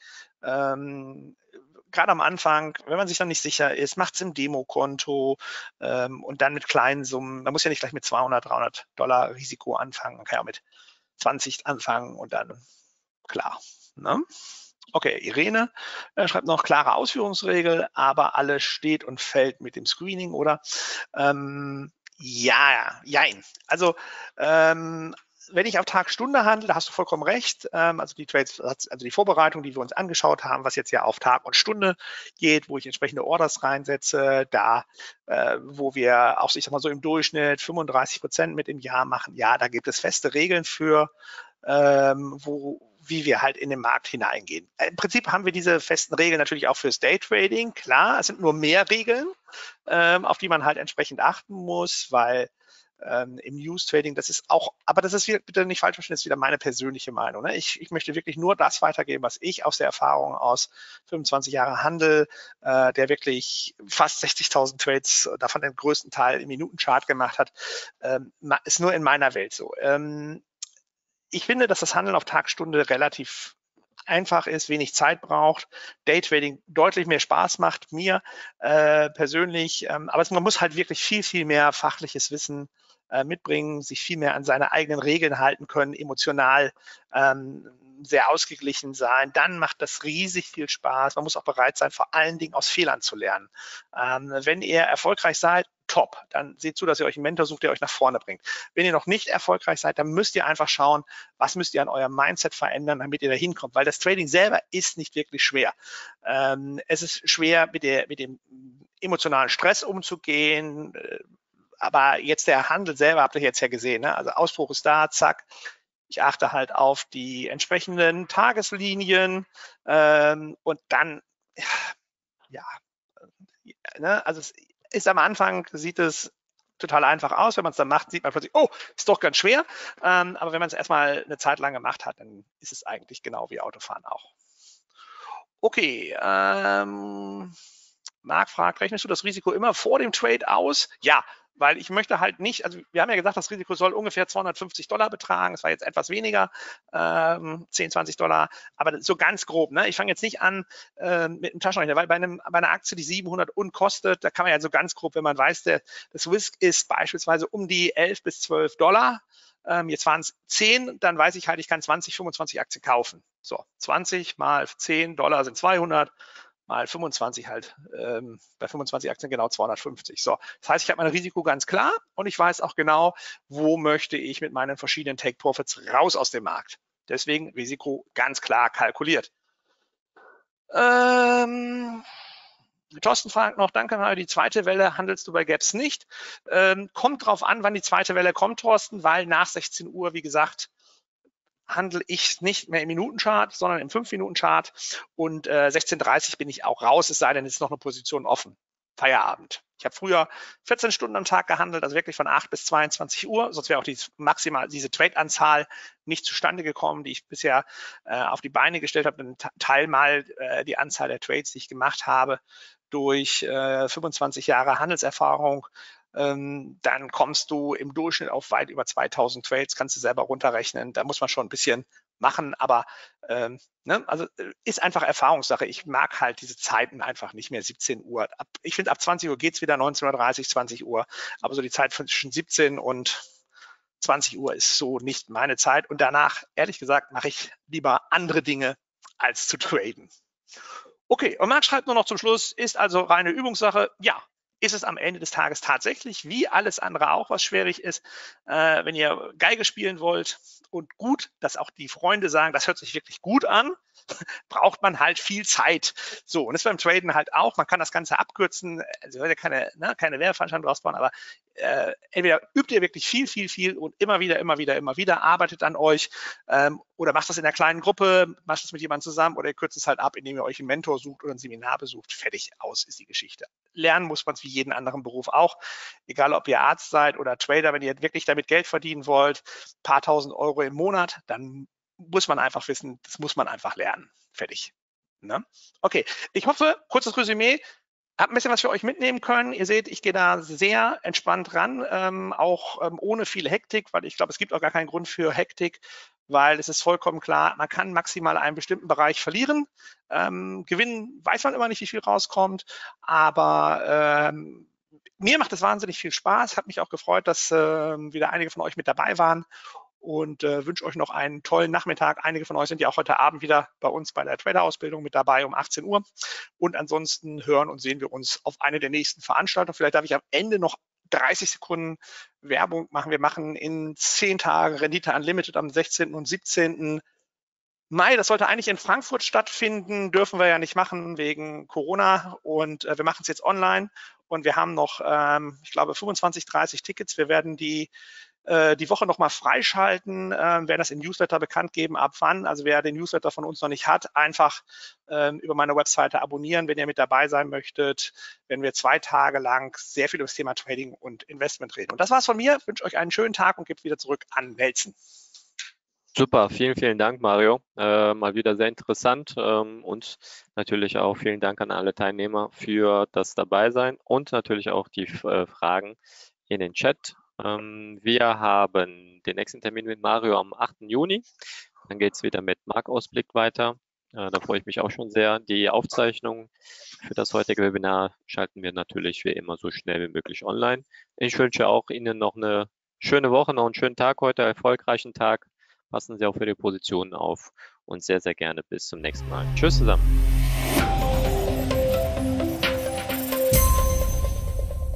Ähm, Gerade am Anfang, wenn man sich dann nicht sicher ist, macht es im Demokonto ähm, und dann mit kleinen Summen. Man muss ja nicht gleich mit zweihundert, dreihundert Dollar Risiko anfangen. Man kann ja auch mit zwanzig anfangen und dann klar. Ne? Okay, Irene äh, schreibt noch, klare Ausführungsregel, aber alles steht und fällt mit dem Screening, oder? Ähm, ja, jein. Also ähm, wenn ich auf Tag, Stunde handle, da hast du vollkommen recht. Ähm, also die Trades, also die Vorbereitung, die wir uns angeschaut haben, was jetzt ja auf Tag und Stunde geht, wo ich entsprechende Orders reinsetze, da, äh, wo wir auch, ich sag mal so im Durchschnitt fünfunddreißig Prozent mit im Jahr machen, ja, da gibt es feste Regeln für, ähm, wo, wie wir halt in den Markt hineingehen. Im Prinzip haben wir diese festen Regeln natürlich auch fürs Daytrading. Klar, es sind nur mehr Regeln, ähm, auf die man halt entsprechend achten muss, weil ähm, im News-Trading, das ist auch, aber das ist wieder, bitte nicht falsch verstehen, das ist wieder meine persönliche Meinung. Ne? Ich, ich möchte wirklich nur das weitergeben, was ich aus der Erfahrung aus fünfundzwanzig Jahre Handel, äh, der wirklich fast sechzigtausend Trades, davon den größten Teil im Minutenchart gemacht hat, ähm, ist nur in meiner Welt so. Ähm, ich finde, dass das Handeln auf Tagstunde relativ einfach ist, wenig Zeit braucht, Daytrading deutlich mehr Spaß macht, mir äh, persönlich, ähm, aber es, man muss halt wirklich viel, viel mehr fachliches Wissen äh, mitbringen, sich viel mehr an seine eigenen Regeln halten können, emotional ähm, sehr ausgeglichen sein, dann macht das riesig viel Spaß. Man muss auch bereit sein, vor allen Dingen aus Fehlern zu lernen. Ähm, wenn ihr erfolgreich seid, top, dann seht zu, dass ihr euch einen Mentor sucht, der euch nach vorne bringt. Wenn ihr noch nicht erfolgreich seid, dann müsst ihr einfach schauen, was müsst ihr an eurem Mindset verändern, damit ihr da hinkommt, weil das Trading selber ist nicht wirklich schwer. Ähm, es ist schwer, mit, der, mit dem emotionalen Stress umzugehen, aber jetzt der Handel selber, habt ihr jetzt ja gesehen, ne? Also Ausbruch ist da, zack. Ich achte halt auf die entsprechenden Tageslinien ähm, und dann, ja, ne? Also es ist am Anfang, sieht es total einfach aus. Wenn man es dann macht, sieht man plötzlich, oh, ist doch ganz schwer. Ähm, aber wenn man es erstmal eine Zeit lang gemacht hat, dann ist es eigentlich genau wie Autofahren auch. Okay, ähm, Marc fragt, rechnest du das Risiko immer vor dem Trade aus? Ja, weil ich möchte halt nicht, also wir haben ja gesagt, das Risiko soll ungefähr zweihundertfünfzig Dollar betragen. Es war jetzt etwas weniger, ähm, zehn, zwanzig Dollar, aber so ganz grob. Ne? Ich fange jetzt nicht an äh, mit einem Taschenrechner, weil bei, einem, bei einer Aktie, die siebenhundert und kostet, da kann man ja so ganz grob, wenn man weiß, der, das Risk ist beispielsweise um die elf bis zwölf Dollar. Ähm, jetzt waren es zehn, dann weiß ich halt, ich kann zwanzig, fünfundzwanzig Aktien kaufen. So, zwanzig mal zehn Dollar sind zweihundert. Mal fünfundzwanzig halt, ähm, bei fünfundzwanzig Aktien genau zweihundertfünfzig. So, das heißt, ich habe mein Risiko ganz klar und ich weiß auch genau, wo möchte ich mit meinen verschiedenen Take-Profits raus aus dem Markt. Deswegen Risiko ganz klar kalkuliert. Ähm, Thorsten fragt noch, danke mal, die zweite Welle handelst du bei Gaps nicht. Ähm, kommt drauf an, wann die zweite Welle kommt, Thorsten, weil nach sechzehn Uhr, wie gesagt, handle ich nicht mehr im Minutenchart, sondern im fünf Minuten Chart und äh, sechzehn Uhr dreißig bin ich auch raus, es sei denn, es ist noch eine Position offen. Feierabend. Ich habe früher vierzehn Stunden am Tag gehandelt, also wirklich von acht bis zweiundzwanzig Uhr, sonst wäre auch die maximal diese Trade-Anzahl nicht zustande gekommen, die ich bisher äh, auf die Beine gestellt habe. Ein Teil mal äh, die Anzahl der Trades, die ich gemacht habe, durch äh, fünfundzwanzig Jahre Handelserfahrung. Ähm, dann kommst du im Durchschnitt auf weit über zweitausend Trades, kannst du selber runterrechnen. Da muss man schon ein bisschen machen, aber ähm, ne, also ist einfach Erfahrungssache. Ich mag halt diese Zeiten einfach nicht mehr. siebzehn Uhr. Ab, ich finde, ab zwanzig Uhr geht's wieder, neunzehn Uhr dreißig, zwanzig Uhr. Aber so die Zeit zwischen siebzehn und zwanzig Uhr ist so nicht meine Zeit. Und danach, ehrlich gesagt, mache ich lieber andere Dinge als zu traden. Okay, und Marc schreibt nur noch zum Schluss, ist also reine Übungssache. Ja, ist es am Ende des Tages tatsächlich, wie alles andere auch, was schwierig ist. Äh, wenn ihr Geige spielen wollt und gut, dass auch die Freunde sagen, das hört sich wirklich gut an, braucht man halt viel Zeit. So, und das beim Traden halt auch. Man kann das Ganze abkürzen. Also ja keine, ne, keine Werbeveranstaltung draus bauen, aber äh, entweder übt ihr wirklich viel, viel, viel und immer wieder, immer wieder, immer wieder, arbeitet an euch ähm, oder macht das in einer kleinen Gruppe, macht das mit jemandem zusammen oder ihr kürzt es halt ab, indem ihr euch einen Mentor sucht oder ein Seminar besucht. Fertig, aus ist die Geschichte. Lernen muss man es wie jeden anderen Beruf auch. Egal, ob ihr Arzt seid oder Trader, wenn ihr wirklich damit Geld verdienen wollt, ein paar tausend Euro im Monat, dann muss man einfach wissen, das muss man einfach lernen. Fertig. Ne? Okay, ich hoffe, kurzes Resümee, habt ein bisschen was für euch mitnehmen können. Ihr seht, ich gehe da sehr entspannt ran, ähm, auch ähm, ohne viel Hektik, weil ich glaube, es gibt auch gar keinen Grund für Hektik, weil es ist vollkommen klar, man kann maximal einen bestimmten Bereich verlieren. Ähm, gewinnen weiß man immer nicht, wie viel rauskommt, aber ähm, mir macht es wahnsinnig viel Spaß. Hat mich auch gefreut, dass äh, wieder einige von euch mit dabei waren. Und äh, wünsche euch noch einen tollen Nachmittag. Einige von euch sind ja auch heute Abend wieder bei uns bei der Trader-Ausbildung mit dabei um achtzehn Uhr. Und ansonsten hören und sehen wir uns auf eine der nächsten Veranstaltungen. Vielleicht darf ich am Ende noch dreißig Sekunden Werbung machen. Wir machen in zehn Tagen Rendite Unlimited am sechzehnten und siebzehnten Mai. Das sollte eigentlich in Frankfurt stattfinden, dürfen wir ja nicht machen wegen Corona. Und äh, wir machen es jetzt online. Und wir haben noch, ähm, ich glaube, fünfundzwanzig, dreißig Tickets. Wir werden die die Woche nochmal freischalten, äh, werden das im Newsletter bekannt geben, ab wann. Also wer den Newsletter von uns noch nicht hat, einfach ähm, über meine Webseite abonnieren, wenn ihr mit dabei sein möchtet, wenn wir zwei Tage lang sehr viel über das Thema Trading und Investment reden. Und das war's von mir. Ich wünsche euch einen schönen Tag und gebe wieder zurück an Nelson. Super, vielen, vielen Dank, Mario. Äh, mal wieder sehr interessant ähm, und natürlich auch vielen Dank an alle Teilnehmer für das Dabeisein und natürlich auch die äh, Fragen in den Chat. Ähm, wir haben den nächsten Termin mit Mario am achten Juni. Dann geht es wieder mit Marktausblick weiter. Äh, da freue ich mich auch schon sehr. Die Aufzeichnung für das heutige Webinar schalten wir natürlich wie immer so schnell wie möglich online. Ich wünsche auch Ihnen noch eine schöne Woche, noch einen schönen Tag heute, erfolgreichen Tag. Passen Sie auch für die Positionen auf und sehr, sehr gerne bis zum nächsten Mal. Tschüss zusammen.